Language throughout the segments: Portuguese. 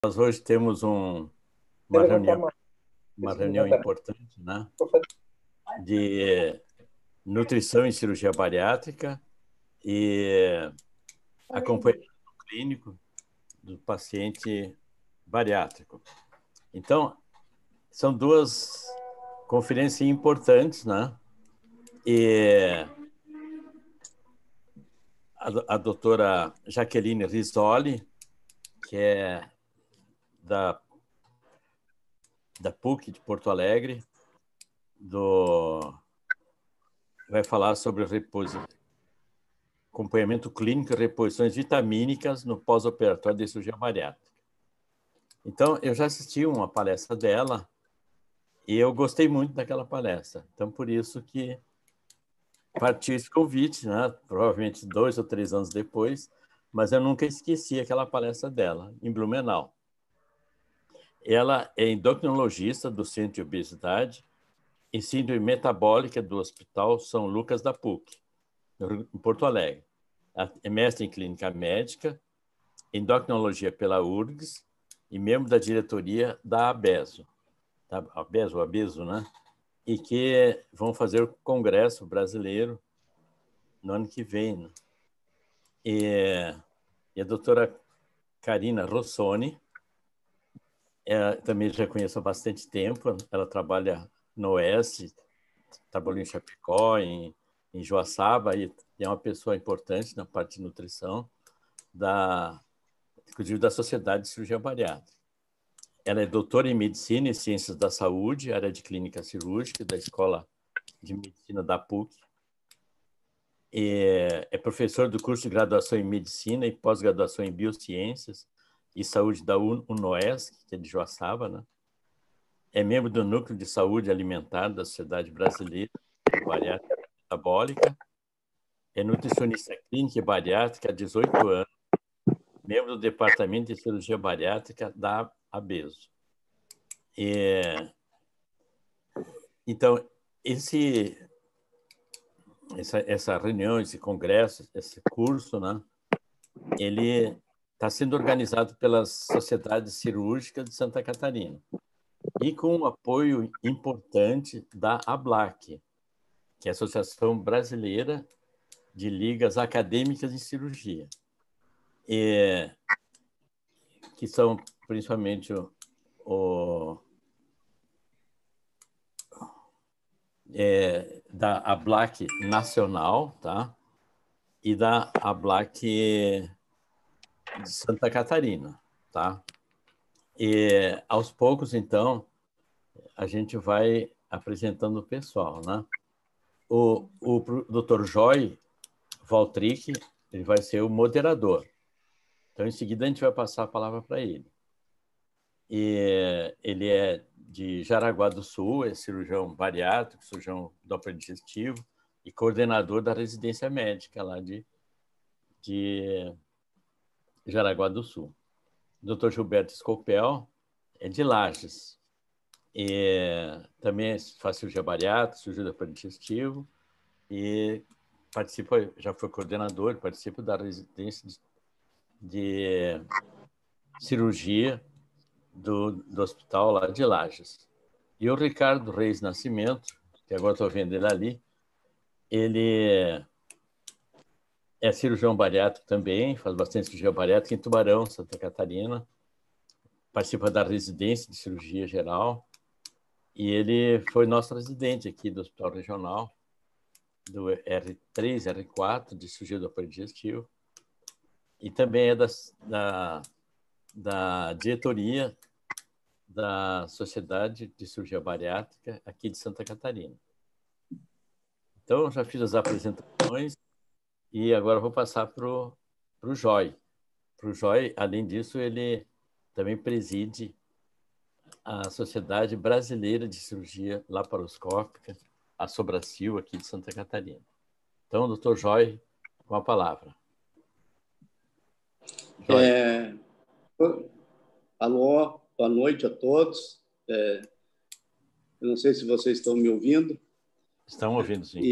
Nós hoje temos uma reunião, uma reunião importante, né, de nutrição e cirurgia bariátrica e acompanhamento clínico do paciente bariátrico. Então, são duas conferências importantes, né? E a doutora Jaqueline Risoli, que é da PUC de Porto Alegre, vai falar sobre acompanhamento clínico e reposições vitamínicas no pós-operatório de cirurgia bariátrica. Então, eu já assisti uma palestra dela e eu gostei muito daquela palestra. Então, por isso que partiu esse convite, né? Provavelmente 2 ou 3 anos depois, mas eu nunca esqueci aquela palestra dela, em Blumenau. Ela é endocrinologista do Centro de Obesidade e Síndrome Metabólica do Hospital São Lucas da PUC, em Porto Alegre. É mestre em clínica médica, endocrinologia pela URGS e membro da diretoria da ABESO, ABESO, né? E que vão fazer o Congresso Brasileiro no ano que vem, né? E a doutora Karina Rossoni, também já conheço há bastante tempo, ela trabalha no Oeste, trabalhou em Chapecó, em Joaçaba, e é uma pessoa importante na parte de nutrição, inclusive da Sociedade de Cirurgia Bariátrica. Ela é doutora em Medicina e Ciências da Saúde, área de Clínica Cirúrgica da Escola de Medicina da PUC. É professor do curso de graduação em Medicina e pós-graduação em Biociências e Saúde da UNOESC, que é de Joaçaba, né? É membro do Núcleo de Saúde Alimentar da Sociedade Brasileira de Bariátrica e Metabólica. É nutricionista clínica e bariátrica há 18 anos, membro do Departamento de Cirurgia Bariátrica da ABESO. Então, essa reunião, esse congresso, esse curso, né, ele está sendo organizado pelas Sociedades Cirúrgicas de Santa Catarina e com o apoio importante da ABLAC, que é a Associação Brasileira de Ligas Acadêmicas em Cirurgia, que são principalmente da ABLAC Nacional, tá? E da ABLAC de Santa Catarina, tá? E aos poucos, então, a gente vai apresentando o pessoal, né? O Dr. Joy Valtric, ele vai ser o moderador. Então, em seguida, a gente vai passar a palavra para ele. E ele é de Jaraguá do Sul, é cirurgião bariátrico, cirurgião do aparelho digestivo e coordenador da residência médica lá de Jaraguá do Sul. O Dr. Gilberto Scopel é de Lages. E também faz cirurgia bariátrica, cirurgia do aparelho digestivo e participa, já foi coordenador, participa da residência de cirurgia do hospital lá de Lages. E o Ricardo Reis Nascimento, que agora estou vendo ele ali, ele é cirurgião bariátrico também, faz bastante cirurgia bariátrica em Tubarão, Santa Catarina, participa da residência de cirurgia geral, e ele foi nosso residente aqui do Hospital Regional, do R3, R4, de cirurgia do aparelho digestivo, e também é da diretoria da Sociedade de Cirurgia Bariátrica aqui de Santa Catarina. Então, já fiz as apresentações e agora vou passar para o Joy. Para o Joy, além disso, ele também preside a Sociedade Brasileira de Cirurgia Laparoscópica, a Sobracil, aqui de Santa Catarina. Então, doutor Joy, com a palavra. Joy. Alô, boa noite a todos. Eu não sei se vocês estão me ouvindo. Estão ouvindo, sim.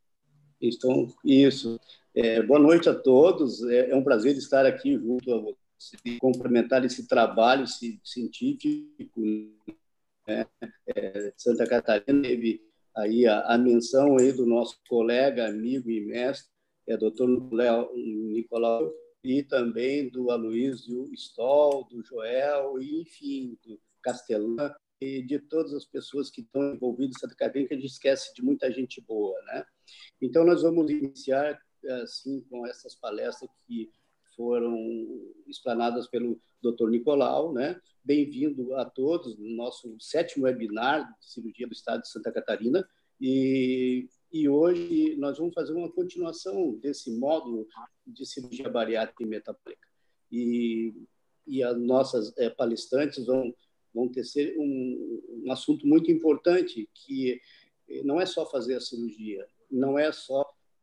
Isso. Boa noite a todos. É um prazer estar aqui junto a vocês complementar esse trabalho científico, né? Santa Catarina teve aí a menção aí do nosso colega, amigo e mestre, Dr. Nicolau, e também do Aloysio Stoll, do Joel, e, enfim, do Castelã, e de todas as pessoas que estão envolvidas em Santa Catarina, que a gente esquece de muita gente boa, né? Então, nós vamos iniciar assim com essas palestras que foram explanadas pelo Dr. Nicolau, né? Bem-vindo a todos no nosso 7º webinar de cirurgia do Estado de Santa Catarina, e hoje nós vamos fazer uma continuação desse módulo de cirurgia bariátrica e metabólica. E as nossas palestrantes vão tecer um assunto muito importante, que não é só fazer a cirurgia, não é só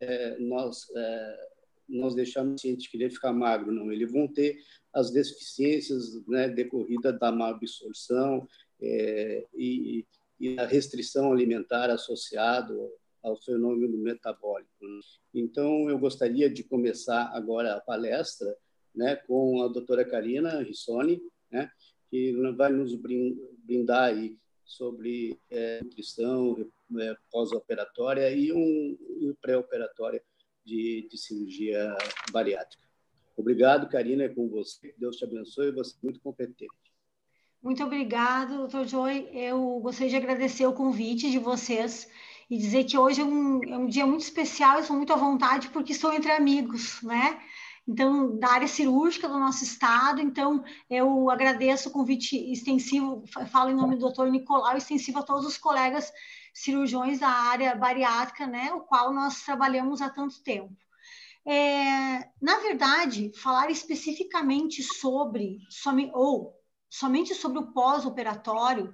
nós deixarmos o paciente querer ficar magro, não. Eles vão ter as deficiências, né, decorridas da má absorção e a restrição alimentar associado ao fenômeno metabólico. Então, eu gostaria de começar agora a palestra, né, com a doutora Karina Rissoni, né, que vai nos brindar aí sobre nutrição pós-operatória e pré-operatória de cirurgia bariátrica. Obrigado, Karina, é com você. Deus te abençoe, você é muito competente. Muito obrigada, doutor Joy. Eu gostaria de agradecer o convite de vocês e dizer que hoje é um dia muito especial, eu estou muito à vontade porque estou entre amigos, né? Então, da área cirúrgica do nosso estado, então eu agradeço o convite extensivo, falo em nome do doutor Nicolau, extensivo a todos os colegas cirurgiões da área bariátrica, né, o qual nós trabalhamos há tanto tempo. Na verdade, falar especificamente somente sobre o pós-operatório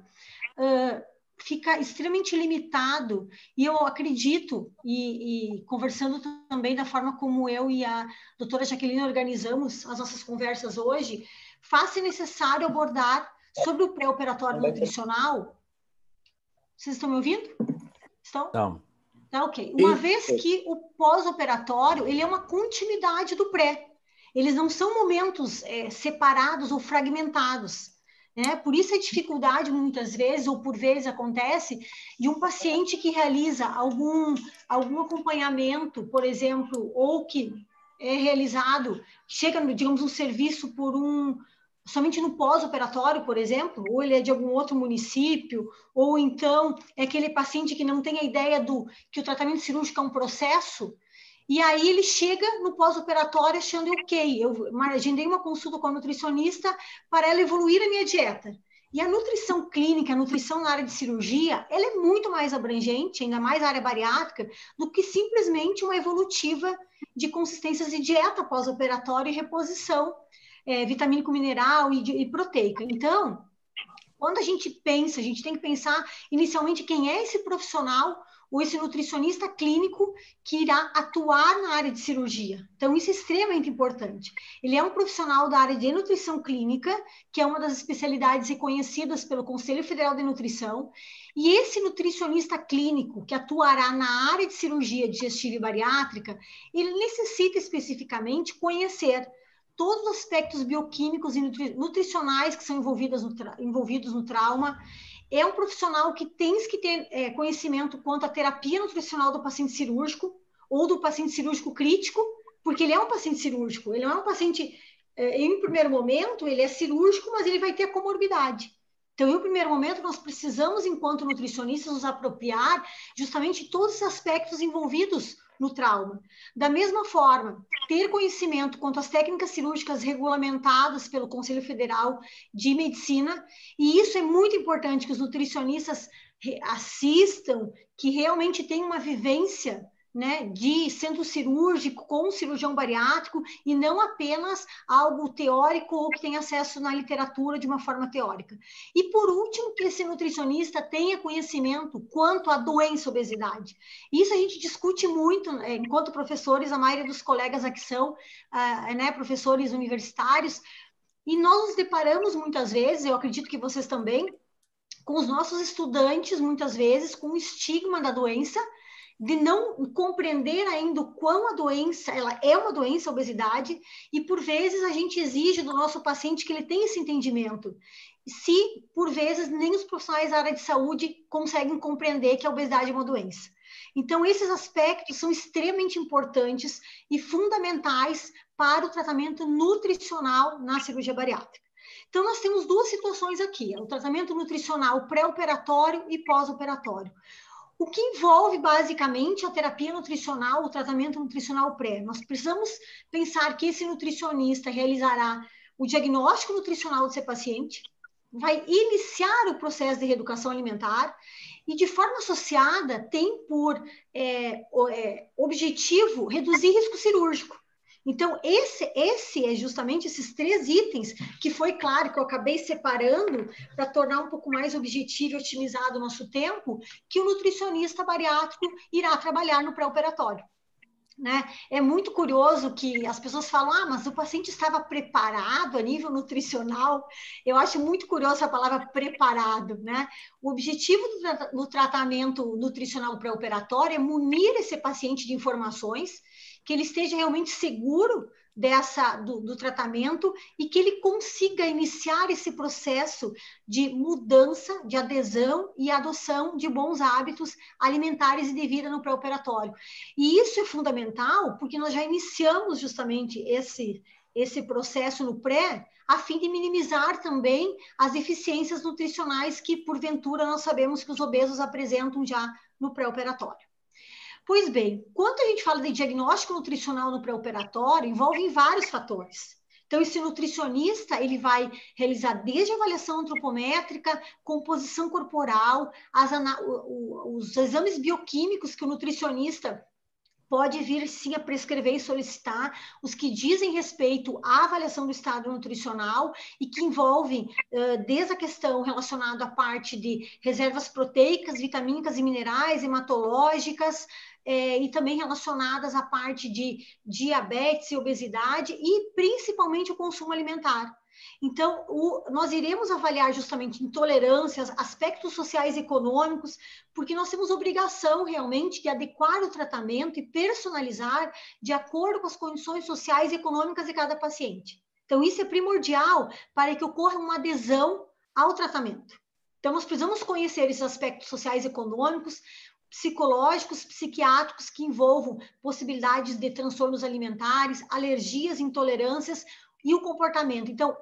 fica extremamente limitado, e eu acredito, e conversando também da forma como eu e a doutora Jaqueline organizamos as nossas conversas hoje, faz-se necessário abordar sobre o pré-operatório nutricional. Vocês estão me ouvindo? Estão? Não. Tá, ok. Uma vez que o pós-operatório, ele é uma continuidade do pré. Eles não são momentos separados ou fragmentados. Né? Por isso a dificuldade, muitas vezes, ou por vezes acontece, de um paciente que realiza algum acompanhamento, por exemplo, ou que é realizado, chega, digamos, um serviço somente no pós-operatório, por exemplo, ou ele é de algum outro município, ou então é aquele paciente que não tem a ideia que o tratamento cirúrgico é um processo, e aí ele chega no pós-operatório achando ok, eu agendei uma consulta com a nutricionista para ela evoluir a minha dieta. E a nutrição clínica, a nutrição na área de cirurgia, ela é muito mais abrangente, ainda mais na área bariátrica, do que simplesmente uma evolutiva de consistências de dieta pós-operatória e reposição vitamínico mineral e proteica. Então, quando a gente pensa, a gente tem que pensar inicialmente quem é esse profissional ou esse nutricionista clínico que irá atuar na área de cirurgia. Então, isso é extremamente importante. Ele é um profissional da área de nutrição clínica, que é uma das especialidades reconhecidas pelo Conselho Federal de Nutrição, e esse nutricionista clínico que atuará na área de cirurgia digestiva e bariátrica, ele necessita especificamente conhecer todos os aspectos bioquímicos e nutricionais que são envolvidos no trauma. É um profissional que tem que ter conhecimento quanto à terapia nutricional do paciente cirúrgico ou do paciente cirúrgico crítico, porque ele é um paciente cirúrgico, ele não é um paciente, em primeiro momento, ele é cirúrgico, mas ele vai ter comorbidade. Então, em um primeiro momento, nós precisamos, enquanto nutricionistas, nos apropriar justamente de todos os aspectos envolvidos no trauma. Da mesma forma, ter conhecimento quanto às técnicas cirúrgicas regulamentadas pelo Conselho Federal de Medicina, e isso é muito importante que os nutricionistas assistam, que realmente tenham uma vivência, né, de centro cirúrgico com cirurgião bariátrico e não apenas algo teórico ou que tenha acesso na literatura de uma forma teórica. E, por último, que esse nutricionista tenha conhecimento quanto à doença obesidade. Isso a gente discute muito, enquanto professores, a maioria dos colegas aqui são professores universitários, e nós nos deparamos muitas vezes, eu acredito que vocês também, com os nossos estudantes, muitas vezes, com o estigma da doença, de não compreender ainda o quão a doença, ela é uma doença, a obesidade, e por vezes a gente exige do nosso paciente que ele tenha esse entendimento. Se, por vezes, nem os profissionais da área de saúde conseguem compreender que a obesidade é uma doença. Então, esses aspectos são extremamente importantes e fundamentais para o tratamento nutricional na cirurgia bariátrica. Então, nós temos duas situações aqui, o tratamento nutricional pré-operatório e pós-operatório. O que envolve, basicamente, a terapia nutricional, o tratamento nutricional pré? Nós precisamos pensar que esse nutricionista realizará o diagnóstico nutricional desse paciente, vai iniciar o processo de reeducação alimentar e, de forma associada, tem por objetivo reduzir risco cirúrgico. Então, esse é justamente esses 3 itens que foi claro que eu acabei separando para tornar um pouco mais objetivo e otimizado o nosso tempo, que o nutricionista bariátrico irá trabalhar no pré-operatório. Né? É muito curioso que as pessoas falam, mas o paciente estava preparado a nível nutricional. Eu acho muito curiosa a palavra preparado, né? O objetivo do tratamento nutricional pré-operatório é munir esse paciente de informações, que ele esteja realmente seguro do tratamento e que ele consiga iniciar esse processo de mudança, de adesão e adoção de bons hábitos alimentares e de vida no pré-operatório. E isso é fundamental porque nós já iniciamos justamente esse processo no pré, a fim de minimizar também as deficiências nutricionais que, porventura, nós sabemos que os obesos apresentam já no pré-operatório. Pois bem, quando a gente fala de diagnóstico nutricional no pré-operatório, envolve vários fatores. Então, esse nutricionista, ele vai realizar desde a avaliação antropométrica, composição corporal, os exames bioquímicos que o nutricionista pode vir, sim, a prescrever e solicitar, os que dizem respeito à avaliação do estado nutricional e que envolvem desde a questão relacionada à parte de reservas proteicas, vitamínicas e minerais, hematológicas, e também relacionadas à parte de diabetes e obesidade e principalmente o consumo alimentar. Então, nós iremos avaliar justamente intolerâncias, aspectos sociais e econômicos, porque nós temos obrigação realmente de adequar o tratamento e personalizar de acordo com as condições sociais e econômicas de cada paciente. Então, isso é primordial para que ocorra uma adesão ao tratamento. Então, nós precisamos conhecer esses aspectos sociais e econômicos, psicológicos, psiquiátricos que envolvam possibilidades de transtornos alimentares, alergias, intolerâncias e o comportamento. Então,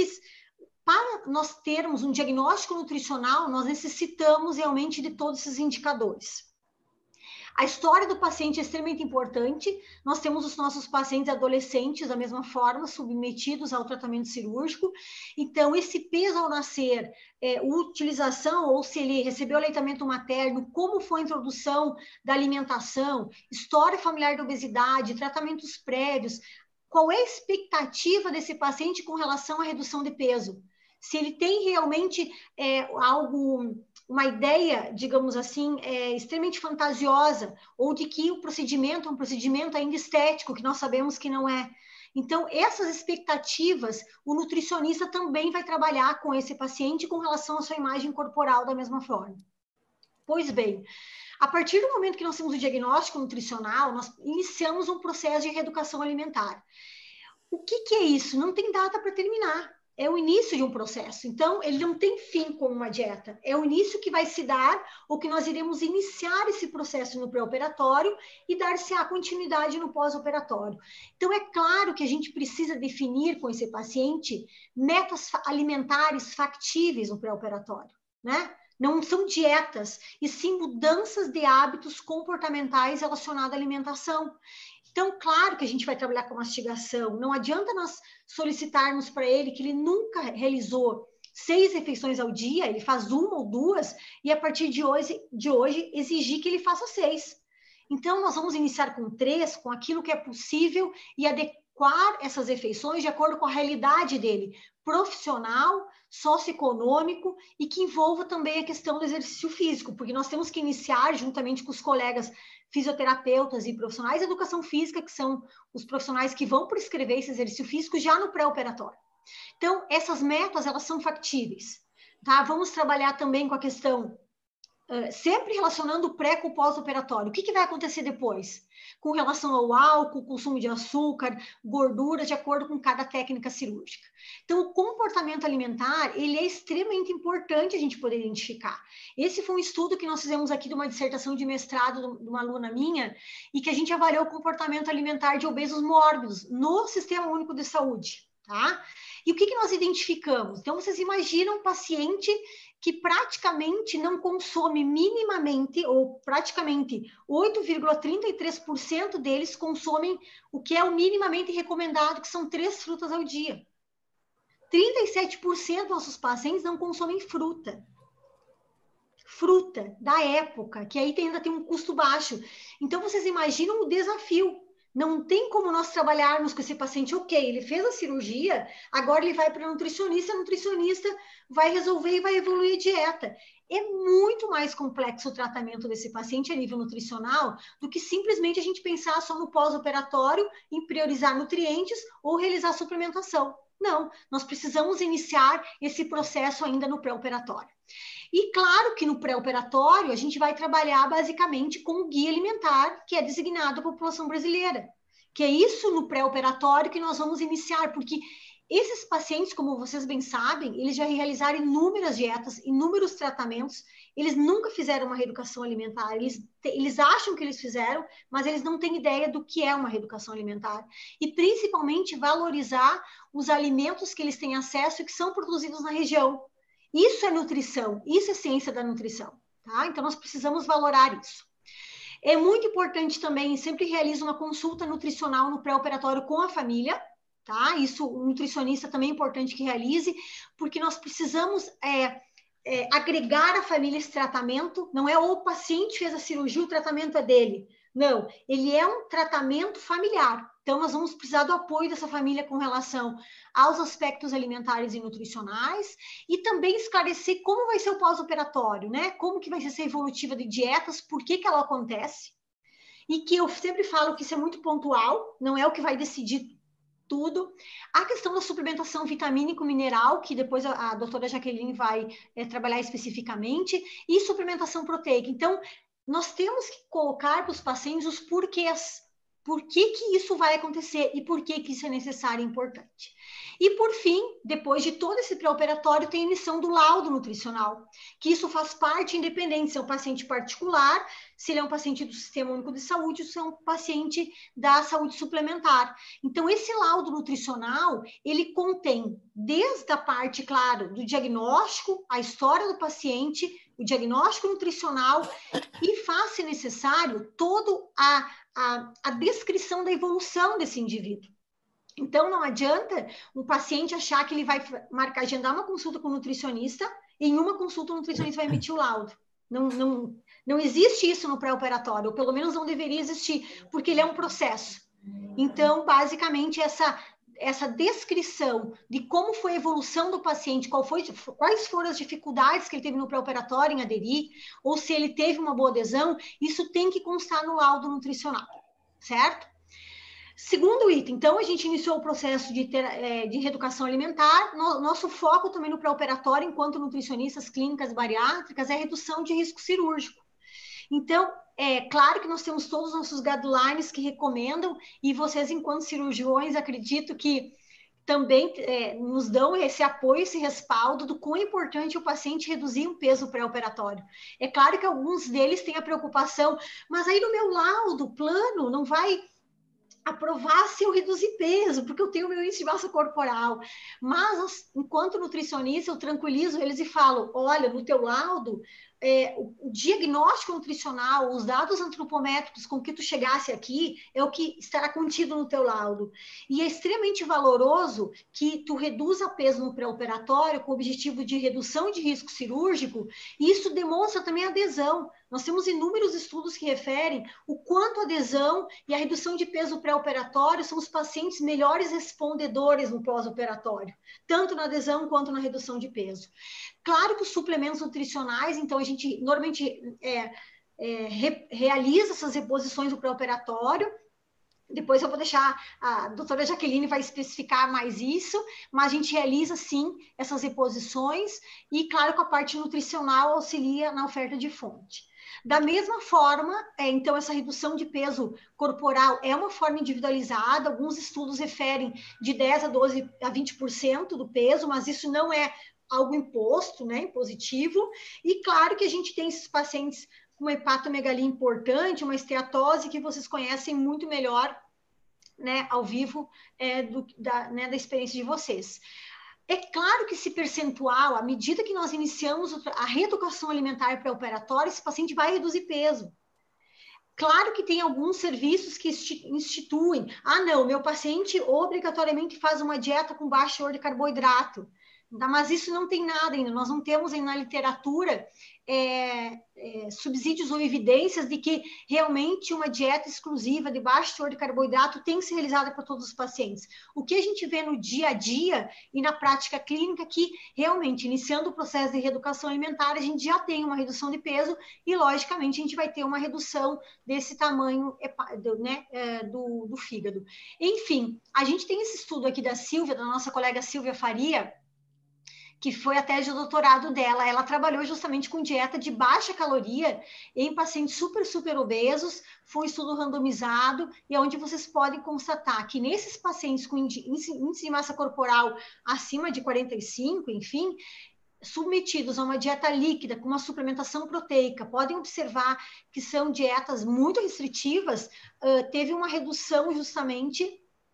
para nós termos um diagnóstico nutricional, nós necessitamos realmente de todos esses indicadores. A história do paciente é extremamente importante. Nós temos os nossos pacientes adolescentes, da mesma forma, submetidos ao tratamento cirúrgico. Então, esse peso ao nascer, utilização, ou se ele recebeu aleitamento materno, como foi a introdução da alimentação, história familiar de obesidade, tratamentos prévios, qual é a expectativa desse paciente com relação à redução de peso? Se ele tem realmente uma ideia, digamos assim, extremamente fantasiosa, ou de que o procedimento é um procedimento ainda estético, que nós sabemos que não é. Então, essas expectativas, o nutricionista também vai trabalhar com esse paciente com relação à sua imagem corporal da mesma forma. Pois bem, a partir do momento que nós temos o diagnóstico nutricional, nós iniciamos um processo de reeducação alimentar. O que é isso? Não tem data para terminar. É o início de um processo. Então, ele não tem fim como uma dieta. É o início que vai se dar, ou que nós iremos iniciar esse processo no pré-operatório e dar-se-á continuidade no pós-operatório. Então, é claro que a gente precisa definir com esse paciente metas alimentares factíveis no pré-operatório, né? Não são dietas, e sim mudanças de hábitos comportamentais relacionados à alimentação. Então, claro que a gente vai trabalhar com mastigação. Não adianta nós solicitarmos para ele que ele nunca realizou 6 refeições ao dia, ele faz 1 ou 2, e a partir de hoje exigir que ele faça 6. Então, nós vamos iniciar com 3, com aquilo que é possível, e adequar essas refeições de acordo com a realidade dele, profissional, socioeconômico, e que envolva também a questão do exercício físico, porque nós temos que iniciar, juntamente com os colegas fisioterapeutas e profissionais de educação física, que são os profissionais que vão prescrever esse exercício físico já no pré-operatório. Então, essas metas, elas são factíveis, tá? Vamos trabalhar também com a questão sempre relacionando o pré com o pós-operatório. O que vai acontecer depois? Com relação ao álcool, consumo de açúcar, gordura, de acordo com cada técnica cirúrgica. Então, o comportamento alimentar, ele é extremamente importante a gente poder identificar. Esse foi um estudo que nós fizemos aqui de uma dissertação de mestrado de uma aluna minha, e que a gente avaliou o comportamento alimentar de obesos mórbidos no Sistema Único de Saúde, tá? E o que nós identificamos? Então, vocês imaginam um paciente que praticamente não consome minimamente, ou praticamente 8,33% deles consomem o que é o minimamente recomendado, que são 3 frutas ao dia. 37% dos nossos pacientes não consomem fruta. Fruta da época, que aí ainda tem um custo baixo. Então, vocês imaginam o desafio. Não tem como nós trabalharmos com esse paciente, ok, ele fez a cirurgia, agora ele vai para a nutricionista vai resolver e vai evoluir a dieta. É muito mais complexo o tratamento desse paciente a nível nutricional do que simplesmente a gente pensar só no pós-operatório, em priorizar nutrientes ou realizar suplementação. Não, nós precisamos iniciar esse processo ainda no pré-operatório. E claro que no pré-operatório a gente vai trabalhar basicamente com o guia alimentar, que é designado à população brasileira. Que é isso no pré-operatório que nós vamos iniciar, porque esses pacientes, como vocês bem sabem, eles já realizaram inúmeras dietas, inúmeros tratamentos, eles nunca fizeram uma reeducação alimentar, eles acham que eles fizeram, mas eles não têm ideia do que é uma reeducação alimentar. E principalmente valorizar os alimentos que eles têm acesso e que são produzidos na região. Isso é nutrição, isso é ciência da nutrição, tá? Então, nós precisamos valorar isso. É muito importante também, sempre realiza uma consulta nutricional no pré-operatório com a família, tá? Isso, o nutricionista também é importante que realize, porque nós precisamos agregar a família esse tratamento, não é o paciente fez a cirurgia, o tratamento é dele. Não, ele é um tratamento familiar. Então, nós vamos precisar do apoio dessa família com relação aos aspectos alimentares e nutricionais e também esclarecer como vai ser o pós-operatório, né? Como que vai ser essa evolutiva de dietas, por que ela acontece. E que eu sempre falo que isso é muito pontual, não é o que vai decidir tudo. A questão da suplementação vitamínico mineral, que depois a doutora Jaqueline vai trabalhar especificamente, e suplementação proteica. Então, nós temos que colocar para os pacientes os porquês. Por que isso vai acontecer e por que isso é necessário e importante. E, por fim, depois de todo esse pré-operatório, tem a emissão do laudo nutricional, que isso faz parte independente se é um paciente particular, se ele é um paciente do Sistema Único de Saúde, ou se é um paciente da saúde suplementar. Então, esse laudo nutricional, ele contém desde a parte, claro, do diagnóstico, a história do paciente, o diagnóstico nutricional, e faz, se necessário, toda a descrição da evolução desse indivíduo. Então, não adianta um paciente achar que ele vai agendar uma consulta com o nutricionista e em uma consulta o nutricionista vai emitir o laudo. Não existe isso no pré-operatório, ou pelo menos não deveria existir, porque ele é um processo. Então, basicamente, essa descrição de como foi a evolução do paciente, quais foram as dificuldades que ele teve no pré-operatório em aderir, ou se ele teve uma boa adesão, isso tem que constar no laudo nutricional, certo? Segundo item, então, a gente iniciou o processo de reeducação alimentar. Nosso foco também no pré-operatório, enquanto nutricionistas clínicas bariátricas, é a redução de risco cirúrgico. Então, é claro que nós temos todos os nossos guidelines que recomendam, e vocês, enquanto cirurgiões, acredito que também nos dão esse apoio, esse respaldo do quão importante o paciente reduzir um peso pré-operatório. É claro que alguns deles têm a preocupação, mas aí no meu laudo, plano, não vai aprovar se eu reduzir peso, porque eu tenho meu índice de massa corporal. Mas, enquanto nutricionista, eu tranquilizo eles e falo, olha, no teu laudo, o diagnóstico nutricional, os dados antropométricos com que tu chegasse aqui, é o que estará contido no teu laudo. E é extremamente valoroso que tu reduza peso no pré-operatório com o objetivo de redução de risco cirúrgico, e isso demonstra também adesão. Nós temos inúmeros estudos que referem o quanto a adesão e a redução de peso pré-operatório são os pacientes melhores respondedores no pós-operatório, tanto na adesão quanto na redução de peso. Claro que os suplementos nutricionais, então a gente normalmente realiza essas reposições do pré-operatório, Depois eu vou deixar, a doutora Jaqueline vai especificar mais isso, mas a gente realiza, sim, essas reposições e, claro, que a parte nutricional auxilia na oferta de fonte. Da mesma forma, então, essa redução de peso corporal é uma forma individualizada, alguns estudos referem de 10% a 12% a 20% do peso, mas isso não é algo imposto, né, impositivo, e claro que a gente tem esses pacientes uma hepatomegalia importante, uma esteatose que vocês conhecem muito melhor, né, ao vivo, da experiência de vocês. É claro que esse percentual, à medida que nós iniciamos a reeducação alimentar pré-operatória, esse paciente vai reduzir peso. Claro que tem alguns serviços que instituem, não, meu paciente obrigatoriamente faz uma dieta com baixo teor de carboidrato. Mas isso não tem nada ainda, nós não temos ainda na literatura subsídios ou evidências de que realmente uma dieta exclusiva de baixo teor de carboidrato tem que ser realizada para todos os pacientes. O que a gente vê no dia a dia e na prática clínica é que realmente, iniciando o processo de reeducação alimentar, a gente já tem uma redução de peso e, logicamente, a gente vai ter uma redução desse tamanho, né, do fígado. Enfim, a gente tem esse estudo aqui da Silvia, da nossa colega Silvia Faria, que foi a tese de doutorado dela. Ela trabalhou justamente com dieta de baixa caloria em pacientes super obesos, foi um estudo randomizado, e é onde vocês podem constatar que nesses pacientes com índice de massa corporal acima de 45, enfim, submetidos a uma dieta líquida com uma suplementação proteica, podem observar que são dietas muito restritivas, teve uma redução justamente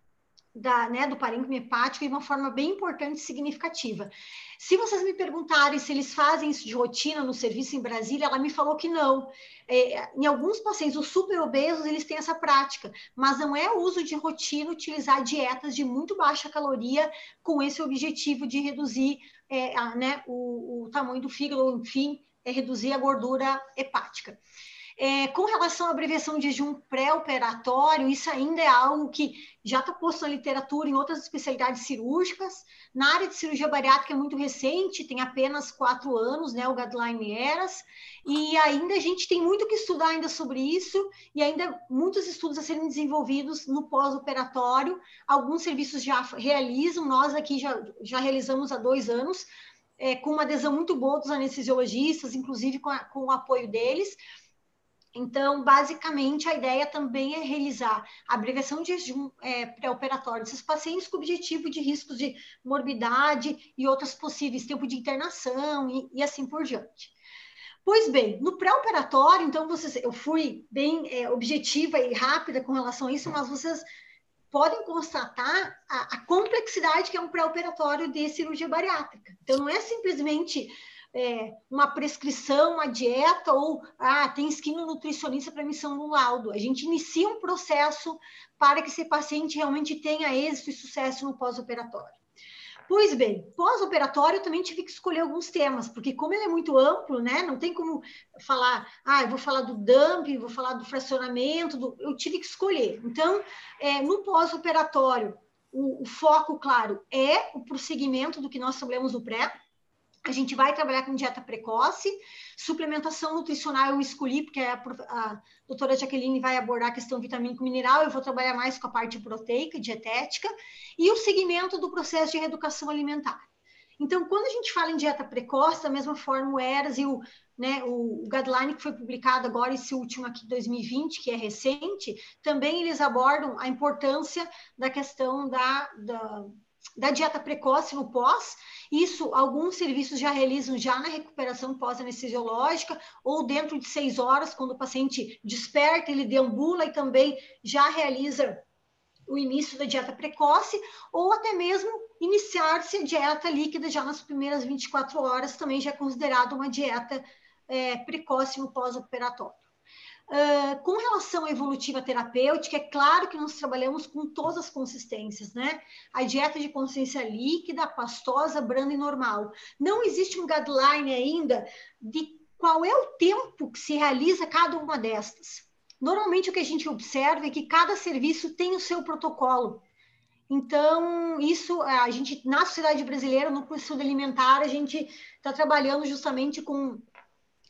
do parênquima hepático de uma forma bem importante e significativa. Se vocês me perguntarem se eles fazem isso de rotina no serviço em Brasília, ela me falou que não. Em alguns pacientes, os super obesos, eles têm essa prática, mas não é uso de rotina utilizar dietas de muito baixa caloria com esse objetivo de reduzir o tamanho do fígado, ou enfim, reduzir a gordura hepática. Com relação à abreviação de jejum pré-operatório, isso ainda é algo que já está posto na literatura em outras especialidades cirúrgicas. Na área de cirurgia bariátrica é muito recente, tem apenas 4 anos, né, o guideline ERAS, e ainda a gente tem muito que estudar ainda sobre isso, e ainda muitos estudos a serem desenvolvidos no pós-operatório. Alguns serviços já realizam, nós aqui já realizamos há 2 anos, com uma adesão muito boa dos anestesiologistas, inclusive com o apoio deles. Então, basicamente, a ideia também é realizar a abreviação de jejum pré-operatório desses pacientes com objetivo de riscos de morbidade e outros possíveis tempo de internação e assim por diante. Pois bem, no pré-operatório, então, eu fui bem objetiva e rápida com relação a isso, mas vocês podem constatar a complexidade que é um pré-operatório de cirurgia bariátrica. Então, não é simplesmente uma prescrição, uma dieta, ou tem nutricionista para emissão do laudo. A gente inicia um processo para que esse paciente realmente tenha êxito e sucesso no pós-operatório. Pois bem, pós-operatório eu também tive que escolher alguns temas, porque como ele é muito amplo, né, não tem como falar, eu vou falar do dumping, vou falar do fracionamento, eu tive que escolher. Então, no pós-operatório, o foco, claro, é o prosseguimento do que nós trabalhamos no pré. A gente vai trabalhar com dieta precoce, suplementação nutricional eu escolhi, porque a doutora Jaqueline vai abordar a questão vitamínico mineral, eu vou trabalhar mais com a parte proteica, dietética, e o segmento do processo de reeducação alimentar. Então, quando a gente fala em dieta precoce, da mesma forma o ERAS e o guideline que foi publicado agora, esse último aqui, 2020, que é recente, também eles abordam a importância da questão da dieta precoce no pós. Isso, alguns serviços já realizam já na recuperação pós-anestesiológica, ou dentro de 6 horas, quando o paciente desperta, ele deambula e também já realiza o início da dieta precoce, ou até mesmo iniciar-se a dieta líquida já nas primeiras 24 horas, também já é considerado uma dieta precoce no pós-operatório. Com relação à evolutiva terapêutica, é claro que nós trabalhamos com todas as consistências, né? A dieta de consistência líquida, pastosa, branda e normal. Não existe um guideline ainda de qual é o tempo que se realiza cada uma destas. Normalmente, o que a gente observa é que cada serviço tem o seu protocolo. Então, isso, a gente, na sociedade brasileira, no estudo alimentar, a gente está trabalhando justamente com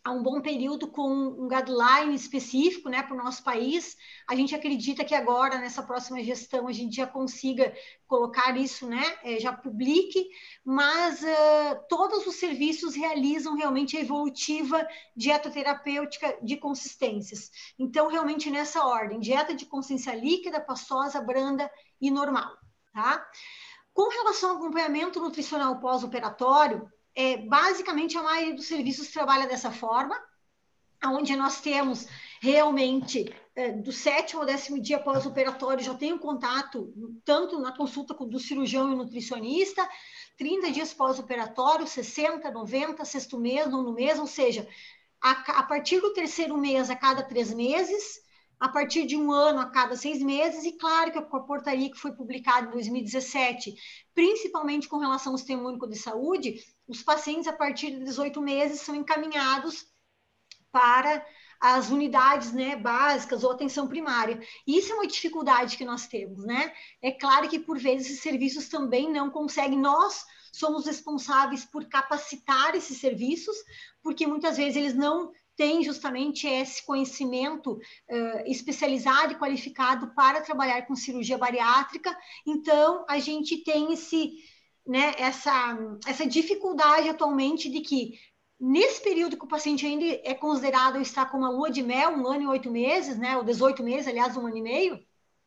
há um bom período com um guideline específico, né, para o nosso país. A gente acredita que agora, nessa próxima gestão, a gente já consiga colocar isso, né, já publique, mas todos os serviços realizam realmente a evolutiva dietoterapêutica de consistências. Então, realmente nessa ordem, dieta de consistência líquida, pastosa, branda e normal, tá? Com relação ao acompanhamento nutricional pós-operatório, basicamente a maioria dos serviços trabalha dessa forma, onde nós temos realmente do 7º ao 10º dia pós-operatório já tem um contato, tanto na consulta do cirurgião e o nutricionista, 30 dias pós-operatório, 60, 90, 6º mês, 9º mês, ou seja, a partir do 3º mês, a cada 3 meses, a partir de 1 ano a cada 6 meses, e claro que com a portaria que foi publicada em 2017, principalmente com relação ao Sistema Único de Saúde, os pacientes a partir de 18 meses são encaminhados para as unidades, né, básicas ou atenção primária. Isso é uma dificuldade que nós temos, né? É claro que, por vezes, esses serviços também não conseguem, nós somos responsáveis por capacitar esses serviços, porque muitas vezes eles não têm justamente esse conhecimento especializado e qualificado para trabalhar com cirurgia bariátrica. Então, a gente tem essa dificuldade atualmente de que, nesse período que o paciente ainda é considerado estar com uma lua de mel, 1 ano e 8 meses, né, ou 18 meses, aliás, 1 ano e meio,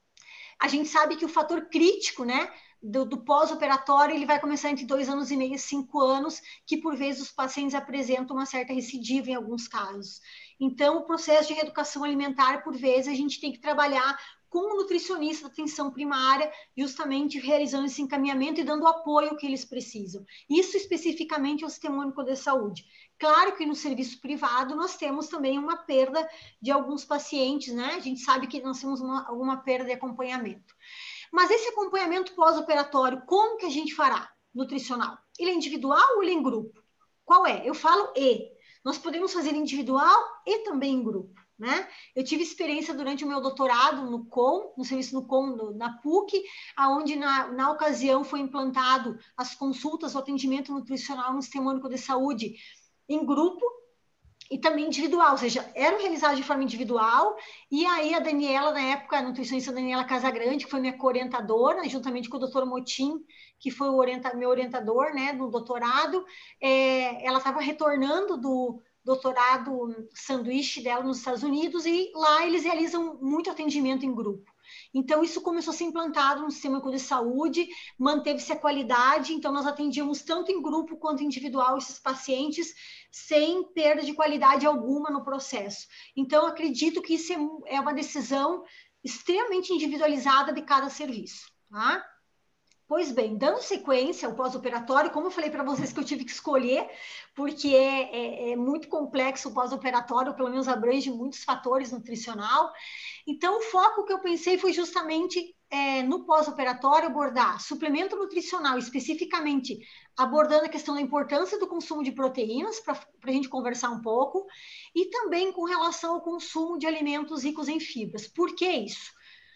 a gente sabe que o fator crítico, né, do pós-operatório, ele vai começar entre 2 anos e meio e 5 anos, que por vezes os pacientes apresentam uma certa recidiva em alguns casos. Então, o processo de reeducação alimentar, por vezes, a gente tem que trabalhar com o nutricionista da atenção primária, justamente realizando esse encaminhamento e dando o apoio que eles precisam. Isso especificamente ao Sistema Único de Saúde. Claro que no serviço privado nós temos também uma perda de alguns pacientes, né? A gente sabe que nós temos alguma perda de acompanhamento. Mas esse acompanhamento pós-operatório, como que a gente fará? Nutricional. Ele é individual ou ele é em grupo? Qual é? Eu falo E. Nós podemos fazer individual e também em grupo, né? Eu tive experiência durante o meu doutorado no CON, no serviço no CON, na PUC, onde na ocasião foi implantado as consultas, o atendimento nutricional no Sistema Único de Saúde em grupo, e também individual, ou seja, eram realizados de forma individual, e aí a Daniela, na época, a nutricionista Daniela Casagrande, que foi minha coorientadora, juntamente com o doutor Motim, que foi meu orientador, né, no doutorado, ela estava retornando do doutorado sanduíche dela nos Estados Unidos, e lá eles realizam muito atendimento em grupo. Então, isso começou a ser implantado no Sistema Único de Saúde, manteve-se a qualidade, então nós atendíamos tanto em grupo quanto individual esses pacientes, sem perda de qualidade alguma no processo. Então, acredito que isso é uma decisão extremamente individualizada de cada serviço, tá? Pois bem, dando sequência ao pós-operatório, como eu falei para vocês que eu tive que escolher, porque é muito complexo o pós-operatório, pelo menos abrange muitos fatores nutricional. Então, o foco que eu pensei foi justamente no pós-operatório abordar suplemento nutricional, especificamente abordando a questão da importância do consumo de proteínas, para a gente conversar um pouco, e também com relação ao consumo de alimentos ricos em fibras. Por que isso?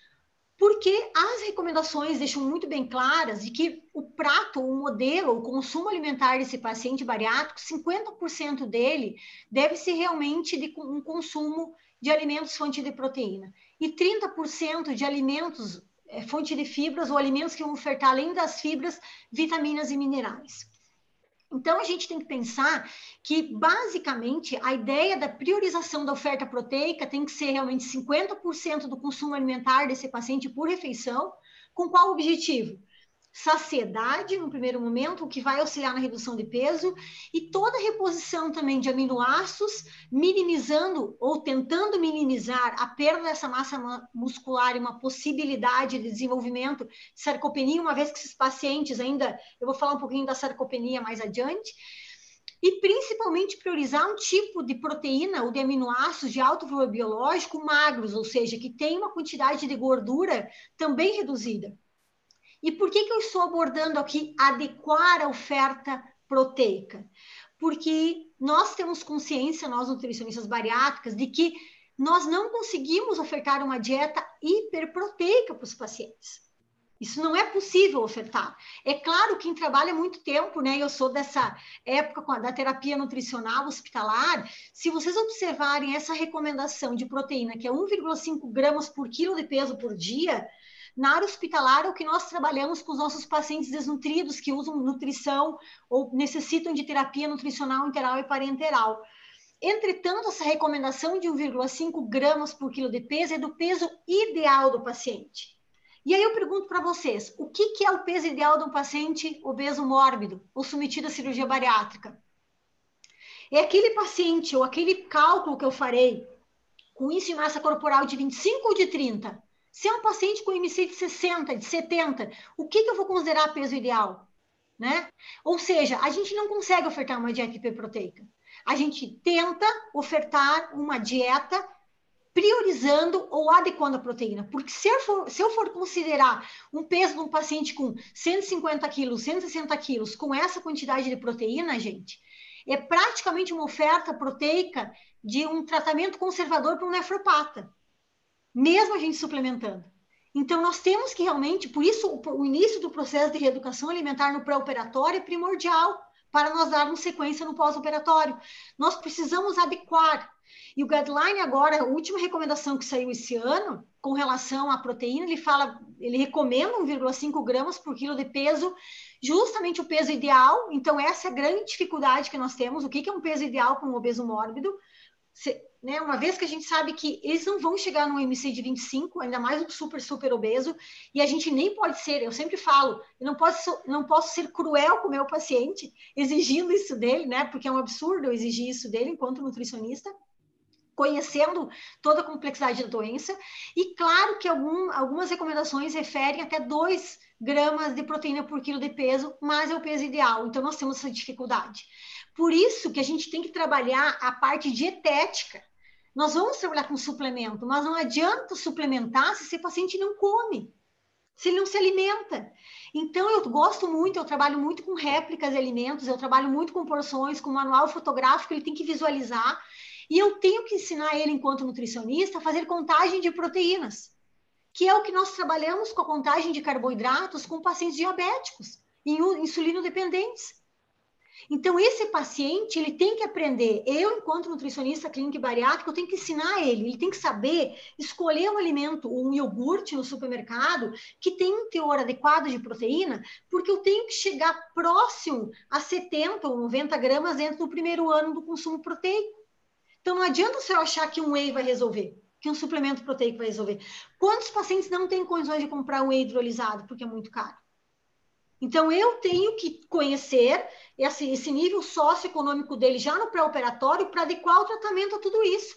Porque as recomendações deixam muito bem claras de que o prato, o modelo, o consumo alimentar desse paciente bariátrico, 50% dele deve ser realmente de um consumo de alimentos fonte de proteína e 30% de alimentos fonte de fibras ou alimentos que vão ofertar, além das fibras, vitaminas e minerais. Então, a gente tem que pensar que, basicamente, a ideia da priorização da oferta proteica tem que ser realmente 50% do consumo alimentar desse paciente por refeição, com qual objetivo? Saciedade, no primeiro momento, o que vai auxiliar na redução de peso, e toda a reposição também de aminoácidos, minimizando ou tentando minimizar a perda dessa massa muscular e uma possibilidade de desenvolvimento de sarcopenia, uma vez que esses pacientes ainda, eu vou falar um pouquinho da sarcopenia mais adiante, e principalmente priorizar um tipo de proteína ou de aminoácidos de alto valor biológico magros, ou seja, que tem uma quantidade de gordura também reduzida. E por que eu estou abordando aqui adequar a oferta proteica? Porque nós temos consciência, nós nutricionistas bariátricas, de que nós não conseguimos ofertar uma dieta hiperproteica para os pacientes. Isso não é possível ofertar. É claro, quem trabalha há muito tempo, né? Eu sou dessa época da terapia nutricional hospitalar. Se vocês observarem essa recomendação de proteína, que é 1,5 gramas por quilo de peso por dia, na área hospitalar é o que nós trabalhamos com os nossos pacientes desnutridos que usam nutrição ou necessitam de terapia nutricional enteral e parenteral. Entretanto, essa recomendação de 1,5 gramas por quilo de peso é do peso ideal do paciente. E aí eu pergunto para vocês, o que é o peso ideal de um paciente obeso mórbido ou submetido à cirurgia bariátrica? É aquele paciente ou aquele cálculo que eu farei com índice de massa corporal de 25 ou de 30. Se é um paciente com IMC de 60, de 70, o que eu vou considerar peso ideal? Né? Ou seja, a gente não consegue ofertar uma dieta hiperproteica. A gente tenta ofertar uma dieta priorizando ou adequando a proteína. Porque se eu for considerar um peso de um paciente com 150 quilos, 160 quilos, com essa quantidade de proteína, gente, é praticamente uma oferta proteica de um tratamento conservador para um nefropata, mesmo a gente suplementando. Então, nós temos que realmente, por isso, o início do processo de reeducação alimentar no pré-operatório é primordial para nós darmos sequência no pós-operatório. Nós precisamos adequar. E o guideline agora, a última recomendação que saiu esse ano, com relação à proteína, ele recomenda 1,5 gramas por quilo de peso, justamente o peso ideal. Então, essa é a grande dificuldade que nós temos. O que é um peso ideal para um obeso mórbido? Né, uma vez que a gente sabe que eles não vão chegar no IMC de 25, ainda mais um super obeso, e a gente nem pode ser, eu sempre falo, eu não posso ser cruel com o meu paciente, exigindo isso dele, né, porque é um absurdo eu exigir isso dele enquanto nutricionista, conhecendo toda a complexidade da doença, e claro que algumas recomendações referem até 2 gramas de proteína por quilo de peso, mas é o peso ideal, então nós temos essa dificuldade. Por isso que a gente tem que trabalhar a parte dietética. Nós vamos trabalhar com suplemento, mas não adianta suplementar se esse paciente não come, se ele não se alimenta. Então, eu trabalho muito com réplicas de alimentos, eu trabalho muito com porções, com manual fotográfico, ele tem que visualizar, e eu tenho que ensinar ele, enquanto nutricionista, a fazer contagem de proteínas, que é o que nós trabalhamos com a contagem de carboidratos com pacientes diabéticos e insulino-dependentes. Então, esse paciente, ele tem que aprender, eu, enquanto nutricionista clínico e bariátrico, eu tenho que ensinar ele tem que saber escolher um alimento, um iogurte no supermercado, que tem um teor adequado de proteína, porque eu tenho que chegar próximo a 70 ou 90 gramas dentro do primeiro ano do consumo proteico. Então, não adianta você achar que um whey vai resolver, que um suplemento proteico vai resolver. Quantos pacientes não têm condições de comprar um whey hidrolisado, porque é muito caro? Então, eu tenho que conhecer esse nível socioeconômico dele já no pré-operatório para adequar o tratamento a tudo isso.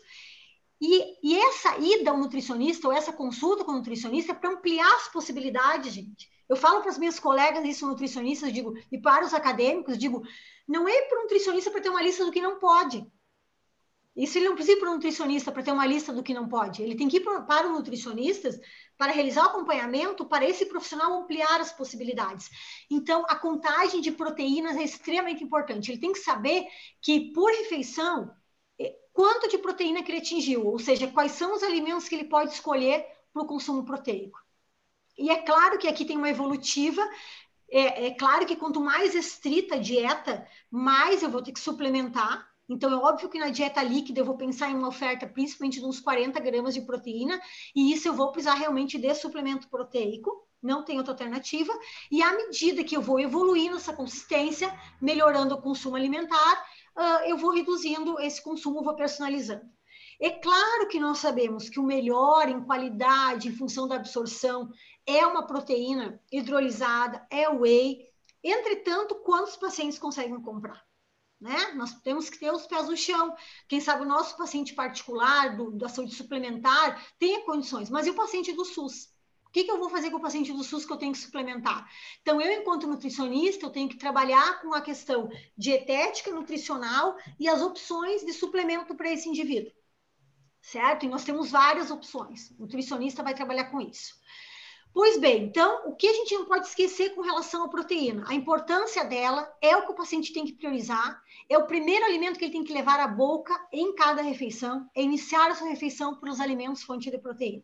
E essa ida ao nutricionista, ou essa consulta com o nutricionista, é para ampliar as possibilidades, gente. Eu falo para as minhas colegas isso, nutricionistas, digo, e para os acadêmicos, digo, não é para o nutricionista para ter uma lista do que não pode. Isso ele não precisa ir para um nutricionista para ter uma lista do que não pode. Ele tem que ir para o nutricionista para realizar o acompanhamento, para esse profissional ampliar as possibilidades. Então, a contagem de proteínas é extremamente importante. Ele tem que saber que, por refeição, quanto de proteína que ele atingiu, ou seja, quais são os alimentos que ele pode escolher para o consumo proteico. E é claro que aqui tem uma evolutiva. É claro que quanto mais estrita a dieta, mais eu vou ter que suplementar. Então, é óbvio que na dieta líquida eu vou pensar em uma oferta principalmente de uns 40 gramas de proteína, e isso eu vou precisar realmente de suplemento proteico, não tem outra alternativa, e à medida que eu vou evoluindo essa consistência, melhorando o consumo alimentar, eu vou reduzindo esse consumo, vou personalizando. É claro que nós sabemos que o melhor em qualidade, em função da absorção, é uma proteína hidrolisada, é o whey. Entretanto, quantos pacientes conseguem comprar? Né? Nós temos que ter os pés no chão. Quem sabe o nosso paciente particular, da saúde suplementar, tenha condições, mas e o paciente do SUS? O que eu vou fazer com o paciente do SUS que eu tenho que suplementar? Então, eu, enquanto nutricionista, eu tenho que trabalhar com a questão dietética, nutricional e as opções de suplemento para esse indivíduo. Certo? E nós temos várias opções. O nutricionista vai trabalhar com isso. Pois bem, então, o que a gente não pode esquecer com relação à proteína? A importância dela é o que o paciente tem que priorizar, é o primeiro alimento que ele tem que levar à boca em cada refeição, é iniciar a sua refeição pelos alimentos fonte de proteína.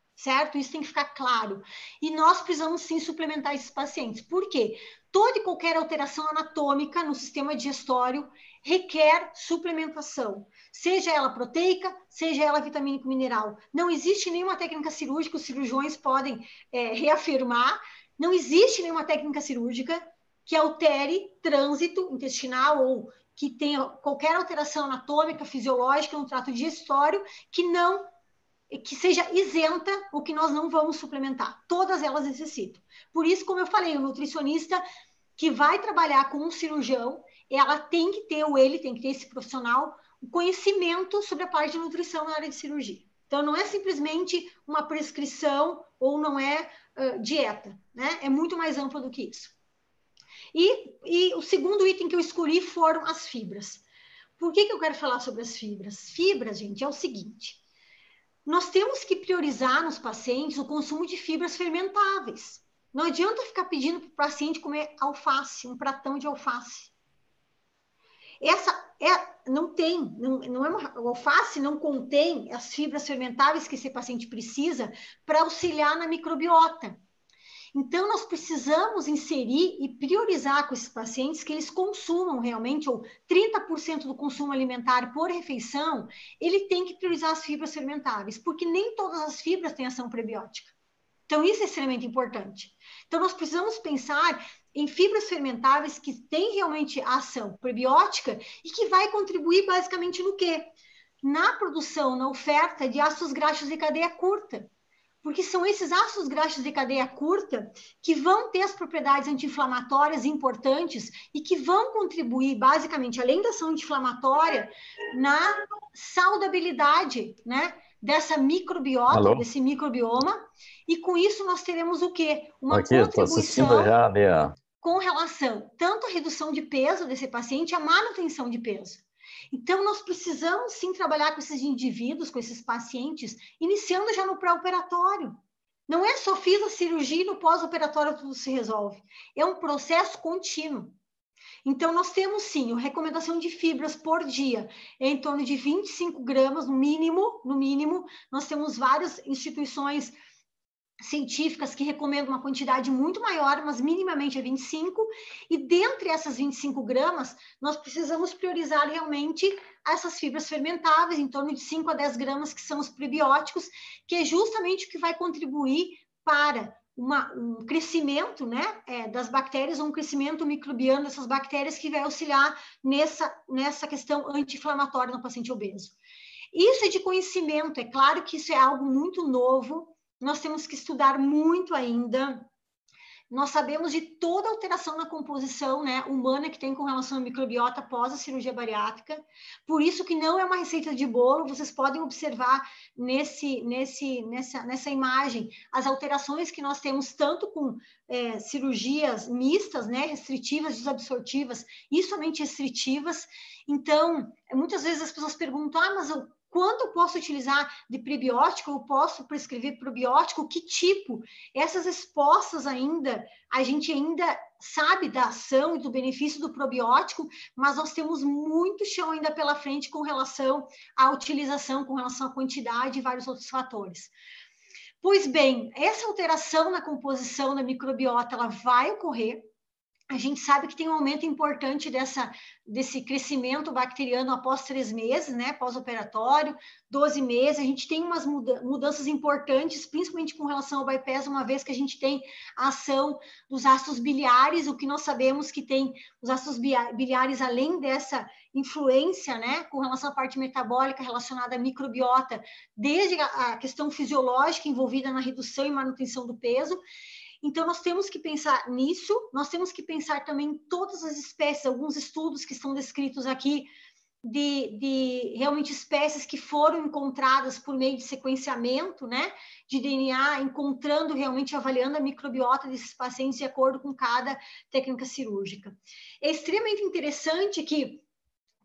certo? Isso tem que ficar claro. E nós precisamos sim suplementar esses pacientes. Por quê? Toda e qualquer alteração anatômica no sistema digestório requer suplementação, seja ela proteica, seja ela vitamínico mineral. Não existe nenhuma técnica cirúrgica, os cirurgiões podem reafirmar, não existe nenhuma técnica cirúrgica que altere trânsito intestinal ou que tenha qualquer alteração anatômica, fisiológica no trato digestório que seja isenta ou que nós não vamos suplementar. Todas elas necessitam. Por isso, como eu falei, o nutricionista que vai trabalhar com um cirurgião, ela tem que ter, ou ele tem que ter, esse profissional, o conhecimento sobre a parte de nutrição na área de cirurgia. Então, não é simplesmente uma prescrição ou não é dieta, né? É muito mais ampla do que isso. E o segundo item que eu escolhi foram as fibras. Por que eu quero falar sobre as fibras? Fibras, gente, é o seguinte: nós temos que priorizar nos pacientes o consumo de fibras fermentáveis. Não adianta ficar pedindo para o paciente comer alface, um pratão de alface. O alface não contém as fibras fermentáveis que esse paciente precisa para auxiliar na microbiota. Então, nós precisamos inserir e priorizar com esses pacientes que eles consumam realmente, ou 30% do consumo alimentar por refeição, ele tem que priorizar as fibras fermentáveis, porque nem todas as fibras têm ação prebiótica. Então, isso é extremamente importante. Então, nós precisamos pensar em fibras fermentáveis que têm realmente ação prebiótica e que vai contribuir basicamente no quê? Na produção, na oferta de ácidos graxos de cadeia curta. Porque são esses ácidos graxos de cadeia curta que vão ter as propriedades anti-inflamatórias importantes e que vão contribuir, basicamente, além da ação anti-inflamatória, na saudabilidade, né, dessa microbiota, desse microbioma, e com isso nós teremos o quê? Uma contribuição já, com relação tanto à redução de peso desse paciente, à manutenção de peso. Então, nós precisamos sim trabalhar com esses indivíduos, com esses pacientes, iniciando já no pré-operatório. Não é só fiz a cirurgia e no pós-operatório tudo se resolve. É um processo contínuo. Então, nós temos sim a recomendação de fibras por dia, em torno de 25 gramas no mínimo. Nós temos várias instituições científicas que recomendam uma quantidade muito maior, mas minimamente é 25, e dentre essas 25 gramas, nós precisamos priorizar realmente essas fibras fermentáveis, em torno de 5 a 10 gramas, que são os prebióticos, que é justamente o que vai contribuir para um crescimento, né, das bactérias, um crescimento microbiano dessas bactérias que vai auxiliar nessa questão anti-inflamatória no paciente obeso. Isso é de conhecimento, é claro que isso é algo muito novo, nós temos que estudar muito ainda. Nós sabemos de toda alteração na composição, né, humana que tem com relação à microbiota após a cirurgia bariátrica. Por isso que não é uma receita de bolo. Vocês podem observar nessa imagem as alterações que nós temos tanto com cirurgias mistas, né, restritivas, desabsortivas e somente restritivas. Então, muitas vezes as pessoas perguntam, mas quanto eu posso utilizar de prebiótico? Eu posso prescrever probiótico? Que tipo? Essas respostas ainda, a gente ainda sabe da ação e do benefício do probiótico, mas nós temos muito chão ainda pela frente com relação à utilização, com relação à quantidade e vários outros fatores. Pois bem, essa alteração na composição da microbiota, ela vai ocorrer. A gente sabe que tem um aumento importante desse crescimento bacteriano após 3 meses, né, pós-operatório, 12 meses. A gente tem umas mudanças importantes, principalmente com relação ao bypass, uma vez que a gente tem a ação dos ácidos biliares, o que nós sabemos que tem os ácidos biliares, além dessa influência, né, com relação à parte metabólica relacionada à microbiota, desde a questão fisiológica envolvida na redução e manutenção do peso. Então, nós temos que pensar nisso, nós temos que pensar também em todas as espécies, alguns estudos que estão descritos aqui, de realmente espécies que foram encontradas por meio de sequenciamento, né, de DNA, encontrando realmente, avaliando a microbiota desses pacientes de acordo com cada técnica cirúrgica. É extremamente interessante que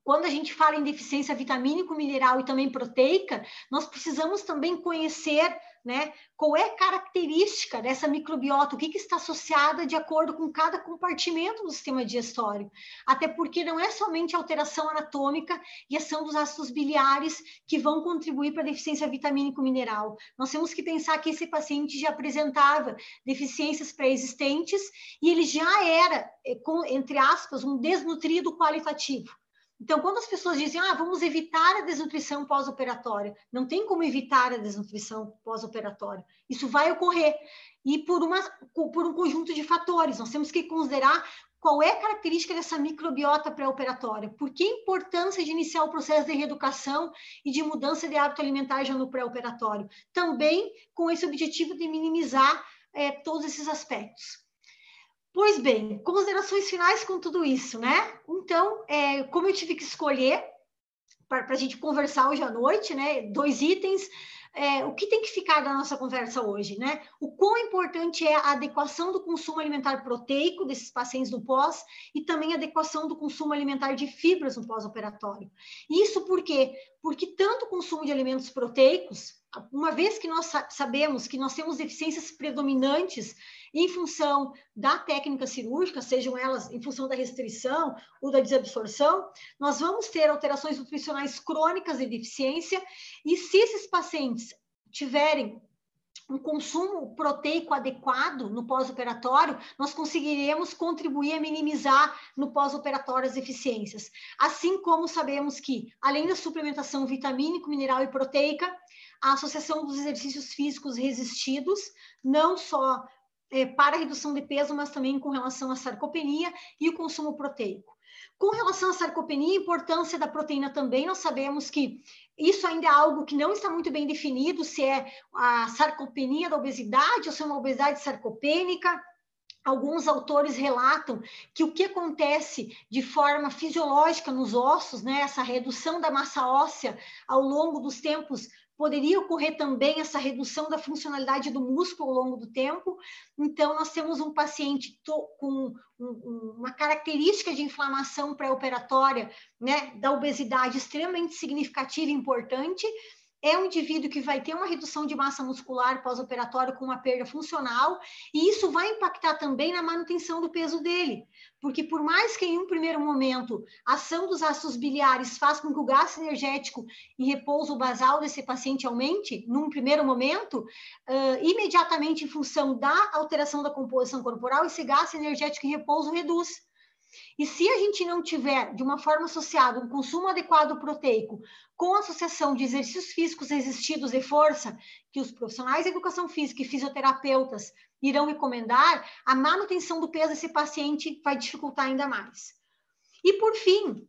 quando a gente fala em deficiência vitamínico-mineral e também proteica, nós precisamos também conhecer, né, qual é a característica dessa microbiota, o que está associada de acordo com cada compartimento do sistema digestório. Até porque não é somente a alteração anatômica e ação dos ácidos biliares que vão contribuir para a deficiência vitamínico-mineral. Nós temos que pensar que esse paciente já apresentava deficiências pré-existentes e ele já era, entre aspas, um desnutrido qualitativo. Então, quando as pessoas dizem, vamos evitar a desnutrição pós-operatória, não tem como evitar a desnutrição pós-operatória. Isso vai ocorrer. E por um conjunto de fatores. Nós temos que considerar qual é a característica dessa microbiota pré-operatória. Por que a importância de iniciar o processo de reeducação e de mudança de hábito alimentar já no pré-operatório? Também com esse objetivo de minimizar todos esses aspectos. Pois bem, considerações finais com tudo isso, né? Então, como eu tive que escolher para a gente conversar hoje à noite, né? 2 itens, o que tem que ficar da nossa conversa hoje, né? O quão importante é a adequação do consumo alimentar proteico desses pacientes no pós e também a adequação do consumo alimentar de fibras no pós-operatório. Isso por quê? Porque tanto o consumo de alimentos proteicos, uma vez que nós sabemos que nós temos deficiências predominantes em função da técnica cirúrgica, sejam elas em função da restrição ou da desabsorção, nós vamos ter alterações nutricionais crônicas de deficiência, e se esses pacientes tiverem um consumo proteico adequado no pós-operatório, nós conseguiremos contribuir a minimizar no pós-operatório as deficiências. Assim como sabemos que, além da suplementação vitamínico, mineral e proteica, a associação dos exercícios físicos resistidos, não só para a redução de peso, mas também com relação à sarcopenia e o consumo proteico. Com relação à sarcopenia, a importância da proteína também, nós sabemos que isso ainda é algo que não está muito bem definido, se é a sarcopenia da obesidade ou se é uma obesidade sarcopênica. Alguns autores relatam que o que acontece de forma fisiológica nos ossos, né, essa redução da massa óssea ao longo dos tempos, poderia ocorrer também essa redução da funcionalidade do músculo ao longo do tempo. Então, nós temos um paciente com uma característica de inflamação pré-operatória, né, da obesidade extremamente significativa e importante. É um indivíduo que vai ter uma redução de massa muscular pós-operatório com uma perda funcional, e isso vai impactar também na manutenção do peso dele, porque por mais que em um primeiro momento a ação dos ácidos biliares faça com que o gasto energético e repouso basal desse paciente aumente, num primeiro momento, imediatamente em função da alteração da composição corporal, esse gasto energético e repouso reduz. E se a gente não tiver, de uma forma associada, um consumo adequado proteico, com a associação de exercícios físicos resistidos e força, que os profissionais de educação física e fisioterapeutas irão recomendar, a manutenção do peso desse paciente vai dificultar ainda mais. E, por fim,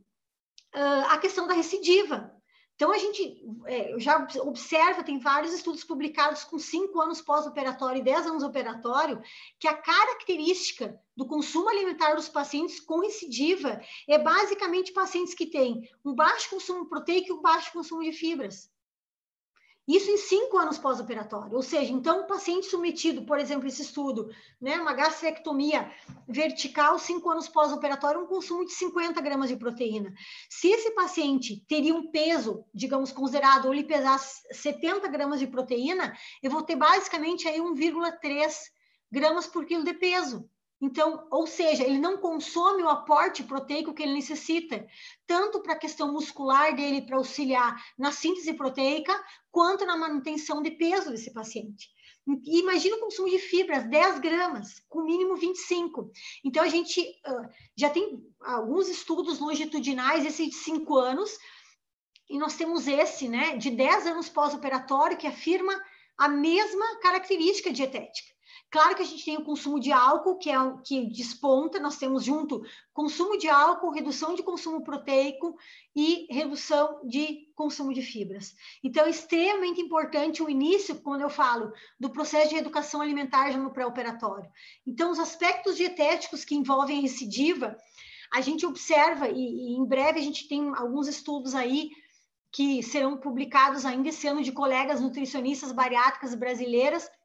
a questão da recidiva. Então, a gente já observa, tem vários estudos publicados com 5 anos pós-operatório e 10 anos operatório, que a característica do consumo alimentar dos pacientes com recidiva é basicamente pacientes que têm um baixo consumo proteico e um baixo consumo de fibras. Isso em 5 anos pós-operatório, ou seja, então o paciente submetido, por exemplo, esse estudo, né, uma gastrectomia vertical, 5 anos pós-operatório, um consumo de 50 gramas de proteína. Se esse paciente teria um peso, digamos, considerado, ou ele pesasse 70 gramas de proteína, eu vou ter basicamente aí 1,3 gramas por quilo de peso. Então, ou seja, ele não consome o aporte proteico que ele necessita, tanto para a questão muscular dele, para auxiliar na síntese proteica, quanto na manutenção de peso desse paciente. E imagina o consumo de fibras, 10 gramas, com mínimo 25. Então, a gente já tem alguns estudos longitudinais, esse de 5 anos, e nós temos esse, né, de 10 anos pós-operatório, que afirma a mesma característica dietética. Claro que a gente tem o consumo de álcool, que é o que desponta, nós temos junto consumo de álcool, redução de consumo proteico e redução de consumo de fibras. Então, é extremamente importante o início, quando eu falo do processo de reeducação alimentar já no pré-operatório. Então, os aspectos dietéticos que envolvem a recidiva, a gente observa, e em breve a gente tem alguns estudos aí que serão publicados ainda esse ano de colegas nutricionistas bariátricas brasileiras,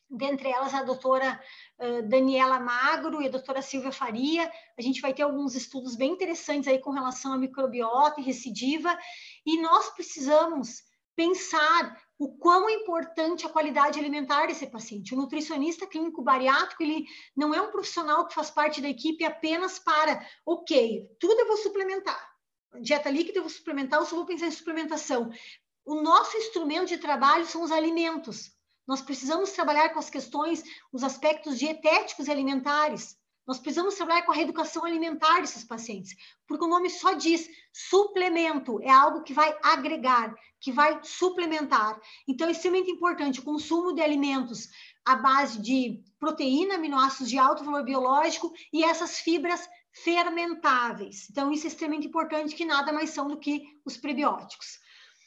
dentre elas a doutora Daniela Magro e a doutora Silvia Faria. A gente vai ter alguns estudos bem interessantes aí com relação à microbiota e recidiva, e nós precisamos pensar o quão importante a qualidade alimentar desse paciente. O nutricionista clínico bariátrico, ele não é um profissional que faz parte da equipe apenas para, ok, tudo eu vou suplementar. Dieta líquida eu vou suplementar, eu só vou pensar em suplementação. O nosso instrumento de trabalho são os alimentos. Nós precisamos trabalhar com as questões, os aspectos dietéticos e alimentares. Nós precisamos trabalhar com a reeducação alimentar desses pacientes, porque o nome só diz suplemento, é algo que vai agregar, que vai suplementar. Então, é extremamente importante o consumo de alimentos à base de proteína, aminoácidos de alto valor biológico e essas fibras fermentáveis. Então, isso é extremamente importante, que nada mais são do que os prebióticos.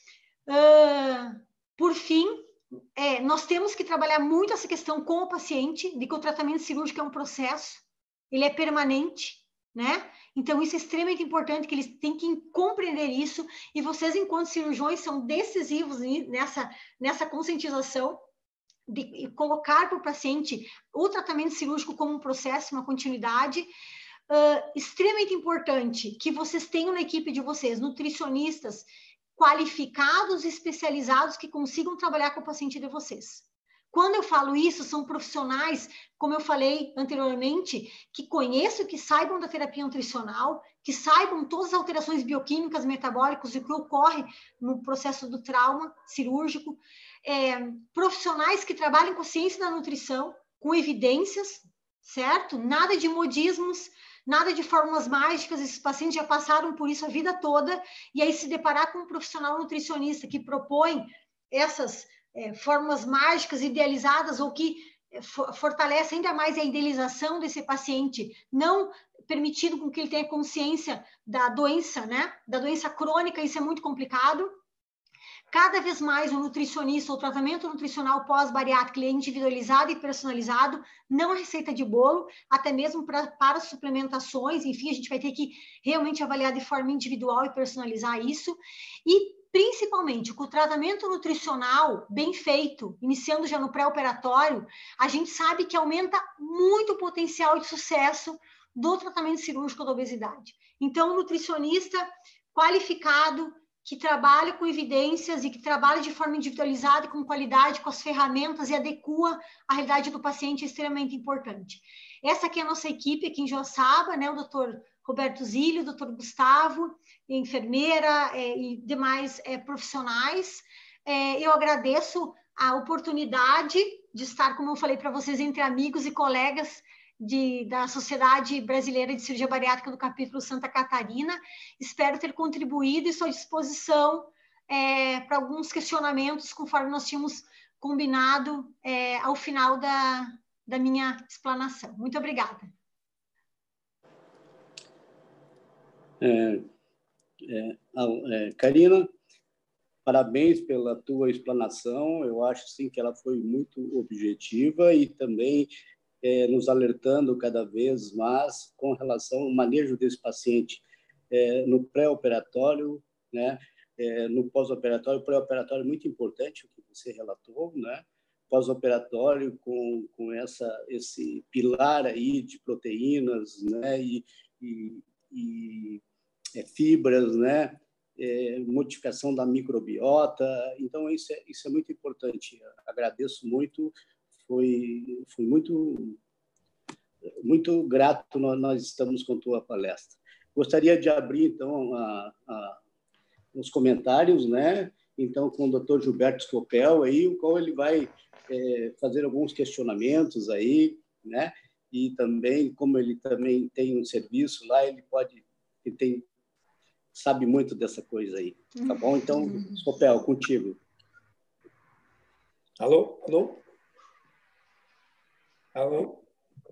Por fim, nós temos que trabalhar muito essa questão com o paciente, de que o tratamento cirúrgico é um processo, ele é permanente, né? Então, isso é extremamente importante, que eles têm que compreender isso, e vocês, enquanto cirurgiões, são decisivos nessa conscientização de colocar para o paciente o tratamento cirúrgico como um processo, uma continuidade. Extremamente importante que vocês tenham na equipe de vocês nutricionistas qualificados e especializados que consigam trabalhar com o paciente de vocês. Quando eu falo isso, são profissionais, como eu falei anteriormente, que conheçam, que saibam da terapia nutricional, que saibam todas as alterações bioquímicas, metabólicas e o que ocorre no processo do trauma cirúrgico, profissionais que trabalhem com a ciência da nutrição, com evidências, certo? Nada de modismos, nada de fórmulas mágicas, esses pacientes já passaram por isso a vida toda, e aí se deparar com um profissional nutricionista que propõe essas fórmulas mágicas idealizadas ou que fortalece ainda mais a idealização desse paciente, não permitindo com que ele tenha consciência da doença, né? Da doença crônica, isso é muito complicado. Cada vez mais o nutricionista, o tratamento nutricional pós-bariátrico, ele é individualizado e personalizado, não a receita de bolo, até mesmo para suplementações, enfim, a gente vai ter que realmente avaliar de forma individual e personalizar isso. E, principalmente, com o tratamento nutricional bem feito, iniciando já no pré-operatório, a gente sabe que aumenta muito o potencial de sucesso do tratamento cirúrgico da obesidade. Então, o nutricionista qualificado, que trabalha com evidências e que trabalha de forma individualizada e com qualidade, com as ferramentas e adequa a realidade do paciente é extremamente importante. Essa aqui é a nossa equipe aqui em Joaçaba, né? O doutor Roberto Zílio, o doutor Gustavo, enfermeira e demais profissionais. Eu agradeço a oportunidade de estar, como eu falei para vocês, entre amigos e colegas da Sociedade Brasileira de Cirurgia Bariátrica do capítulo Santa Catarina. Espero ter contribuído e estou à disposição para alguns questionamentos, conforme nós tínhamos combinado ao final da minha explanação. Muito obrigada. Karina, parabéns pela tua explanação. Eu acho sim que ela foi muito objetiva e também nos alertando cada vez mais com relação ao manejo desse paciente no pré-operatório, né? No pós-operatório. Pré-operatório é muito importante, o que você relatou, né? Pós-operatório com esse pilar aí de proteínas, né? E fibras, né? Modificação da microbiota. Então, isso é muito importante. Agradeço muito. Foi muito, muito grato nós estamos com a tua palestra. Gostaria de abrir, então, os comentários, né? Então, com o Dr. Gilberto Scopel, aí, o qual ele vai fazer alguns questionamentos aí, né? E também, como ele também tem um serviço lá, ele sabe muito dessa coisa aí, tá bom? Então, Scopel, contigo. Alô? Alô? Alô?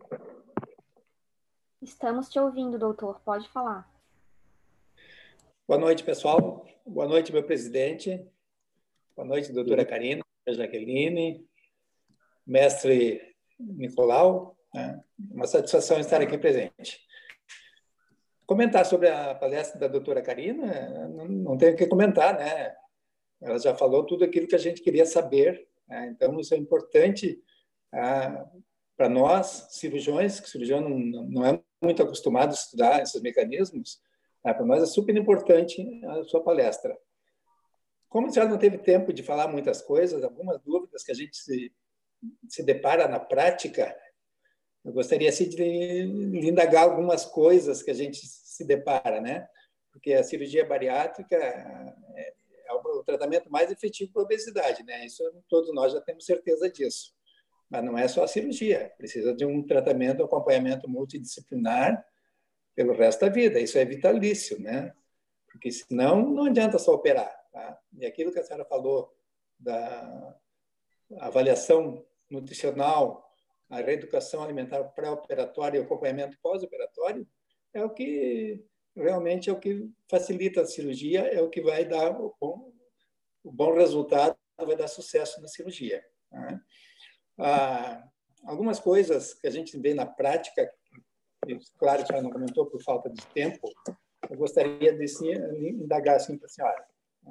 Estamos te ouvindo, doutor. Pode falar. Boa noite, pessoal. Boa noite, meu presidente. Boa noite, doutora Karina, Jaqueline, mestre Nicolau. Uma satisfação estar aqui presente. Comentar sobre a palestra da doutora Karina, não tenho o que comentar, né? Ela já falou tudo aquilo que a gente queria saber, né? Então, isso é importante Para nós, cirurgiões, que cirurgião não é muito acostumado a estudar esses mecanismos, para nós é super importante a sua palestra. Como a senhora não teve tempo de falar muitas coisas, algumas dúvidas que a gente se depara na prática, eu gostaria assim, de indagar algumas coisas que a gente se depara, né? Porque a cirurgia bariátrica é o tratamento mais efetivo para a obesidade, né? Isso todos nós já temos certeza disso. Mas não é só a cirurgia, precisa de um tratamento, um acompanhamento multidisciplinar pelo resto da vida. Isso é vitalício, né? Porque senão não adianta só operar. Tá? E aquilo que a senhora falou da avaliação nutricional, a reeducação alimentar pré-operatória e o acompanhamento pós-operatório é o que realmente é o que facilita a cirurgia, é o que vai dar o bom resultado, vai dar sucesso na cirurgia. Tá? Algumas coisas que a gente vê na prática, claro que a senhora não comentou por falta de tempo, eu gostaria de indagar assim para a senhora.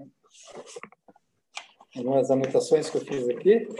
Algumas anotações que eu fiz aqui.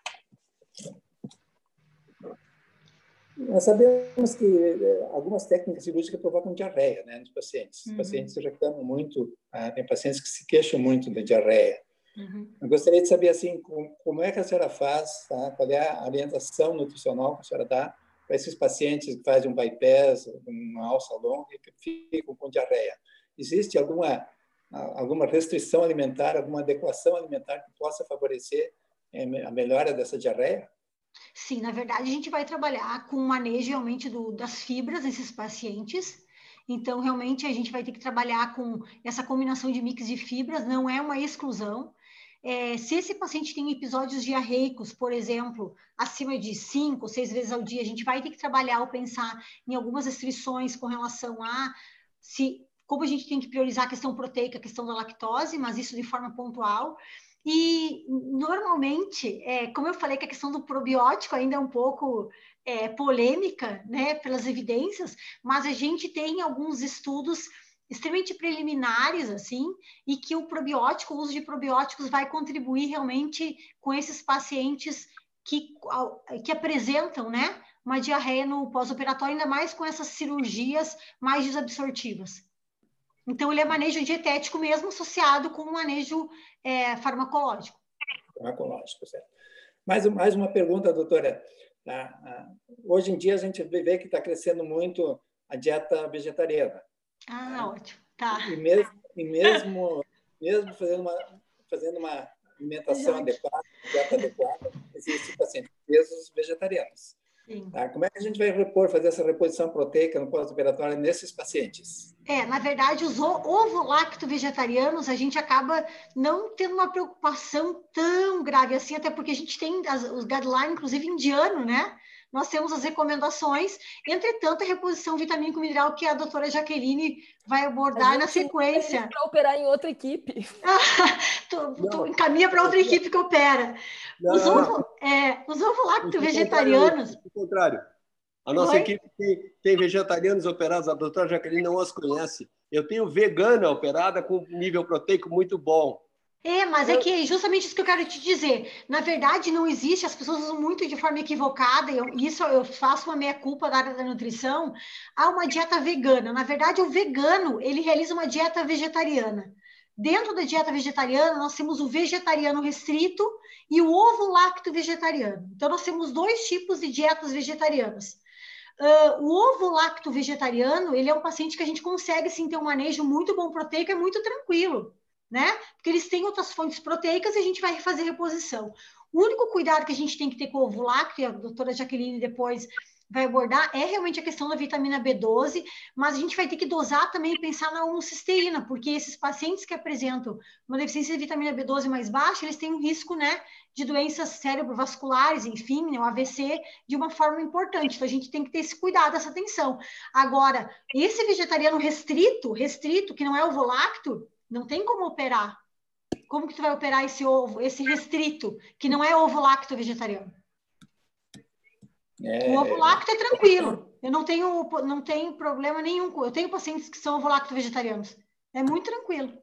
Nós sabemos que algumas técnicas cirúrgicas provocam diarreia, né, nos pacientes. Os pacientes reclamam muito, tem pacientes que se queixam muito da diarreia. Eu gostaria de saber assim, como é que a senhora faz, tá? Qual é a orientação nutricional que a senhora dá para esses pacientes que fazem um bypass, uma alça longa e que ficam com diarreia. Existe alguma restrição alimentar, alguma adequação alimentar que possa favorecer a melhora dessa diarreia? Sim, na verdade, a gente vai trabalhar com o manejo realmente das fibras desses pacientes. Então, realmente, a gente vai ter que trabalhar com essa combinação de mix de fibras, não é uma exclusão. Se esse paciente tem episódios diarreicos, por exemplo, acima de 5 ou 6 vezes ao dia, a gente vai ter que trabalhar ou pensar em algumas restrições com relação a como a gente tem que priorizar a questão proteica, a questão da lactose, mas isso de forma pontual. E, normalmente, como eu falei que a questão do probiótico ainda é um pouco polêmica, né, pelas evidências, mas a gente tem alguns estudos extremamente preliminares, assim, e que o uso de probióticos vai contribuir realmente com esses pacientes que apresentam, né, uma diarreia no pós-operatório, ainda mais com essas cirurgias mais desabsortivas. Então, ele é manejo dietético mesmo, associado com um manejo farmacológico. Farmacológico, certo. Mais uma pergunta, doutora. Hoje em dia, a gente vê que está crescendo muito a dieta vegetariana. Ótimo. Tá. E mesmo fazendo uma alimentação adequada, dieta adequada, existem pacientes obesos vegetarianos. Tá? Como é que a gente vai fazer essa reposição proteica no pós-operatório nesses pacientes? Na verdade, os ovo-lacto-vegetarianos, a gente acaba não tendo uma preocupação tão grave assim, até porque a gente tem os guidelines, inclusive indiano, né? Nós temos as recomendações, entretanto, a reposição vitamínico-mineral que a doutora Jaqueline vai abordar na sequência. Para operar em outra equipe. Tu encaminha para outra equipe que opera. Os ovo-lacto-vegetarianos... Ao contrário. A nossa equipe tem vegetarianos operados, a doutora Jaqueline não os conhece. Eu tenho vegana operada com nível proteico muito bom. Mas é que é justamente isso que eu quero te dizer. Na verdade, não existe, as pessoas usam muito de forma equivocada, isso eu faço uma meia-culpa da área da nutrição, há uma dieta vegana. Na verdade, o vegano, ele realiza uma dieta vegetariana. Dentro da dieta vegetariana, nós temos o vegetariano restrito e o ovo-lacto-vegetariano. Então, nós temos 2 tipos de dietas vegetarianas. O ovo-lacto-vegetariano, ele é um paciente que a gente consegue, sim, ter um manejo muito bom proteico, é muito tranquilo, né? Porque eles têm outras fontes proteicas e a gente vai fazer reposição. O único cuidado que a gente tem que ter com o ovo lácteo, e a doutora Jaqueline depois vai abordar, é realmente a questão da vitamina B12, mas a gente vai ter que dosar também e pensar na homocisteína, porque esses pacientes que apresentam uma deficiência de vitamina B12 mais baixa, eles têm um risco, né, de doenças cerebrovasculares, enfim, né, o AVC, de uma forma importante. Então, a gente tem que ter esse cuidado, essa atenção. Agora, esse vegetariano restrito, que não é ovo-lacto, não tem como operar. Como que tu vai operar esse restrito, que não é ovo-lacto vegetariano? O ovo-lacto é tranquilo. Eu não tenho problema nenhum. Eu tenho pacientes que são ovo-lacto vegetarianos. É muito tranquilo.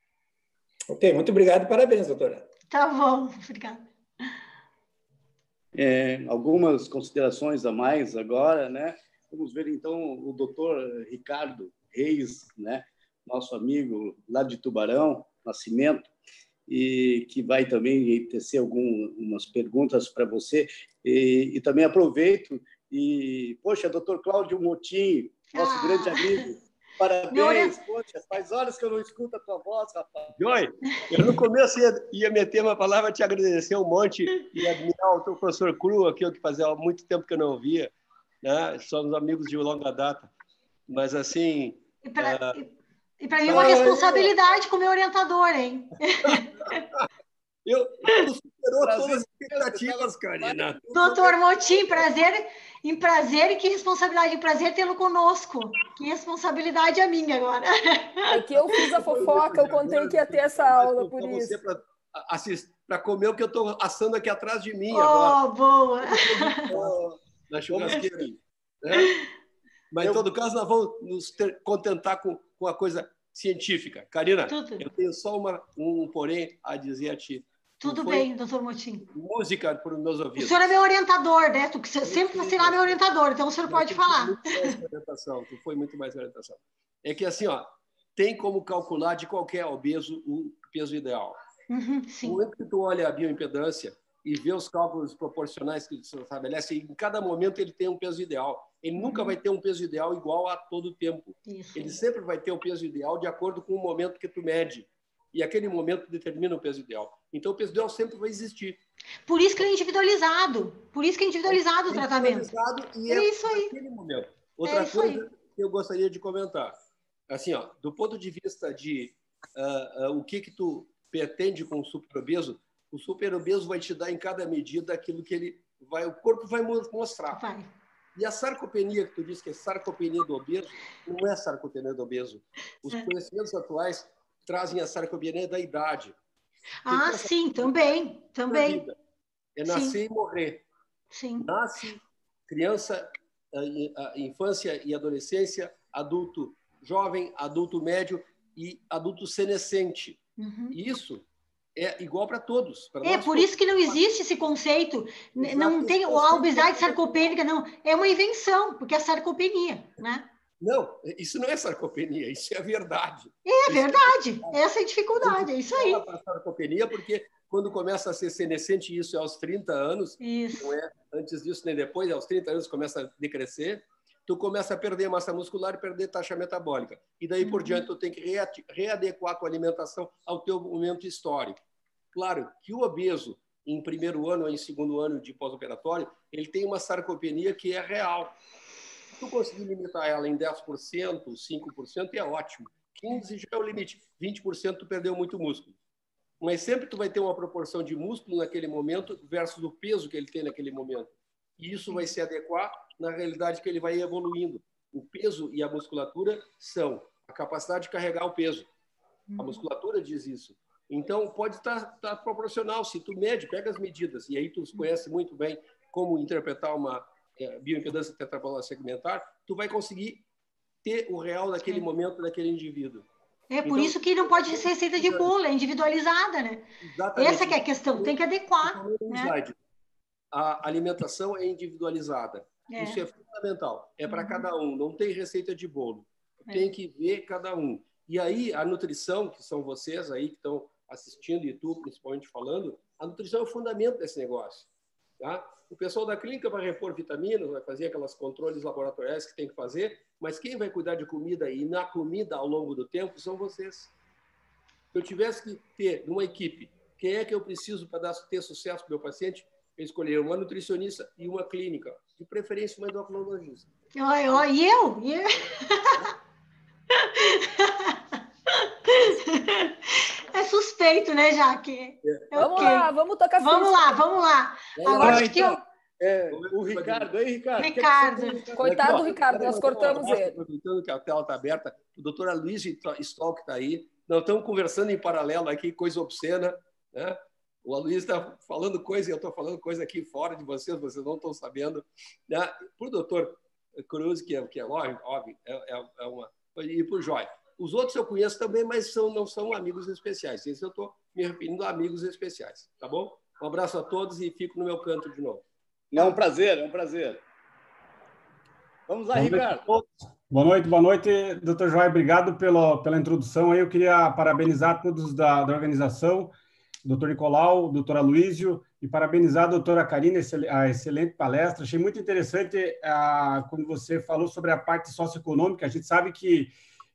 Ok, muito obrigado e parabéns, doutora. Tá bom, obrigada. Algumas considerações a mais agora, né? Vamos ver, então, o doutor Ricardo Reis, né? Nosso amigo lá de Tubarão, Nascimento, e que vai também tecer algumas perguntas para você. E também aproveito e, poxa, doutor Cláudio Motim, nosso grande amigo, parabéns, poxa, faz horas que eu não escuto a tua voz, rapaz. Joy, eu no começo ia meter uma palavra, te agradecer um monte e admirar o teu professor Cru, aqui, que fazia muito tempo que eu não via, né? Somos amigos de longa data, mas assim... E para mim é uma responsabilidade com o meu orientador, hein? Tu superou todas as expectativas, Karina. Doutor Motim, prazer e que responsabilidade. Um prazer tê-lo conosco. Que responsabilidade é minha agora. É que eu fiz a fofoca, eu contei que ia ter essa aula, por isso. Para comer o que eu estou assando aqui atrás de mim agora. Boa! Na churrasqueira. Né? Mas, em todo caso, nós vamos nos contentar com a coisa científica. Karina, eu tenho só um porém a dizer a ti. Tudo bem, doutor Motim. Música para os meus ouvidos. O senhor é meu orientador, né? Tu sempre será meu orientador, então o senhor pode falar. Tu foi muito mais orientação. É que assim, ó, tem como calcular de qualquer obeso o peso ideal. Sim. No momento que tu olha a bioimpedância e vê os cálculos proporcionais que se estabelece, em cada momento ele tem um peso ideal. Ele nunca vai ter um peso ideal igual a todo tempo. Isso. Ele sempre vai ter o peso ideal de acordo com o momento que tu mede. E aquele momento determina o peso ideal. Então, o peso ideal sempre vai existir. Por isso que ele é individualizado. Por isso que é individualizado o tratamento. E é isso aí. Naquele momento. Outra coisa que eu gostaria de comentar. Assim, ó, do ponto de vista de o que tu pretende com o superobeso vai te dar em cada medida aquilo que o corpo vai mostrar. Vai. E a sarcopenia, que tu disse que é sarcopenia do obeso, não é sarcopenia do obeso. Os conhecimentos atuais trazem a sarcopenia da idade. Sim, também. É nascer e morrer. Sim. Nasce, criança, infância e adolescência, adulto jovem, adulto médio e adulto senescente. E isso é igual para todos. Por isso que não existe esse conceito. Não tem a obesidade sarcopênica, não. É uma invenção, porque é sarcopenia, né? Não, isso não é sarcopenia, isso é a verdade. É verdade, essa é a dificuldade, é isso aí. A sarcopenia, porque quando começa a ser senescente, isso é aos 30 anos, não é antes disso nem depois, aos 30 anos começa a decrescer, tu começa a perder massa muscular e perder taxa metabólica. E daí por diante tu tem que readequar a tua alimentação ao teu momento histórico. Claro que o obeso, em primeiro ano ou em segundo ano de pós-operatório, ele tem uma sarcopenia que é real. Se tu conseguir limitar ela em 10%, 5%, é ótimo. 15% já é o limite. 20% tu perdeu muito músculo. Mas sempre tu vai ter uma proporção de músculo naquele momento versus o peso que ele tem naquele momento. E isso vai se adequar na realidade que ele vai evoluindo. O peso e a musculatura são a capacidade de carregar o peso. A musculatura diz isso. Então, pode estar proporcional. Se tu mede, pega as medidas, e aí tu conhece muito bem como interpretar uma bioimpedância tetrabólica segmentar, tu vai conseguir ter o real naquele momento daquele indivíduo. Por isso que não pode ser receita de bolo, é individualizada, né? Exatamente. Essa que é a questão, tem que adequar. Né? A alimentação é individualizada. Isso é fundamental. É para cada um, não tem receita de bolo. Tem que ver cada um. E aí, a nutrição, que são vocês aí que estão assistindo, e tu principalmente falando, a nutrição é o fundamento desse negócio. Tá? O pessoal da clínica vai repor vitaminas, vai fazer aquelas controles laboratoriais que tem que fazer, mas quem vai cuidar de comida e na comida ao longo do tempo são vocês. Se eu tivesse que ter uma equipe, quem é que eu preciso para ter sucesso para o meu paciente? Eu escolheria uma nutricionista e uma clínica, de preferência uma endocrinologista. E eu? É suspeito, né, Jaque? Vamos lá, vamos tocar ficha. Vamos lá. Agora acho que o Ricardo, Ricardo. Coitado do Ricardo, nós cortamos ele. Aproveitando que a tela está aberta, a doutora Luiz Stoll, que está aí, nós estamos conversando em paralelo aqui, coisa obscena, né? O Aloysio está falando coisa e eu estou falando coisa aqui fora de vocês não estão sabendo. Né? Para o doutor Cruz, que é óbvio, e para o Joy. Os outros eu conheço também, mas não são amigos especiais. Esse eu estou me referindo a amigos especiais. Tá bom? Um abraço a todos e fico no meu canto de novo. É um prazer, é um prazer. Vamos lá, Ricardo. Boa noite, doutor Joy. Obrigado pela introdução. Eu queria parabenizar todos da organização, doutor Nicolau, doutor Aloísio, e parabenizar a doutora Karina, a excelente palestra. Achei muito interessante quando você falou sobre a parte socioeconômica. A gente sabe que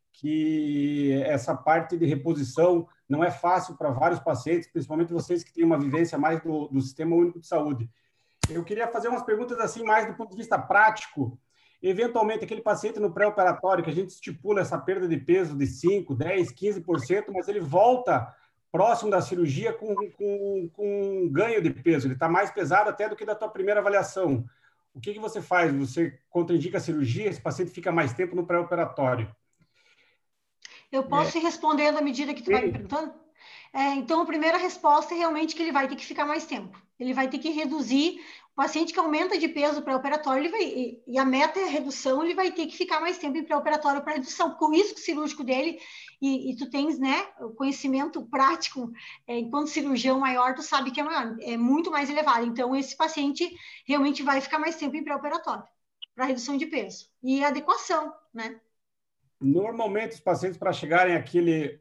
essa parte de reposição não é fácil para vários pacientes, principalmente vocês que têm uma vivência mais do Sistema Único de Saúde. Eu queria fazer umas perguntas assim mais do ponto de vista prático. Eventualmente, aquele paciente no pré-operatório, que a gente estipula essa perda de peso de 5%, 10%, 15%, mas ele volta próximo da cirurgia com um ganho de peso. Ele está mais pesado até do que da tua primeira avaliação. O que você faz? Você contraindica a cirurgia? Esse paciente fica mais tempo no pré-operatório? Eu posso ir respondendo à medida que tu vai me perguntando? Então, a primeira resposta é realmente que ele vai ter que ficar mais tempo. Ele vai ter que reduzir. O paciente que aumenta de peso pré-operatório, e a meta é a redução, ele vai ter que ficar mais tempo em pré-operatório para redução, porque o risco cirúrgico dele, e tu tens, né, o conhecimento prático, enquanto cirurgião maior, tu sabe que é maior, é muito mais elevado. Então, esse paciente realmente vai ficar mais tempo em pré-operatório para redução de peso. E adequação, né? Normalmente, os pacientes, para chegarem àquele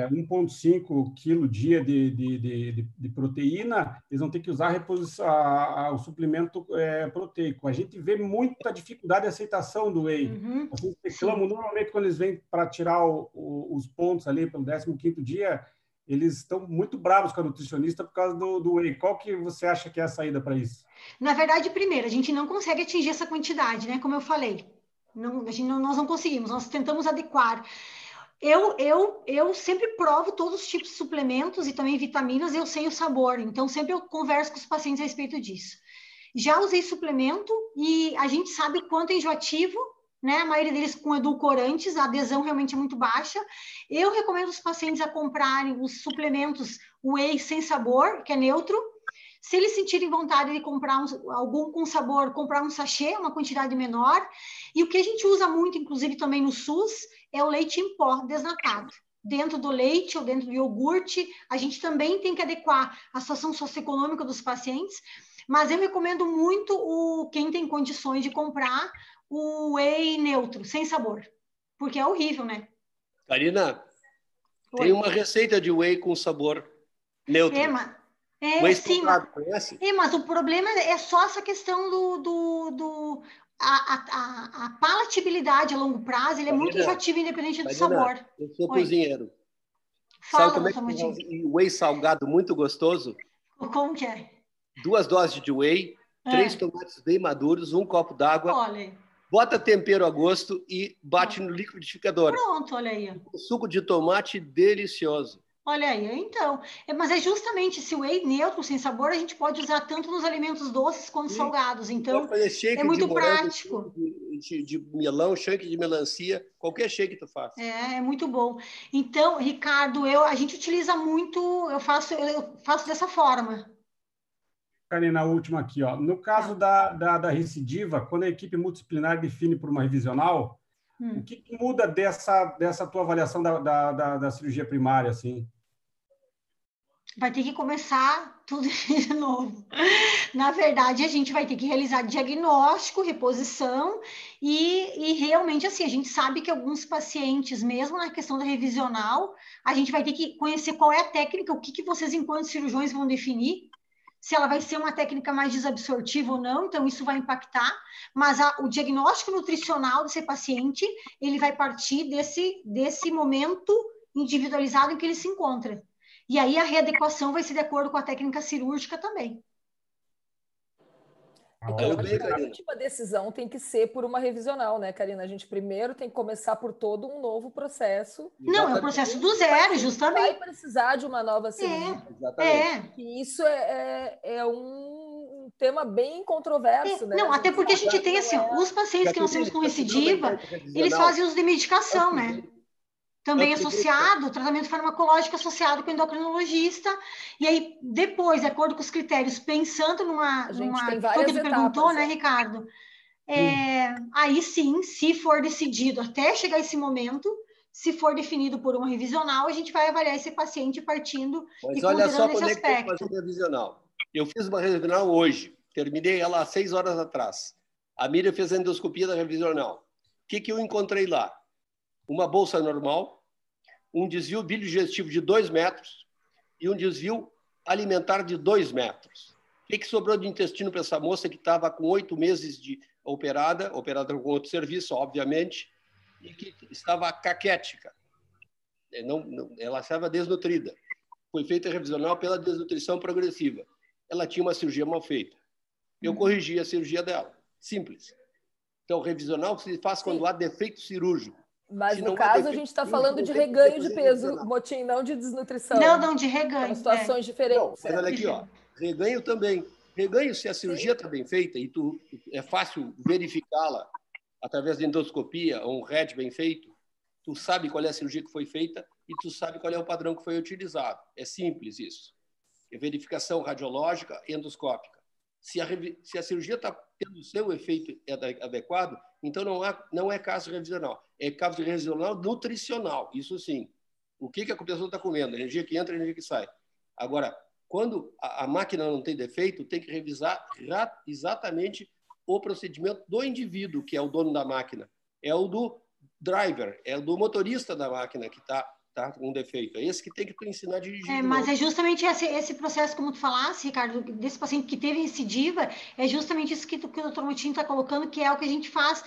1,5 kg dia de proteína, eles vão ter que usar o suplemento proteico. A gente vê muita dificuldade de aceitação do whey. Uhum, Vocês reclamam, normalmente, quando eles vêm para tirar os pontos ali pelo 15º dia, eles estão muito bravos com a nutricionista por causa do whey. Qual que você acha que é a saída para isso? Na verdade, primeiro, a gente não consegue atingir essa quantidade, né? Como eu falei. Nós não conseguimos, nós tentamos adequar. Eu sempre provo todos os tipos de suplementos e também vitaminas, eu sei o sabor, então sempre eu converso com os pacientes a respeito disso. Já usei suplemento e a gente sabe o quanto é enjoativo, né? A maioria deles com edulcorantes, a adesão realmente é muito baixa. Eu recomendo os pacientes a comprarem os suplementos whey sem sabor, que é neutro. Se eles sentirem vontade de comprar algum com sabor, comprar um sachê, uma quantidade menor. E o que a gente usa muito, inclusive também no SUS, é o leite em pó desnatado. Dentro do leite ou dentro do iogurte, a gente também tem que adequar a situação socioeconômica dos pacientes, mas eu recomendo muito quem tem condições de comprar o whey neutro, sem sabor, porque é horrível, né? Karina, tem uma receita de whey com sabor neutro. Sim, mas o problema é só essa questão a palatabilidade a longo prazo, ele é muito enjoativo, independente do sabor. Eu sou cozinheiro. Fala, sabe como é que é um whey salgado muito gostoso? Como que é? 2 doses de whey, 3 tomates bem maduros, 1 copo d'água. Olha aí. Bota tempero a gosto e bate no liquidificador. Pronto, olha aí. Um suco de tomate delicioso. Olha aí, então. Mas é justamente esse whey neutro, sem sabor, a gente pode usar tanto nos alimentos doces quanto salgados. Então, é muito prático. De melão, shake de melancia, qualquer shake tu faz. É muito bom. Então, Ricardo, a gente utiliza muito, eu faço dessa forma. Karina, a última aqui, ó. No caso da recidiva, quando a equipe multidisciplinar define por uma revisional, o que muda dessa tua avaliação da cirurgia primária, assim? Vai ter que começar tudo de novo. Na verdade, a gente vai ter que realizar diagnóstico, reposição e realmente, assim, a gente sabe que alguns pacientes, mesmo na questão da revisional, a gente vai ter que conhecer qual é a técnica, o que vocês, enquanto cirurgiões, vão definir, se ela vai ser uma técnica mais desabsortiva ou não, então isso vai impactar, mas o diagnóstico nutricional desse paciente, ele vai partir desse momento individualizado em que ele se encontra. E aí a readequação vai ser de acordo com a técnica cirúrgica também. Então, a última decisão tem que ser por uma revisional, né, Karina? A gente primeiro tem que começar por todo um novo processo. Não, é um processo do zero, justamente. Vai precisar de uma nova cirurgia. Exatamente. E isso é um tema bem controverso, né? Não, até porque a gente tem, assim, os pacientes que nós temos com recidiva, eles fazem uso de medicação, né? Também associado, tratamento farmacológico associado com o endocrinologista. E aí, depois, de acordo com os critérios, pensando numa foi o que tu perguntou, né, Ricardo? Aí sim, se for decidido até chegar esse momento, se for definido por uma revisional, a gente vai avaliar esse paciente partindo e olha só quando é que tem que fazer revisional. Eu fiz uma revisional hoje, terminei ela há 6 horas atrás. A Miriam fez a endoscopia da revisional. O que eu encontrei lá? Uma bolsa normal, um desvio bilidigestivo de 2 metros e um desvio alimentar de 2 metros. O que sobrou de intestino para essa moça que estava com 8 meses de operada com outro serviço, obviamente, e que estava caquética. Ela estava desnutrida. Foi feita a revisional pela desnutrição progressiva. Ela tinha uma cirurgia mal feita. Eu corrigi a cirurgia dela. Simples. Então, revisional se faz quando há defeito cirúrgico. Mas, no caso, a gente está falando de reganho de peso, Motim, não de desnutrição. Não, de reganho. São situações diferentes. Não, mas olha aqui, ó. Reganho também. Reganho, se a cirurgia está bem feita e é fácil verificá-la através de endoscopia ou um RED bem feito, tu sabe qual é a cirurgia que foi feita e tu sabe qual é o padrão que foi utilizado. É simples isso. É verificação radiológica e endoscópica. Se a cirurgia está tendo o seu efeito adequado, então não é caso revisional. É caso revisional nutricional, isso sim. O que a pessoa está comendo? Energia que entra, energia que sai. Agora, quando a máquina não tem defeito, tem que revisar exatamente o procedimento do indivíduo, que é o dono da máquina. É o do driver, é o do motorista da máquina que está com defeito. É esse que tem que ensinar a dirigir. Mas é justamente esse processo, como tu falasse, Ricardo, desse paciente que teve recidiva, é justamente isso que o Dr. Motim está colocando, que é o que a gente faz,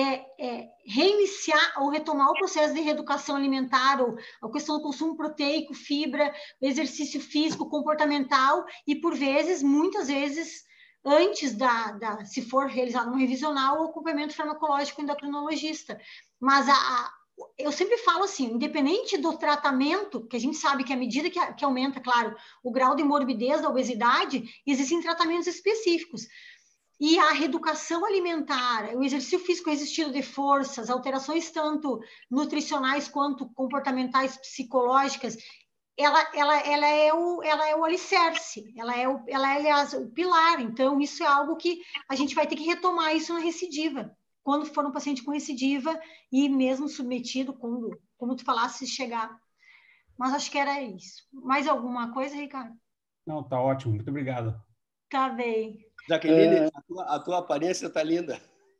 reiniciar ou retomar o processo de reeducação alimentar, ou a questão do consumo proteico, fibra, exercício físico, comportamental, e por vezes, muitas vezes, antes se for realizado um revisional, o acompanhamento farmacológico endocrinologista. Mas eu sempre falo assim, independente do tratamento, que a gente sabe que à medida que aumenta, claro, o grau de morbidez da obesidade, existem tratamentos específicos. E a reeducação alimentar, o exercício físico resistido de forças, alterações tanto nutricionais quanto comportamentais, psicológicas, ela é o alicerce, ela é, aliás, o pilar. Então, isso é algo que a gente vai ter que retomar isso na recidiva. Quando for um paciente com recidiva e mesmo submetido, como tu falasse, chegar. Mas acho que era isso. Mais alguma coisa, Ricardo? Não, tá ótimo. Muito obrigado. Tá bem. Jaqueline, a tua aparência tá linda.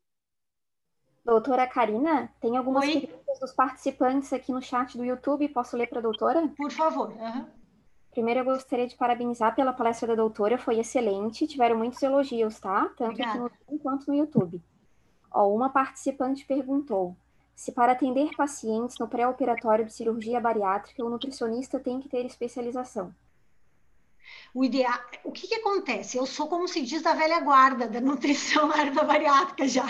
Doutora Karina, tem algumas perguntas dos participantes aqui no chat do YouTube. Posso ler para a doutora? Por favor. Uhum. Primeiro, eu gostaria de parabenizar pela palestra da doutora. Foi excelente. Tiveram muitos elogios, tá? Tanto aqui no Zoom quanto no YouTube. Uma participante perguntou se para atender pacientes no pré-operatório de cirurgia bariátrica, o nutricionista tem que ter especialização. O que acontece? Eu sou, como se diz, da velha guarda da nutrição na área da bariátrica já,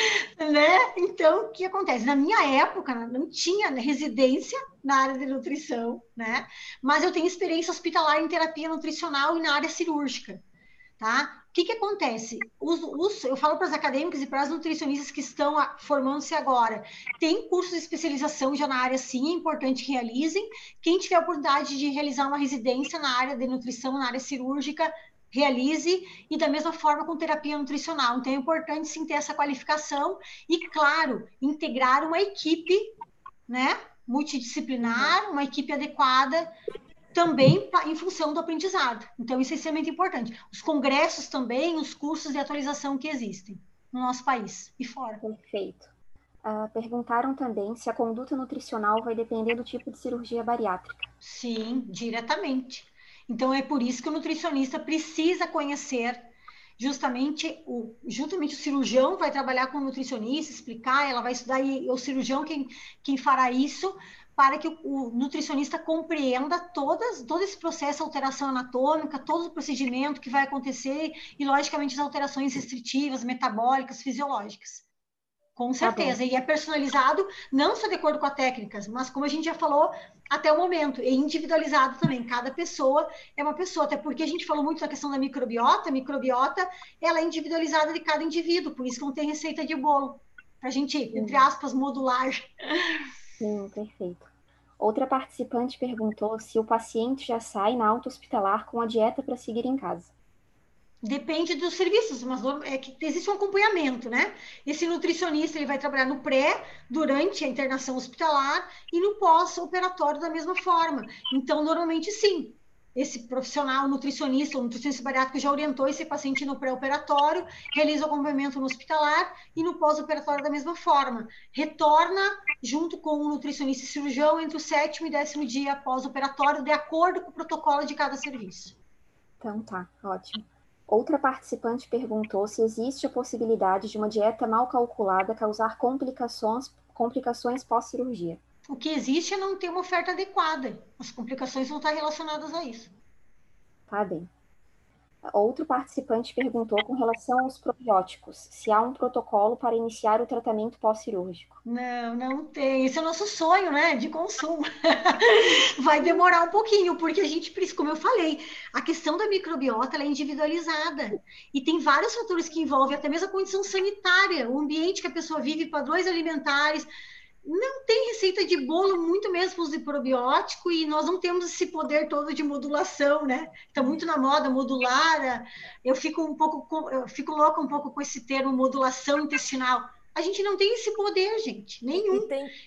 né? Então, o que acontece? Na minha época, não tinha residência na área de nutrição, né? Mas eu tenho experiência hospitalar em terapia nutricional e na área cirúrgica, tá? O que acontece? Eu falo para os acadêmicos e para as nutricionistas que estão formando-se agora, tem cursos de especialização já na área, sim, é importante que realizem. Quem tiver a oportunidade de realizar uma residência na área de nutrição, na área cirúrgica, realize, e da mesma forma com terapia nutricional. Então, é importante, sim, ter essa qualificação e, claro, integrar uma equipe, né, multidisciplinar, uma equipe adequada, também em função do aprendizado. Então, isso é extremamente importante. Os congressos também, os cursos de atualização que existem no nosso país e fora. Perfeito. Perguntaram também se a conduta nutricional vai depender do tipo de cirurgia bariátrica. Sim, diretamente. Então, é por isso que o nutricionista precisa conhecer justamente o cirurgião vai trabalhar com o nutricionista, explicar, ela vai estudar, e o cirurgião quem fará isso, para que o nutricionista compreenda todo esse processo, alteração anatômica, todo o procedimento que vai acontecer e, logicamente, as alterações restritivas, metabólicas, fisiológicas. Com certeza. E é personalizado não só de acordo com as técnicas, mas, como a gente já falou até o momento, é individualizado também. Cada pessoa é uma pessoa, até porque a gente falou muito da questão da microbiota. A microbiota, ela é individualizada de cada indivíduo, por isso que não tem receita de bolo. Para a gente, entre aspas, modular. Sim, perfeito. Outra participante perguntou se o paciente já sai na alta hospitalar com a dieta para seguir em casa. Depende dos serviços, mas é que existe um acompanhamento, né? Esse nutricionista ele vai trabalhar no pré, durante a internação hospitalar e no pós-operatório da mesma forma. Então, normalmente, sim. esse profissional, nutricionista, o nutricionista bariátrico já orientou esse paciente no pré-operatório, realiza o acompanhamento no hospitalar e no pós-operatório da mesma forma. Retorna junto com o nutricionista e cirurgião entre o 7º e 10º dia pós-operatório, de acordo com o protocolo de cada serviço. Então tá, ótimo. Outra participante perguntou se existe a possibilidade de uma dieta mal calculada causar complicações pós-cirurgia. O que existe é não ter uma oferta adequada. As complicações vão estar relacionadas a isso. Tá bem. Outro participante perguntou com relação aos probióticos, se há um protocolo para iniciar o tratamento pós-cirúrgico. Não tem. Esse é o nosso sonho, né, de consumo. Vai demorar um pouquinho, porque a gente precisa, como eu falei, a questão da microbiota ela é individualizada. E tem vários fatores que envolvem até mesmo a condição sanitária, o ambiente que a pessoa vive, padrões alimentares. Não tem receita de bolo, muito menos para uso de probiótico, e nós não temos esse poder todo de modulação, né? Está muito na moda modular. Eu fico louca um pouco com esse termo modulação intestinal. A gente não tem esse poder, gente, nenhum.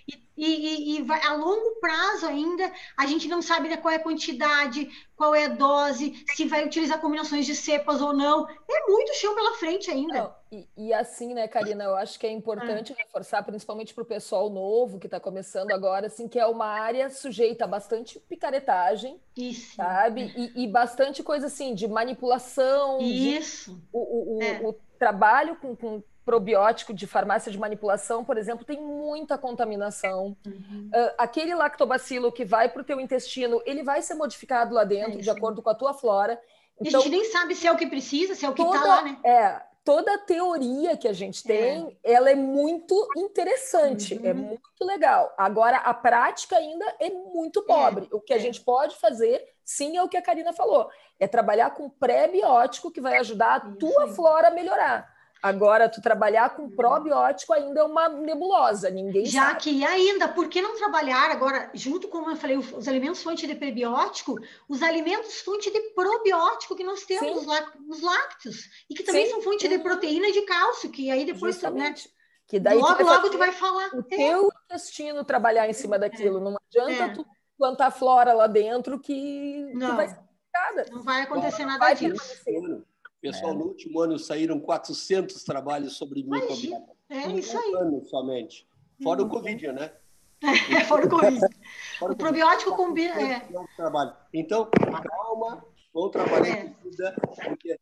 E vai, a longo prazo ainda, a gente não sabe qual é a quantidade, qual é a dose, se vai utilizar combinações de cepas ou não. É muito chão pela frente ainda. E assim, né, Karina, eu acho que é importante reforçar, principalmente para o pessoal novo que está começando agora, assim, que é uma área sujeita a bastante picaretagem, isso, sabe? E bastante coisa assim, de manipulação. Isso. O trabalho com probiótico de farmácia de manipulação, por exemplo, tem muita contaminação. Aquele lactobacilo que vai para o teu intestino, ele vai ser modificado lá dentro, de acordo com a tua flora. Então, a gente nem sabe se é o que precisa, se é o que está lá, né? Toda a teoria que a gente tem, ela é muito interessante, é muito legal. Agora, a prática ainda é muito pobre. O que a gente pode fazer, sim, é o que a Karina falou, é trabalhar com pré-biótico que vai ajudar a tua flora a melhorar. Agora, tu trabalhar com probiótico ainda é uma nebulosa, ninguém sabe. Já que ainda, por que não trabalhar agora, junto com, como eu falei, os alimentos fonte de prebiótico, os alimentos fonte de probiótico que nós temos, os lácteos, e que também são fonte de proteína e de cálcio, que aí depois, justamente, né, que daí logo tu vai falar. O teu intestino trabalhar em cima daquilo, não adianta tu plantar flora lá dentro que vai ser complicada. Não vai acontecer nada disso. Pessoal, no último ano saíram 400 trabalhos sobre microbiota. Isso aí. Um ano somente. Fora o Covid, né? Fora o Covid. O probiótico combina. Então, calma, vamos trabalhar com vida, porque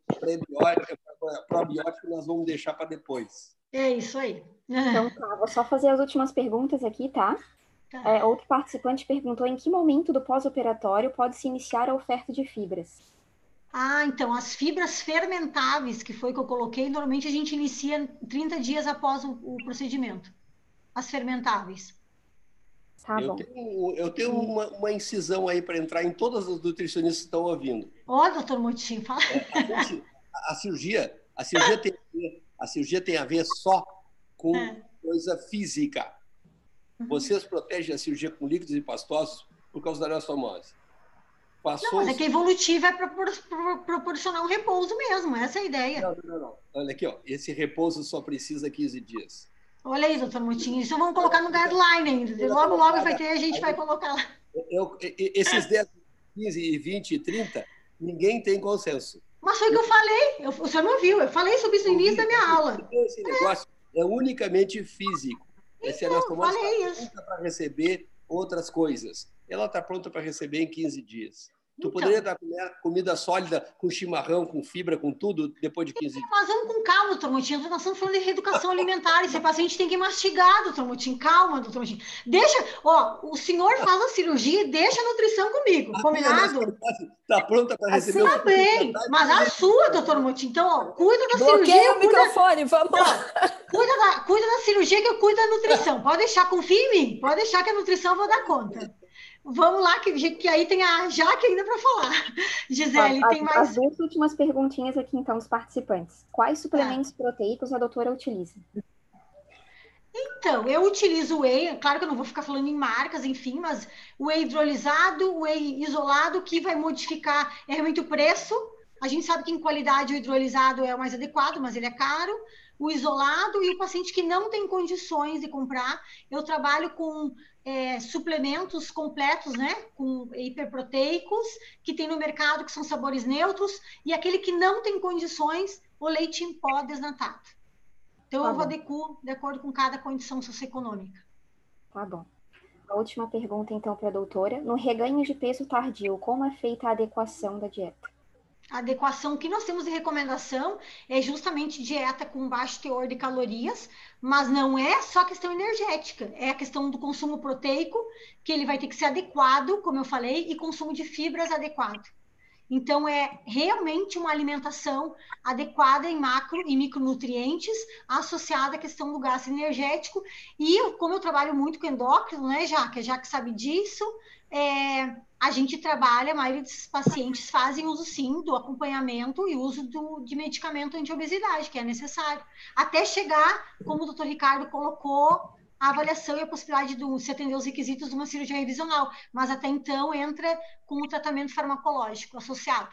probiótico nós vamos deixar para depois. É isso aí. Então, tá, vou só fazer as últimas perguntas aqui, tá? Outro participante perguntou em que momento do pós-operatório pode-se iniciar a oferta de fibras. Então, as fibras fermentáveis, que foi que eu coloquei, normalmente a gente inicia 30 dias após o procedimento. As fermentáveis. Tá bom. Eu tenho uma incisão aí para entrar em todas as nutricionistas que estão ouvindo. Doutor Motinho, fala. A cirurgia tem a ver só com coisa física. Vocês protegem a cirurgia com líquidos e pastosos por causa da anastomosi. Mas é que a evolutiva é proporcionar um repouso mesmo, essa é a ideia. Não. Olha aqui, esse repouso só precisa 15 dias. Olha aí, doutor Motinho, isso vamos colocar no guideline ainda. Logo vai ter, a gente vai colocar lá. Esses 10, 15, 20 e 30, ninguém tem consenso. Mas foi o que eu falei, o senhor não viu, eu falei sobre isso no início da minha aula. Esse negócio é unicamente físico. Essa anastomosi está pronta para receber outras coisas. Ela está pronta para receber em 15 dias. Tu poderia dar comida sólida, com chimarrão, com fibra, com tudo, depois de 15 dias. Mas vamos com calma, doutor Motinho. Nós estamos falando de reeducação alimentar. Esse paciente tem que mastigar, doutor Motinho. Calma, doutor Motinho. Deixa, o senhor faz a cirurgia e deixa a nutrição comigo. Combinado? Está pronta para receber. Tá bem, mas a sua, doutor Motinho. Então, cuida da cirurgia. Bloqueia o microfone, vamos lá. Cuida da cirurgia que eu cuido da nutrição. Pode deixar, confia em mim. Pode deixar que a nutrição eu vou dar conta. Vamos lá, que aí tem a Jaque ainda para falar. Gisele, tem mais... As duas últimas perguntinhas aqui, então, dos participantes. Quais suplementos proteicos a doutora utiliza? Então, eu utilizo o whey, claro que eu não vou ficar falando em marcas, enfim, mas o whey hidrolisado, o whey isolado, que vai modificar realmente o preço. A gente sabe que em qualidade o hidrolisado é o mais adequado, mas ele é caro. o isolado e o paciente que não tem condições de comprar. Eu trabalho com suplementos completos, né, com hiperproteicos, que tem no mercado, que são sabores neutros, e aquele que não tem condições, o leite em pó desnatado. Então, eu adequo de acordo com cada condição socioeconômica. Tá bom. A última pergunta, então, para a doutora. No reganho de peso tardio, como é feita a adequação da dieta? A adequação que nós temos de recomendação é justamente dieta com baixo teor de calorias, mas não é só questão energética, é a questão do consumo proteico, que ele vai ter que ser adequado, como eu falei, e consumo de fibras adequado. Então, é realmente uma alimentação adequada em macro e micronutrientes, associada à questão do gasto energético. E, como eu trabalho muito com endócrino, né, Jaque? A Jaque sabe disso, a gente trabalha, a maioria desses pacientes fazem uso, sim, do acompanhamento e uso de medicamento anti-obesidade, que é necessário. Até chegar, como o doutor Ricardo colocou, a avaliação e a possibilidade de se atender os requisitos de uma cirurgia revisional, mas até então entra com o tratamento farmacológico associado.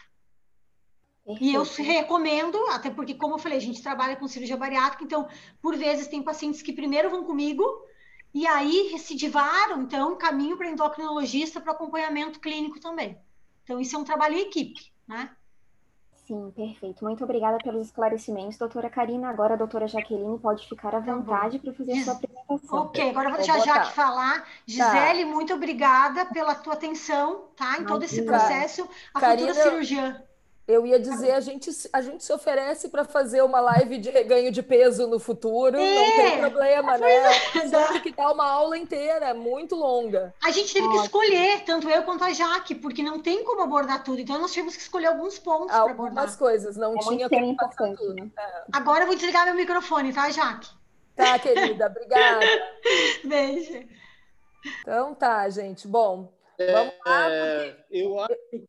E eu recomendo, até porque, como eu falei, a gente trabalha com cirurgia bariátrica, então, por vezes, tem pacientes que primeiro vão comigo, e aí recidivaram, então, caminho para endocrinologista para acompanhamento clínico também. Então, isso é um trabalho em equipe, né? Sim, perfeito. Muito obrigada pelos esclarecimentos, doutora Karina. Agora a doutora Jaqueline pode ficar à vontade para fazer a sua apresentação. Ok, agora eu vou deixar a Jaque falar. Gisele, muito obrigada pela tua atenção, tá? Em todo esse processo, a futura cirurgiã. Eu ia dizer, a gente se oferece para fazer uma live de reganho de peso no futuro, não tem problema, né? Só que dá uma aula inteira, muito longa. A gente teve que escolher, tanto eu quanto a Jaque, porque não tem como abordar tudo, então nós tivemos que escolher alguns pontos para abordar. Algumas coisas, não tinha como passar tudo. Né? Agora eu vou desligar meu microfone, tá, Jaque? Tá, querida, obrigada. Beijo. Então tá, gente. Bom, vamos lá. Eu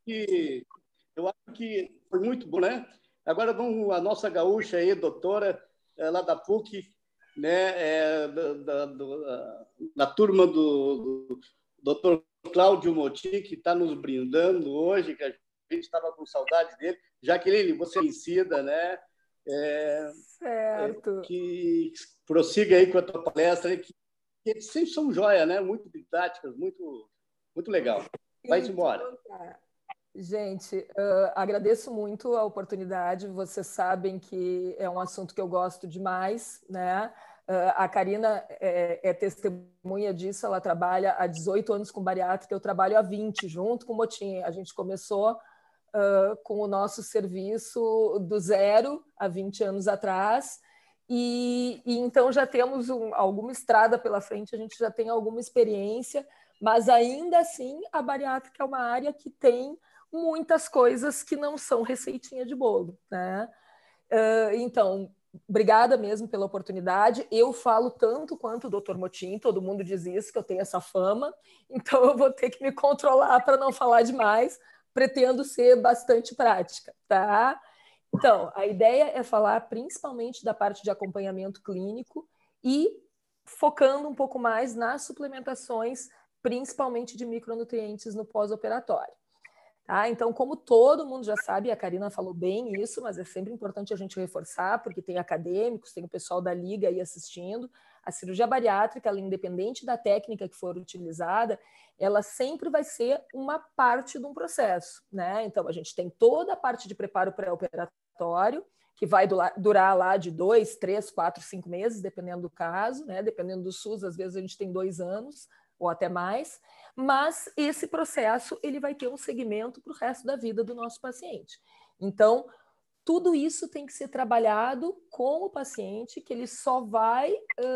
acho que foi muito bom, né? Agora vamos a nossa gaúcha aí, doutora, lá da PUC, né? Da turma do doutor Cláudio Motim, que está nos brindando hoje, que a gente estava com saudade dele. Jaqueline, você é conhecida, né? Certo. Que prossiga aí com a tua palestra, que sempre são joia, né? Muito didáticas, muito legal. Vai-se embora. Gente, agradeço muito a oportunidade. Vocês sabem que é um assunto que eu gosto demais, né? A Karina é testemunha disso, ela trabalha há 18 anos com bariátrica, eu trabalho há 20, junto com o Motim. A gente começou com o nosso serviço do zero, há 20 anos atrás, e então já temos alguma estrada pela frente, a gente já tem alguma experiência, mas ainda assim a bariátrica é uma área que tem muitas coisas que não são receitinha de bolo, né? Então, obrigada mesmo pela oportunidade. Eu falo tanto quanto o Dr. Motim, todo mundo diz isso, que eu tenho essa fama, então eu vou ter que me controlar para não falar demais. Pretendo ser bastante prática, tá? Então, a ideia é falar principalmente da parte de acompanhamento clínico e focando um pouco mais nas suplementações, principalmente de micronutrientes no pós-operatório. Tá? Então, como todo mundo já sabe, a Karina falou bem isso, mas é sempre importante a gente reforçar, porque tem acadêmicos, tem o pessoal da Liga aí assistindo. A cirurgia bariátrica, ela, independente da técnica que for utilizada, ela sempre vai ser uma parte de um processo, né? Então, a gente tem toda a parte de preparo pré-operatório, que vai durar lá de 2, 3, 4, 5 meses, dependendo do caso, né? Dependendo do SUS, às vezes a gente tem 2 anos, ou até mais, mas esse processo ele vai ter um segmento para o resto da vida do nosso paciente. Então, tudo isso tem que ser trabalhado com o paciente, que ele só vai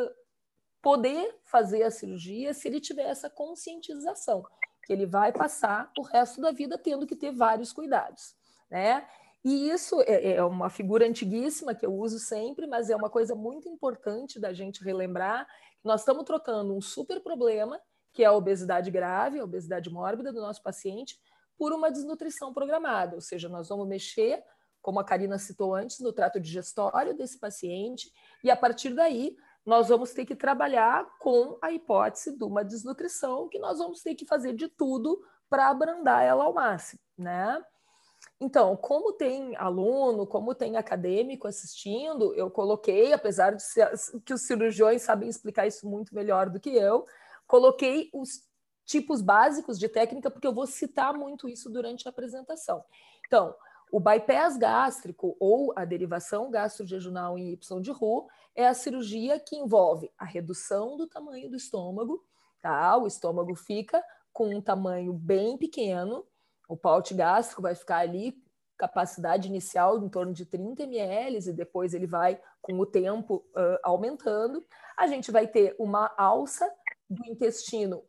poder fazer a cirurgia se ele tiver essa conscientização, que ele vai passar o resto da vida tendo que ter vários cuidados, né? E isso é uma figura antiguíssima que eu uso sempre, mas é uma coisa muito importante da gente relembrar. Nós estamos trocando um super problema, que é a obesidade grave, a obesidade mórbida do nosso paciente, por uma desnutrição programada, ou seja, nós vamos mexer, como a Karina citou antes, no trato digestório desse paciente, e a partir daí nós vamos ter que trabalhar com a hipótese de uma desnutrição, que nós vamos ter que fazer de tudo para abrandar ela ao máximo, né? Então, como tem aluno, como tem acadêmico assistindo, eu coloquei, apesar de ser, que os cirurgiões sabem explicar isso muito melhor do que eu, coloquei os tipos básicos de técnica, porque eu vou citar muito isso durante a apresentação. Então, o bypass gástrico ou a derivação gastrojejunal em Y de Roux é a cirurgia que envolve a redução do tamanho do estômago, tá? O estômago fica com um tamanho bem pequeno, o pouch gástrico vai ficar ali, capacidade inicial em torno de 30 ml, e depois ele vai, com o tempo, aumentando. A gente vai ter uma alça do intestino,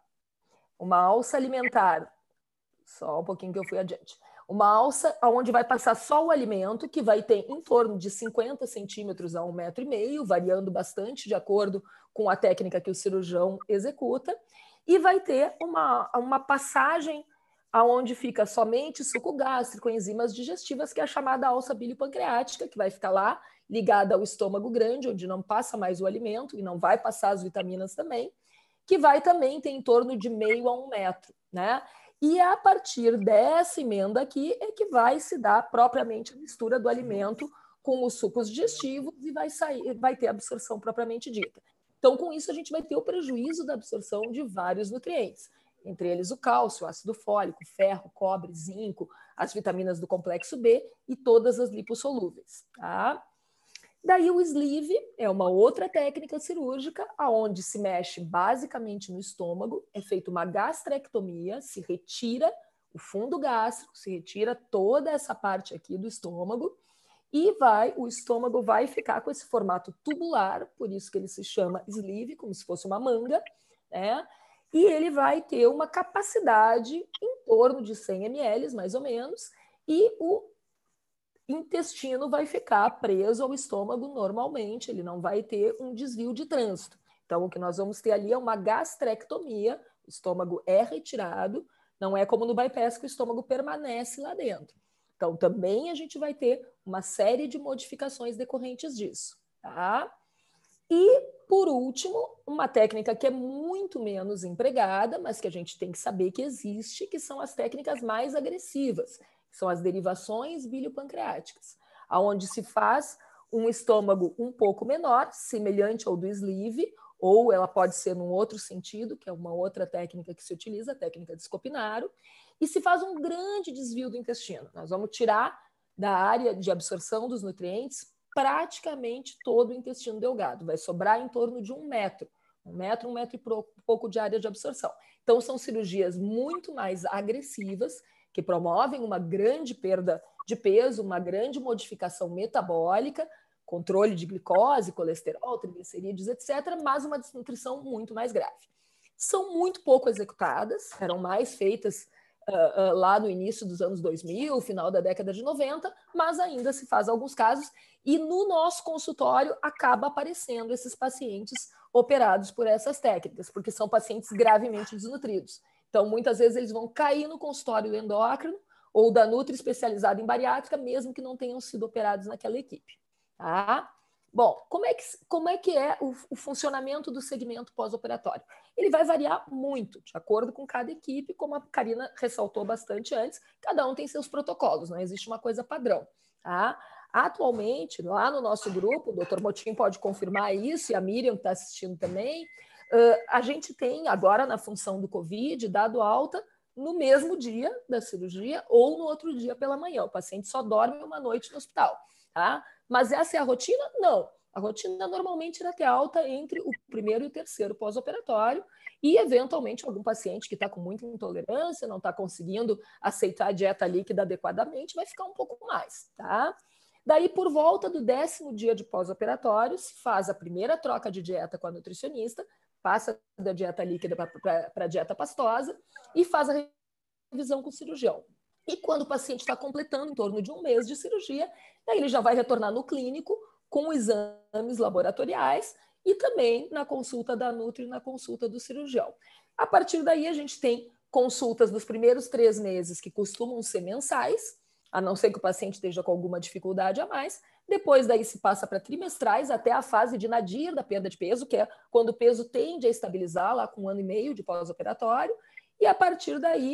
uma alça alimentar, só um pouquinho que eu fui adiante, uma alça onde vai passar só o alimento, que vai ter em torno de 50 centímetros a 1,5 metro, variando bastante de acordo com a técnica que o cirurgião executa, e vai ter uma passagem aonde fica somente suco gástrico, enzimas digestivas, que é a chamada alça biliopancreática, que vai ficar lá ligada ao estômago grande, onde não passa mais o alimento e não vai passar as vitaminas também, que vai também ter em torno de 0,5 a 1 metro, né? E a partir dessa emenda aqui é que vai se dar propriamente a mistura do alimento com os sucos digestivos e vai ter absorção propriamente dita. Então, com isso, a gente vai ter o prejuízo da absorção de vários nutrientes, entre eles o cálcio, o ácido fólico, ferro, cobre, zinco, as vitaminas do complexo B e todas as lipossolúveis, tá? Daí o sleeve é uma outra técnica cirúrgica, onde se mexe basicamente no estômago, é feita uma gastrectomia, se retira o fundo gástrico, se retira toda essa parte aqui do estômago, e o estômago vai ficar com esse formato tubular, por isso que ele se chama sleeve, como se fosse uma manga, né? E ele vai ter uma capacidade em torno de 100 ml, mais ou menos, e o intestino vai ficar preso ao estômago normalmente, ele não vai ter um desvio de trânsito. Então, o que nós vamos ter ali é uma gastrectomia, o estômago é retirado, não é como no bypass que o estômago permanece lá dentro. Então, também a gente vai ter uma série de modificações decorrentes disso, tá? E, por último, uma técnica que é muito menos empregada, mas que a gente tem que saber que existe, que são as técnicas mais agressivas, que são as derivações biliopancreáticas, onde se faz um estômago um pouco menor, semelhante ao do sleeve, ou ela pode ser num outro sentido, que é uma outra técnica que se utiliza, a técnica de Scopinaro, e se faz um grande desvio do intestino. Nós vamos tirar da área de absorção dos nutrientes praticamente todo o intestino delgado. Vai sobrar em torno de 1 metro. 1 metro e pouco de área de absorção. Então, são cirurgias muito mais agressivas, que promovem uma grande perda de peso, uma grande modificação metabólica, controle de glicose, colesterol, triglicerídeos, etc., mas uma desnutrição muito mais grave. São muito pouco executadas, eram mais feitas lá no início dos anos 2000, final da década de 90, mas ainda se faz alguns casos, e no nosso consultório acaba aparecendo esses pacientes operados por essas técnicas, porque são pacientes gravemente desnutridos. Então, muitas vezes eles vão cair no consultório do endócrino ou da nutri especializada em bariátrica, mesmo que não tenham sido operados naquela equipe. Tá? Bom, como é que é o funcionamento do segmento pós-operatório? Ele vai variar muito, de acordo com cada equipe, como a Karina ressaltou bastante antes, cada um tem seus protocolos, não existe uma coisa padrão. Tá? Atualmente, lá no nosso grupo, o Dr. Motim pode confirmar isso, e a Miriam está assistindo também, a gente tem, agora na função do Covid, dado alta no mesmo dia da cirurgia ou no outro dia pela manhã. O paciente só dorme uma noite no hospital. Tá? Mas essa é a rotina? Não. A rotina normalmente irá ter alta entre o primeiro e o terceiro pós-operatório e, eventualmente, algum paciente que está com muita intolerância, não está conseguindo aceitar a dieta líquida adequadamente, vai ficar um pouco mais. Tá? Daí, por volta do 10º dia de pós-operatório, se faz a primeira troca de dieta com a nutricionista, passa da dieta líquida para a dieta pastosa e faz a revisão com o cirurgião. E quando o paciente está completando em torno de 1 mês de cirurgia, daí ele já vai retornar no clínico com exames laboratoriais e também na consulta da nutri e na consulta do cirurgião. A partir daí, a gente tem consultas dos primeiros 3 meses que costumam ser mensais, a não ser que o paciente esteja com alguma dificuldade a mais. Depois daí se passa para trimestrais até a fase de nadir da perda de peso, que é quando o peso tende a estabilizar lá com 1 ano e meio de pós-operatório. E a partir daí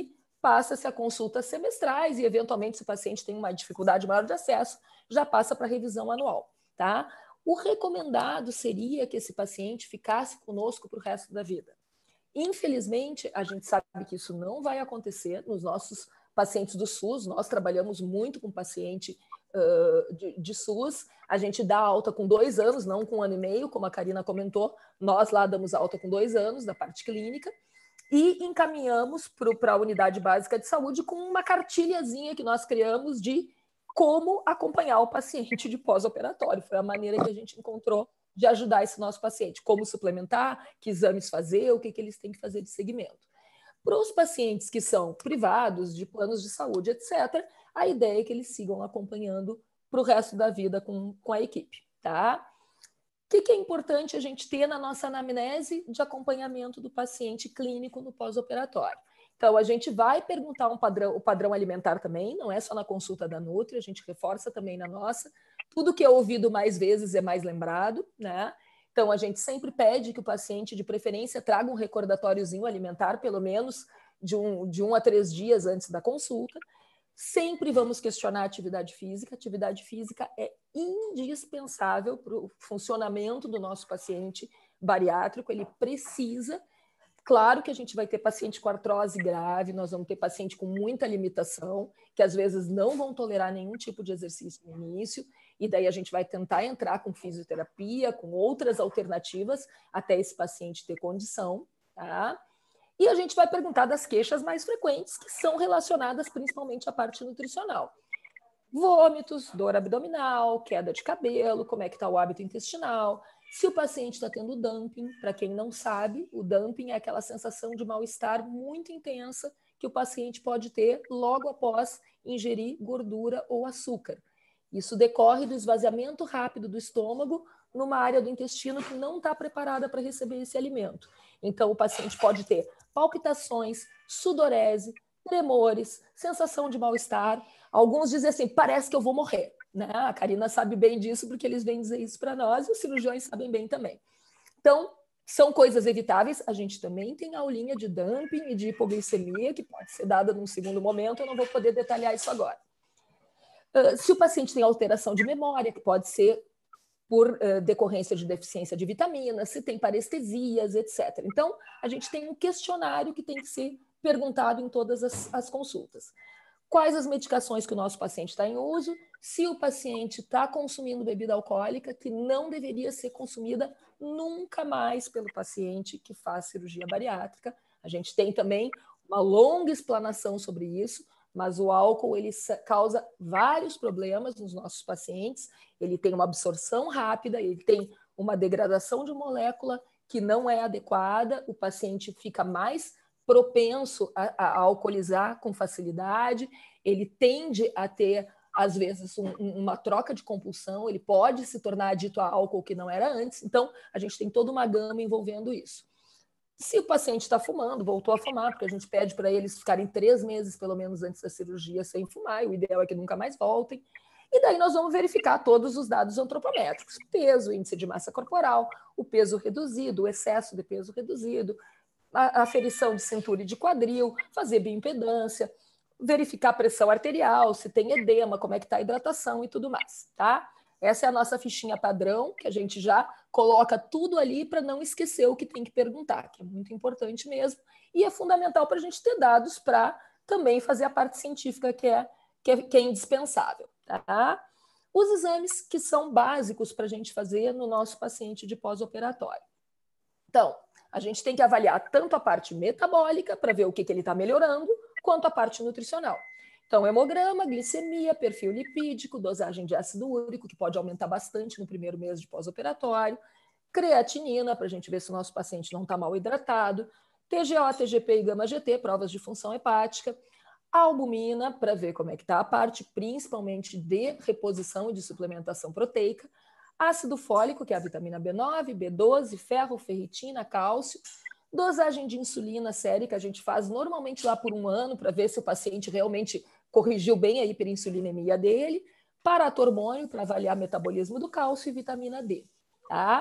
passa-se a consultas semestrais e, eventualmente, se o paciente tem uma dificuldade maior de acesso, já passa para a revisão anual, tá? O recomendado seria que esse paciente ficasse conosco para o resto da vida. Infelizmente, a gente sabe que isso não vai acontecer nos nossos pacientes do SUS. Nós trabalhamos muito com paciente de SUS. A gente dá alta com 2 anos, não com 1 ano e meio, como a Karina comentou. Nós lá damos alta com 2 anos da parte clínica e encaminhamos para a unidade básica de saúde com uma cartilhazinha que nós criamos de como acompanhar o paciente de pós-operatório. Foi a maneira que a gente encontrou de ajudar esse nosso paciente, como suplementar, que exames fazer, o que eles têm que fazer de segmento. Para os pacientes que são privados, de planos de saúde, etc., a ideia é que eles sigam acompanhando para o resto da vida com a equipe, tá? O que é importante a gente ter na nossa anamnese de acompanhamento do paciente clínico no pós-operatório? Então, a gente vai perguntar o padrão alimentar também, não é só na consulta da Nutri, a gente reforça também na nossa. Tudo que é ouvido mais vezes é mais lembrado, né? Então, a gente sempre pede que o paciente, de preferência, traga um recordatóriozinho alimentar, pelo menos de 1 a 3 dias antes da consulta. Sempre vamos questionar a atividade física. A atividade física é indispensável para o funcionamento do nosso paciente bariátrico. Ele precisa. Claro que a gente vai ter paciente com artrose grave, nós vamos ter paciente com muita limitação, que às vezes não vão tolerar nenhum tipo de exercício no início, e daí a gente vai tentar entrar com fisioterapia, com outras alternativas, até esse paciente ter condição, tá? E a gente vai perguntar das queixas mais frequentes, que são relacionadas principalmente à parte nutricional. Vômitos, dor abdominal, queda de cabelo, como é que está o hábito intestinal, se o paciente está tendo dumping. Para quem não sabe, o dumping é aquela sensação de mal-estar muito intensa que o paciente pode ter logo após ingerir gordura ou açúcar. Isso decorre do esvaziamento rápido do estômago numa área do intestino que não está preparada para receber esse alimento. Então, o paciente pode ter palpitações, sudorese, tremores, sensação de mal-estar. Alguns dizem assim, parece que eu vou morrer. Né? A Karina sabe bem disso, porque eles vêm dizer isso para nós, e os cirurgiões sabem bem também. Então, são coisas evitáveis. A gente também tem aulinha de dumping e de hipoglicemia, que pode ser dada num segundo momento, eu não vou poder detalhar isso agora. Se o paciente tem alteração de memória, que pode ser por decorrência de deficiência de vitaminas, se tem parestesias, etc. Então, a gente tem um questionário que tem que ser perguntado em todas as consultas. Quais as medicações que o nosso paciente está em uso, se o paciente está consumindo bebida alcoólica, que não deveria ser consumida nunca mais pelo paciente que faz cirurgia bariátrica. A gente tem também uma longa explanação sobre isso, mas o álcool ele causa vários problemas nos nossos pacientes, ele tem uma absorção rápida, ele tem uma degradação de molécula que não é adequada, o paciente fica mais propenso a alcoolizar com facilidade, ele tende a ter, às vezes, uma troca de compulsão, ele pode se tornar adito a álcool que não era antes, então a gente tem toda uma gama envolvendo isso. Se o paciente está fumando, voltou a fumar, porque a gente pede para eles ficarem 3 meses, pelo menos, antes da cirurgia sem fumar, e o ideal é que nunca mais voltem. E daí nós vamos verificar todos os dados antropométricos, peso, índice de massa corporal, o peso reduzido, o excesso de peso reduzido, a aferição de cintura e de quadril, fazer bioimpedância, verificar a pressão arterial, se tem edema, como é que está a hidratação e tudo mais, tá? Essa é a nossa fichinha padrão, que a gente já coloca tudo ali para não esquecer o que tem que perguntar, que é muito importante mesmo, e é fundamental para a gente ter dados para também fazer a parte científica que é indispensável, tá? Os exames que são básicos para a gente fazer no nosso paciente de pós-operatório. Então, a gente tem que avaliar tanto a parte metabólica, para ver o que ele está melhorando, quanto a parte nutricional. Então, hemograma, glicemia, perfil lipídico, dosagem de ácido úrico, que pode aumentar bastante no primeiro mês de pós-operatório, creatinina, para a gente ver se o nosso paciente não está mal hidratado, TGO, TGP e gama-GT, provas de função hepática, albumina, para ver como é que está a parte, principalmente de reposição e de suplementação proteica, ácido fólico, que é a vitamina B9, B12, ferro, ferritina, cálcio, dosagem de insulina sérica, a gente faz normalmente lá por 1 ano para ver se o paciente realmente corrigiu bem a hiperinsulinemia dele, paratormônio para avaliar o metabolismo do cálcio e vitamina D. Tá?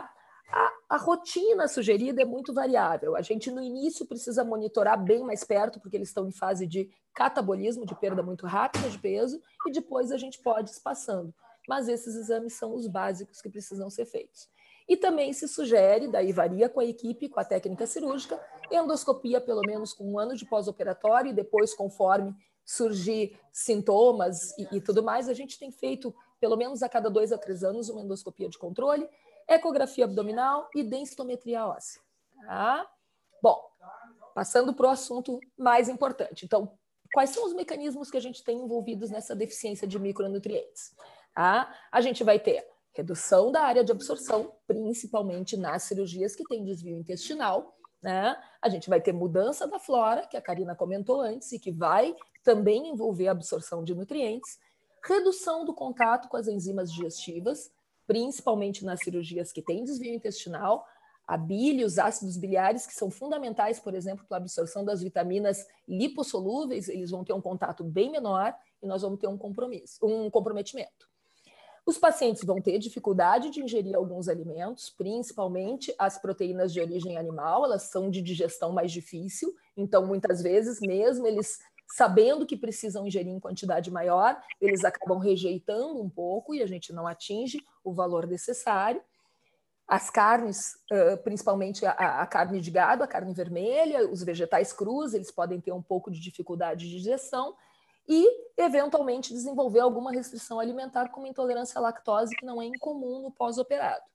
A rotina sugerida é muito variável. A gente, no início, precisa monitorar bem mais perto, porque eles estão em fase de catabolismo, de perda muito rápida de peso, e depois a gente pode ir espaçando. Mas esses exames são os básicos que precisam ser feitos. E também se sugere, daí varia com a equipe, com a técnica cirúrgica, endoscopia pelo menos com 1 ano de pós-operatório, e depois, conforme surgir sintomas e tudo mais, a gente tem feito, pelo menos a cada 2 a 3 anos, uma endoscopia de controle, ecografia abdominal e densitometria óssea. Tá? Bom, passando para o assunto mais importante. Então, quais são os mecanismos que a gente tem envolvidos nessa deficiência de micronutrientes? Tá? A gente vai ter redução da área de absorção, principalmente nas cirurgias que têm desvio intestinal, né? A gente vai ter mudança da flora, que a Karina comentou antes, e que vai também envolver a absorção de nutrientes, redução do contato com as enzimas digestivas, principalmente nas cirurgias que têm desvio intestinal, a bile, os ácidos biliares, que são fundamentais, por exemplo, para a absorção das vitaminas lipossolúveis, eles vão ter um contato bem menor e nós vamos ter um comprometimento. Os pacientes vão ter dificuldade de ingerir alguns alimentos, principalmente as proteínas de origem animal, elas são de digestão mais difícil, então muitas vezes, mesmo eles sabendo que precisam ingerir em quantidade maior, eles acabam rejeitando um pouco e a gente não atinge o valor necessário. As carnes, principalmente a carne de gado, a carne vermelha, os vegetais crus, eles podem ter um pouco de dificuldade de digestão e, eventualmente, desenvolver alguma restrição alimentar, como intolerância à lactose, que não é incomum no pós-operado.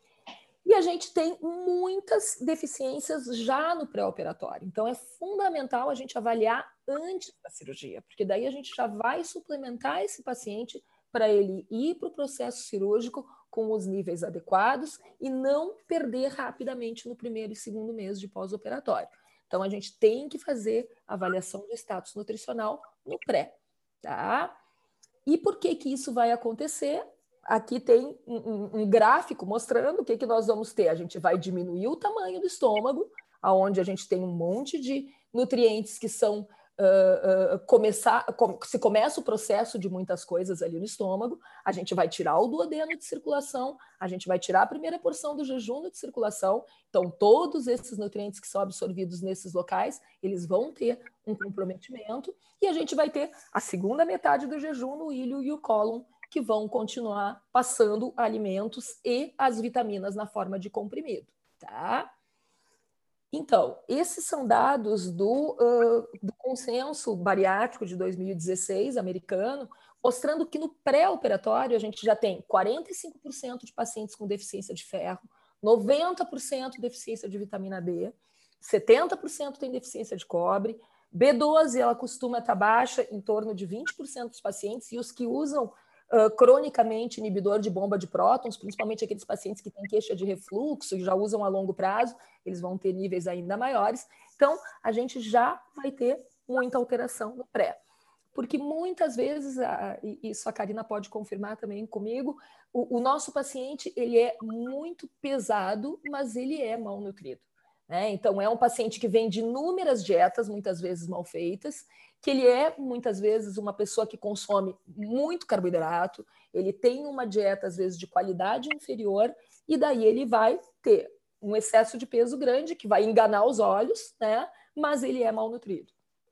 E a gente tem muitas deficiências já no pré-operatório. Então, é fundamental a gente avaliar antes da cirurgia, porque daí a gente já vai suplementar esse paciente para ele ir para o processo cirúrgico com os níveis adequados e não perder rapidamente no 1º e 2º mês de pós-operatório. Então, a gente tem que fazer avaliação do status nutricional no pré, tá? E por que que isso vai acontecer? Aqui tem um gráfico mostrando o que nós vamos ter. A gente vai diminuir o tamanho do estômago, onde a gente tem um monte de nutrientes que são... se começa o processo de muitas coisas ali no estômago, a gente vai tirar o duodeno de circulação, a gente vai tirar a primeira porção do jejum de circulação, então todos esses nutrientes que são absorvidos nesses locais, eles vão ter um comprometimento, e a gente vai ter a segunda metade do jejum no ilho e o cólon, que vão continuar passando alimentos e as vitaminas na forma de comprimido, tá? Então, esses são dados do consenso bariátrico de 2016 americano, mostrando que no pré-operatório a gente já tem 45% de pacientes com deficiência de ferro, 90% deficiência de vitamina D, 70% tem deficiência de cobre, B12 ela costuma estar baixa em torno de 20% dos pacientes, e os que usam cronicamente inibidor de bomba de prótons, principalmente aqueles pacientes que têm queixa de refluxo e já usam a longo prazo, eles vão ter níveis ainda maiores. Então, a gente já vai ter muita alteração no pré. Porque muitas vezes, isso a Karina pode confirmar também comigo, o nosso paciente ele é muito pesado, mas ele é mal nutrido. Né? Então, é um paciente que vem de inúmeras dietas, muitas vezes mal feitas, que ele é, muitas vezes, uma pessoa que consome muito carboidrato, ele tem uma dieta, às vezes, de qualidade inferior, e daí ele vai ter um excesso de peso grande, que vai enganar os olhos, né? Mas ele é mal nutrido.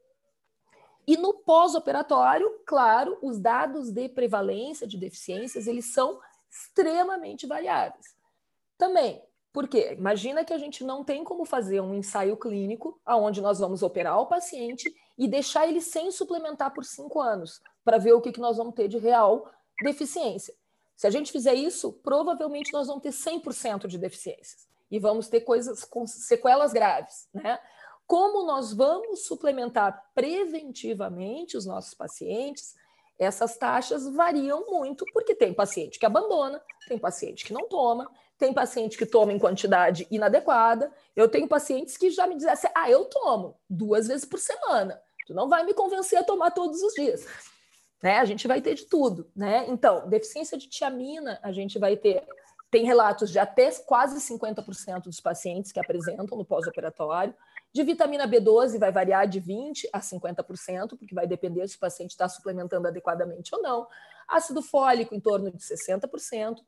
E no pós-operatório, claro, os dados de prevalência de deficiências, eles são extremamente variáveis. Também, porque imagina que a gente não tem como fazer um ensaio clínico onde nós vamos operar o paciente e deixar ele sem suplementar por 5 anos, para ver o que nós vamos ter de real deficiência. Se a gente fizer isso, provavelmente nós vamos ter 100% de deficiências e vamos ter coisas com sequelas graves, né? Como nós vamos suplementar preventivamente os nossos pacientes, essas taxas variam muito, porque tem paciente que abandona, tem paciente que não toma, tem paciente que toma em quantidade inadequada. Eu tenho pacientes que já me dizem assim, eu tomo 2 vezes por semana, tu não vai me convencer a tomar todos os dias. Né? A gente vai ter de tudo. Né? Então, deficiência de tiamina, a gente vai ter... Tem relatos de até quase 50% dos pacientes que apresentam no pós-operatório. De vitamina B12 vai variar de 20% a 50%, porque vai depender se o paciente está suplementando adequadamente ou não. Ácido fólico em torno de 60%.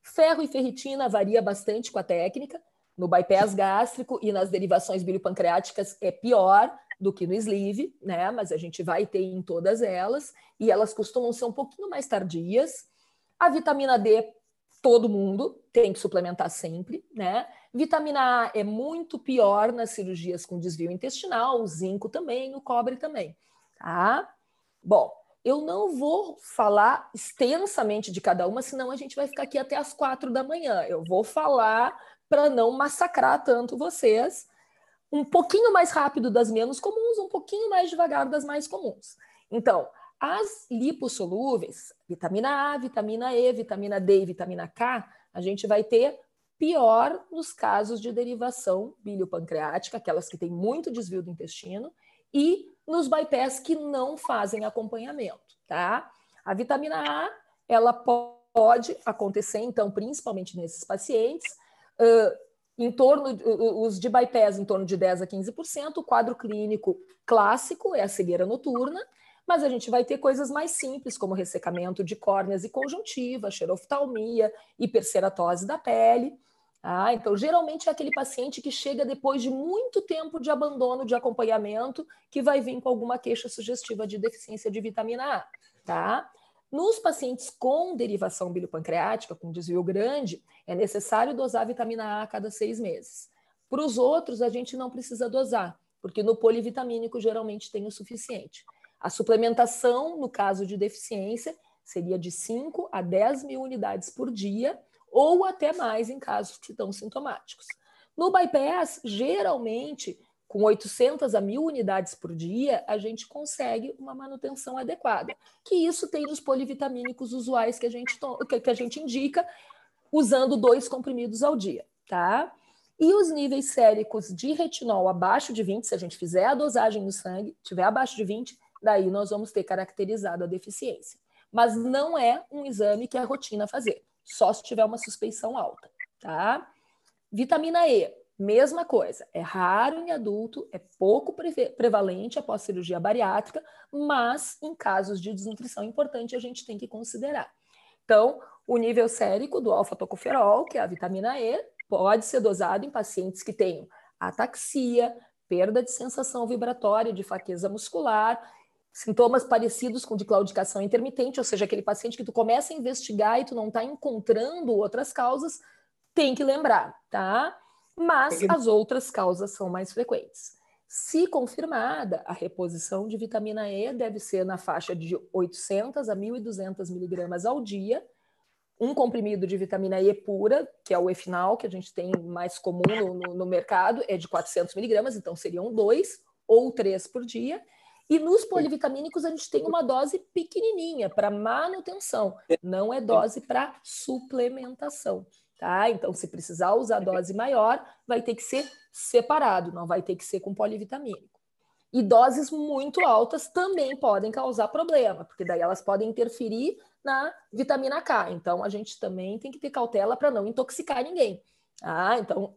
Ferro e ferritina varia bastante com a técnica. No bypass gástrico e nas derivações biliopancreáticas é pior do que no sleeve, né? Mas a gente vai ter em todas elas, e elas costumam ser um pouquinho mais tardias. A vitamina D, todo mundo tem que suplementar sempre, né? Vitamina A é muito pior nas cirurgias com desvio intestinal, o zinco também, o cobre também, tá? Bom, eu não vou falar extensamente de cada uma, senão a gente vai ficar aqui até as 4 da manhã. Eu vou falar para não massacrar tanto vocês, um pouquinho mais rápido das menos comuns, um pouquinho mais devagar das mais comuns. Então, as lipossolúveis, vitamina A, vitamina E, vitamina D e vitamina K, a gente vai ter pior nos casos de derivação biliopancreática, aquelas que têm muito desvio do intestino, e nos bypass que não fazem acompanhamento, tá? A vitamina A, ela pode acontecer, então, principalmente nesses pacientes, os de bypass em torno de 10 a 15%, o quadro clínico clássico é a cegueira noturna, mas a gente vai ter coisas mais simples, como ressecamento de córneas e conjuntiva, xeroftalmia, hiperceratose da pele. Então, geralmente é aquele paciente que chega depois de muito tempo de abandono de acompanhamento, que vai vir com alguma queixa sugestiva de deficiência de vitamina A, tá? Nos pacientes com derivação biliopancreática, com desvio grande, é necessário dosar a vitamina A a cada 6 meses. Para os outros, a gente não precisa dosar, porque no polivitamínico geralmente tem o suficiente. A suplementação, no caso de deficiência, seria de 5 a 10 mil unidades por dia, ou até mais em casos que estão sintomáticos. No bypass, geralmente, com 800 a 1.000 unidades por dia, a gente consegue uma manutenção adequada. Que isso tem nos polivitamínicos usuais que a gente indica, usando 2 comprimidos ao dia, tá? E os níveis séricos de retinol abaixo de 20, se a gente fizer a dosagem no sangue, tiver abaixo de 20, daí nós vamos ter caracterizado a deficiência. Mas não é um exame que é rotina fazer, só se tiver uma suspeição alta, tá? Vitamina E, mesma coisa, é raro em adulto, é pouco prevalente após cirurgia bariátrica, mas em casos de desnutrição importante a gente tem que considerar. Então, o nível sérico do alfa-tocoferol, que é a vitamina E, pode ser dosado em pacientes que tenham ataxia, perda de sensação vibratória, de fraqueza muscular, sintomas parecidos com de claudicação intermitente, ou seja, aquele paciente que tu começa a investigar e tu não está encontrando outras causas, tem que lembrar, tá? Mas as outras causas são mais frequentes. Se confirmada, a reposição de vitamina E deve ser na faixa de 800 a 1.200 miligramas ao dia. Um comprimido de vitamina E pura, que é o E-final, que a gente tem mais comum no mercado, é de 400 miligramas, então seriam 2 ou 3 por dia. E nos polivitamínicos a gente tem uma dose pequenininha para manutenção, não é dose para suplementação, tá? Então, se precisar usar dose maior, vai ter que ser separado, não vai ter que ser com polivitamínico. E doses muito altas também podem causar problema, porque daí elas podem interferir na vitamina K. Então, a gente também tem que ter cautela para não intoxicar ninguém. Então,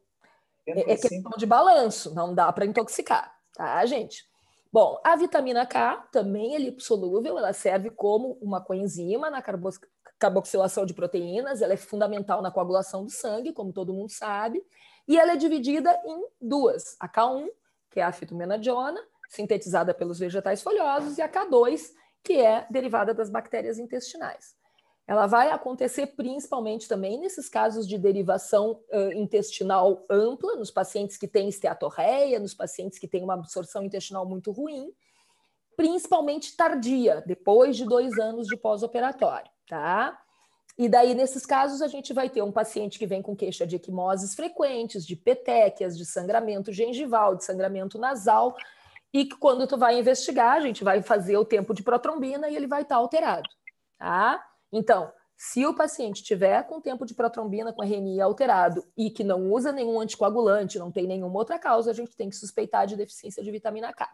é questão de balanço, não dá para intoxicar, tá, gente? Bom, a vitamina K também é lipossolúvel, ela serve como uma coenzima na carboxilação de proteínas, ela é fundamental na coagulação do sangue, como todo mundo sabe, e ela é dividida em 2, a K1, que é a fitomenadiona, sintetizada pelos vegetais folhosos, e a K2, que é derivada das bactérias intestinais. Ela vai acontecer principalmente também nesses casos de derivação intestinal ampla, nos pacientes que têm esteatorreia, nos pacientes que têm uma absorção intestinal muito ruim, principalmente tardia, depois de 2 anos de pós-operatório, tá? E daí, nesses casos, a gente vai ter um paciente que vem com queixa de equimoses frequentes, de petequias, de sangramento gengival, de sangramento nasal, e que quando tu vai investigar, a gente vai fazer o tempo de protrombina e ele vai estar alterado, tá? Então, se o paciente tiver com tempo de protrombina com RNI alterado e que não usa nenhum anticoagulante, não tem nenhuma outra causa, a gente tem que suspeitar de deficiência de vitamina K.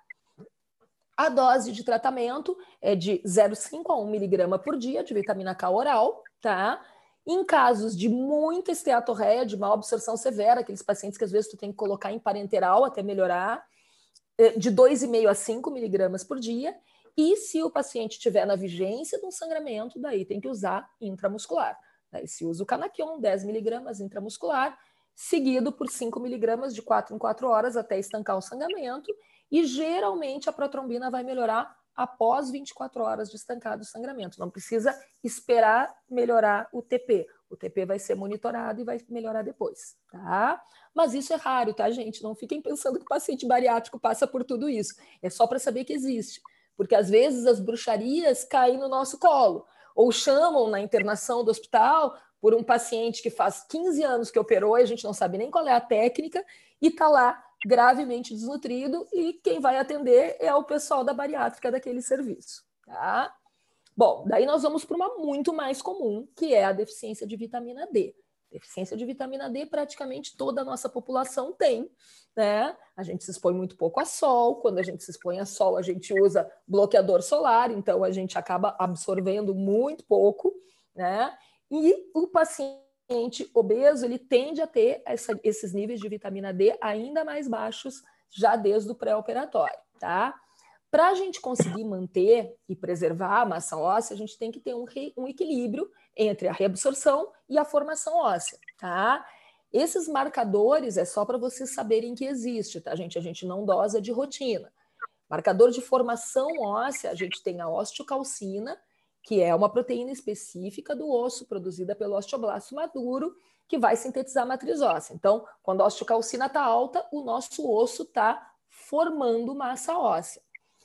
A dose de tratamento é de 0,5 a 1 miligrama por dia de vitamina K oral, tá? Em casos de muita esteatorreia, de má absorção severa, aqueles pacientes que às vezes tu tem que colocar em parenteral até melhorar, de 2,5 a 5 miligramas por dia. E se o paciente estiver na vigência de um sangramento, daí tem que usar intramuscular, Daí se usa o Canaquion, 10 miligramas intramuscular, seguido por 5 miligramas de 4 em 4 horas até estancar o sangramento, e geralmente a protrombina vai melhorar após 24 horas de estancado do sangramento. Não precisa esperar melhorar o TP. O TP vai ser monitorado e vai melhorar depois, tá? Mas isso é raro, tá, gente? Não fiquem pensando que o paciente bariátrico passa por tudo isso. É só para saber que existe. Porque às vezes as bruxarias caem no nosso colo, ou chamam na internação do hospital por um paciente que faz 15 anos que operou e a gente não sabe nem qual é a técnica e está lá gravemente desnutrido e quem vai atender é o pessoal da bariátrica daquele serviço, tá? Bom, daí nós vamos para uma muito mais comum, que é a deficiência de vitamina D. Deficiência de vitamina D praticamente toda a nossa população tem, né? A gente se expõe muito pouco a sol, quando a gente se expõe a sol a gente usa bloqueador solar, então a gente acaba absorvendo muito pouco, né? E o paciente obeso, ele tende a ter esses níveis de vitamina D ainda mais baixos já desde o pré-operatório, tá? Para a gente conseguir manter e preservar a massa óssea, a gente tem que ter um equilíbrio entre a reabsorção e a formação óssea, tá? Esses marcadores é só para vocês saberem que existe, tá, gente? A gente não dosa de rotina. Marcador de formação óssea, a gente tem a osteocalcina, que é uma proteína específica do osso, produzida pelo osteoblasto maduro, que vai sintetizar a matriz óssea. Então, quando a osteocalcina está alta, o nosso osso está formando massa óssea.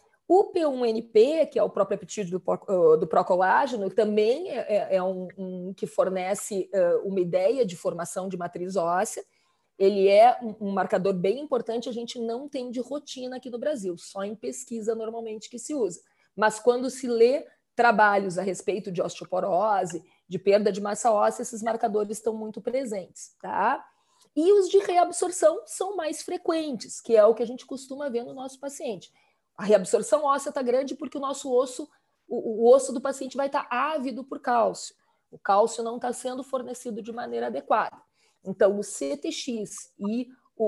O P1NP, que é o propeptídeo do procolágeno, também é um que fornece uma ideia de formação de matriz óssea. Ele é um marcador bem importante, a gente não tem de rotina aqui no Brasil, só em pesquisa normalmente que se usa. Mas quando se lê trabalhos a respeito de osteoporose, de perda de massa óssea, esses marcadores estão muito presentes, tá? E os de reabsorção são mais frequentes, que é o que a gente costuma ver no nosso paciente. A reabsorção óssea está grande porque o nosso osso, o osso do paciente vai estar ávido por cálcio. O cálcio não está sendo fornecido de maneira adequada. Então, o CTX e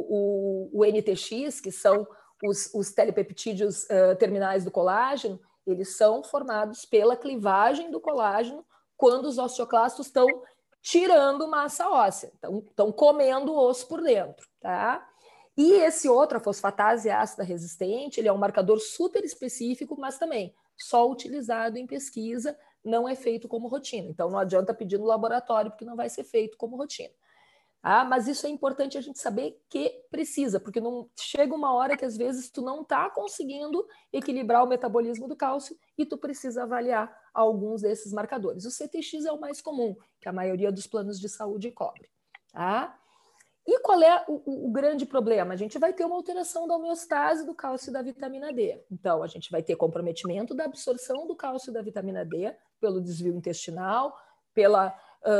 o NTX, que são os telepeptídeos terminais do colágeno, eles são formados pela clivagem do colágeno quando os osteoclastos estão tirando massa óssea, estão comendo o osso por dentro, tá? E esse outro, a fosfatase ácida resistente, ele é um marcador super específico, mas também só utilizado em pesquisa, não é feito como rotina. Então, não adianta pedir no laboratório, porque não vai ser feito como rotina. Ah, mas isso é importante a gente saber que precisa, porque não chega uma hora que às vezes tu não está conseguindo equilibrar o metabolismo do cálcio e tu precisa avaliar alguns desses marcadores. O CTX é o mais comum, que a maioria dos planos de saúde cobre. Tá? E qual é o grande problema? A gente vai ter uma alteração da homeostase do cálcio e da vitamina D. Então, a gente vai ter comprometimento da absorção do cálcio e da vitamina D pelo desvio intestinal, pela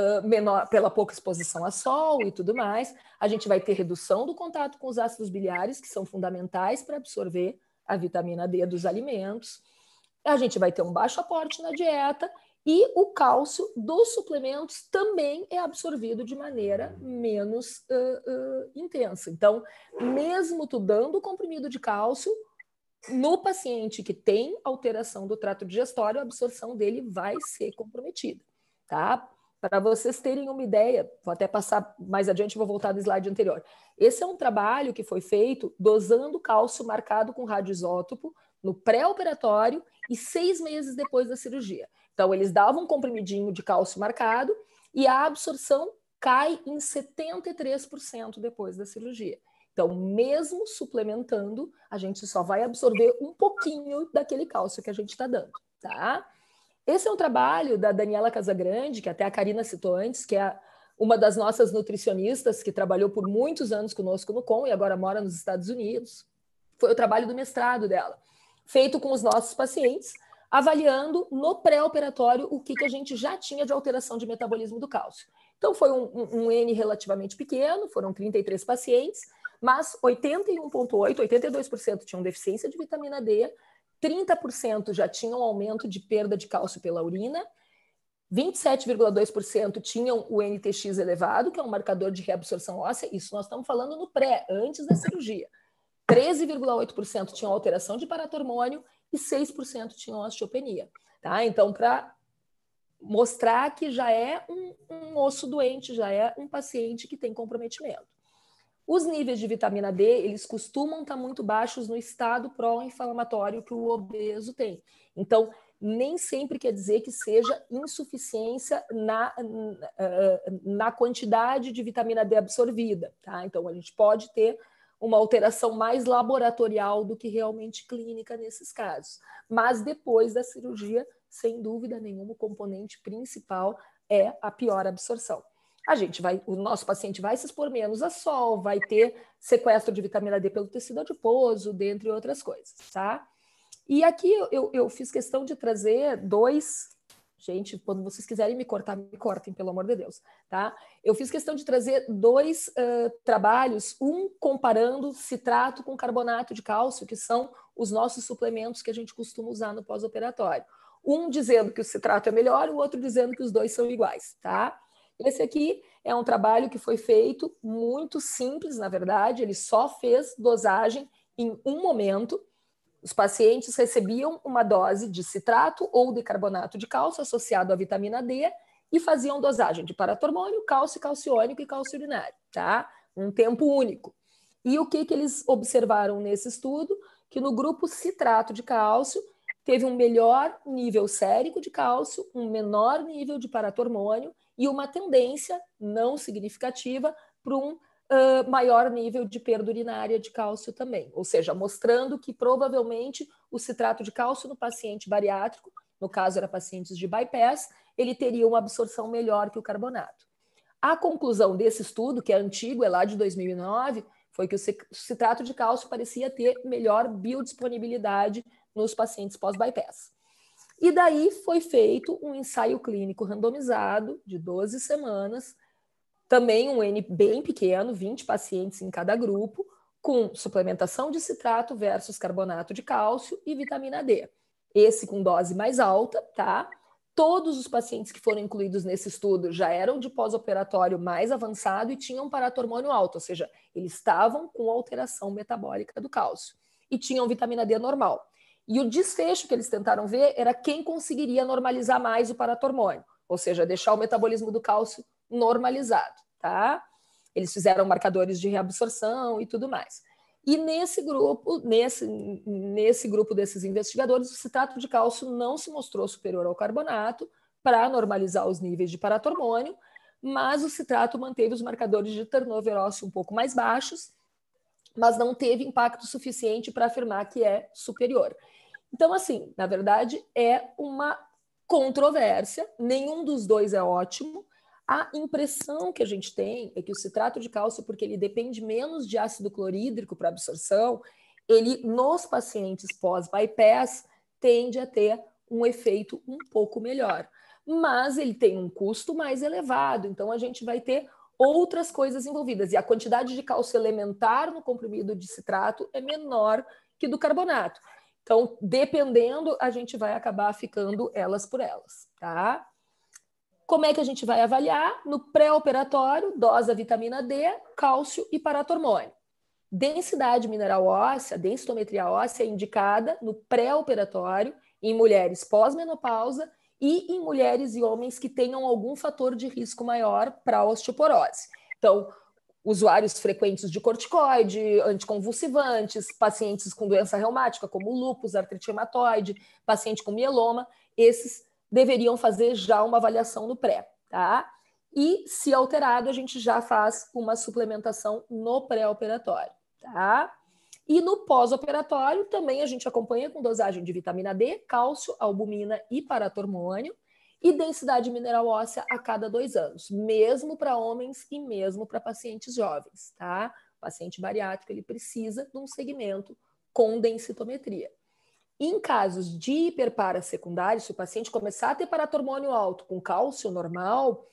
pouca exposição a sol e tudo mais. A gente vai ter redução do contato com os ácidos biliares, que são fundamentais para absorver a vitamina D dos alimentos. A gente vai ter um baixo aporte na dieta e o cálcio dos suplementos também é absorvido de maneira menos intensa. Então, mesmo tu dando o comprimido de cálcio, no paciente que tem alteração do trato digestório, a absorção dele vai ser comprometida, tá? Para vocês terem uma ideia, vou até passar mais adiante, vou voltar no slide anterior. Esse é um trabalho que foi feito dosando cálcio marcado com radioisótopo no pré-operatório e 6 meses depois da cirurgia. Então, eles davam um comprimidinho de cálcio marcado e a absorção cai em 73% depois da cirurgia. Então, mesmo suplementando, a gente só vai absorver um pouquinho daquele cálcio que a gente está dando, tá? Esse é um trabalho da Daniela Casagrande, que até a Karina citou antes, que é uma das nossas nutricionistas que trabalhou por muitos anos conosco no COM e agora mora nos Estados Unidos. Foi o trabalho do mestrado dela, feito com os nossos pacientes, avaliando no pré-operatório o que a gente já tinha de alteração de metabolismo do cálcio. Então, foi um N relativamente pequeno, foram 33 pacientes, mas 81,8%, 82% tinham deficiência de vitamina D, 30% já tinham aumento de perda de cálcio pela urina, 27,2% tinham o NTX elevado, que é um marcador de reabsorção óssea, isso nós estamos falando no pré, antes da cirurgia. 13,8% tinham alteração de paratormônio e 6% tinham osteopenia. Tá? Então, para mostrar que já é um osso doente, já é um paciente que tem comprometimento. Os níveis de vitamina D, eles costumam estar muito baixos no estado pró-inflamatório que o obeso tem. Então, nem sempre quer dizer que seja insuficiência na quantidade de vitamina D absorvida, tá? Então, a gente pode ter uma alteração mais laboratorial do que realmente clínica nesses casos. Mas depois da cirurgia, sem dúvida nenhuma, o componente principal é a pior absorção. O nosso paciente vai se expor menos a sol, vai ter sequestro de vitamina D pelo tecido adiposo, dentre outras coisas, tá? E aqui eu fiz questão de trazer dois... Gente, quando vocês quiserem me cortar, me cortem, pelo amor de Deus, tá? Eu fiz questão de trazer dois trabalhos, um comparando citrato com carbonato de cálcio, que são os nossos suplementos que a gente costuma usar no pós-operatório. Um dizendo que o citrato é melhor, o outro dizendo que os dois são iguais, tá? Esse aqui é um trabalho que foi feito muito simples, na verdade, ele só fez dosagem em um momento. Os pacientes recebiam uma dose de citrato ou de carbonato de cálcio associado à vitamina D e faziam dosagem de paratormônio, cálcio calciônico e cálcio urinário, tá? Um tempo único. E o que eles observaram nesse estudo? Que no grupo citrato de cálcio teve um melhor nível sérico de cálcio, um menor nível de paratormônio e uma tendência não significativa para um maior nível de perda urinária de cálcio também. Ou seja, mostrando que provavelmente o citrato de cálcio no paciente bariátrico, no caso era pacientes de bypass, ele teria uma absorção melhor que o carbonato. A conclusão desse estudo, que é antigo, é lá de 2009, foi que o citrato de cálcio parecia ter melhor biodisponibilidade nos pacientes pós-bypass. E daí foi feito um ensaio clínico randomizado de 12 semanas, também um N bem pequeno, 20 pacientes em cada grupo, com suplementação de citrato versus carbonato de cálcio e vitamina D. Esse com dose mais alta, tá? Todos os pacientes que foram incluídos nesse estudo já eram de pós-operatório mais avançado e tinham paratormônio alto, ou seja, eles estavam com alteração metabólica do cálcio e tinham vitamina D normal. E o desfecho que eles tentaram ver era quem conseguiria normalizar mais o paratormônio, ou seja, deixar o metabolismo do cálcio normalizado, tá? Eles fizeram marcadores de reabsorção e tudo mais. E nesse grupo desses investigadores, o citrato de cálcio não se mostrou superior ao carbonato para normalizar os níveis de paratormônio, mas o citrato manteve os marcadores de turnover ósseo um pouco mais baixos, mas não teve impacto suficiente para afirmar que é superior. Então, assim, na verdade, é uma controvérsia, nenhum dos dois é ótimo. A impressão que a gente tem é que o citrato de cálcio, porque ele depende menos de ácido clorídrico para absorção, ele, nos pacientes pós-bypass, tende a ter um efeito um pouco melhor. Mas ele tem um custo mais elevado, então a gente vai ter outras coisas envolvidas. E a quantidade de cálcio elementar no comprimido de citrato é menor que do carbonato. Então, dependendo, a gente vai acabar ficando elas por elas, tá? Como é que a gente vai avaliar? No pré-operatório, dosa vitamina D, cálcio e paratormônio. Densidade mineral óssea, densitometria óssea é indicada no pré-operatório em mulheres pós-menopausa e em mulheres e homens que tenham algum fator de risco maior para osteoporose. Então, usuários frequentes de corticoide, anticonvulsivantes, pacientes com doença reumática como lúpus, artrite reumatoide, paciente com mieloma, esses deveriam fazer já uma avaliação no pré, tá? E, se alterado, a gente já faz uma suplementação no pré-operatório, tá? E no pós-operatório também a gente acompanha com dosagem de vitamina D, cálcio, albumina e paratormônio e densidade mineral óssea a cada 2 anos, mesmo para homens e mesmo para pacientes jovens, tá? O paciente bariátrico, ele precisa de um segmento com densitometria. Em casos de hiperpara secundário, se o paciente começar a ter paratormônio alto com cálcio normal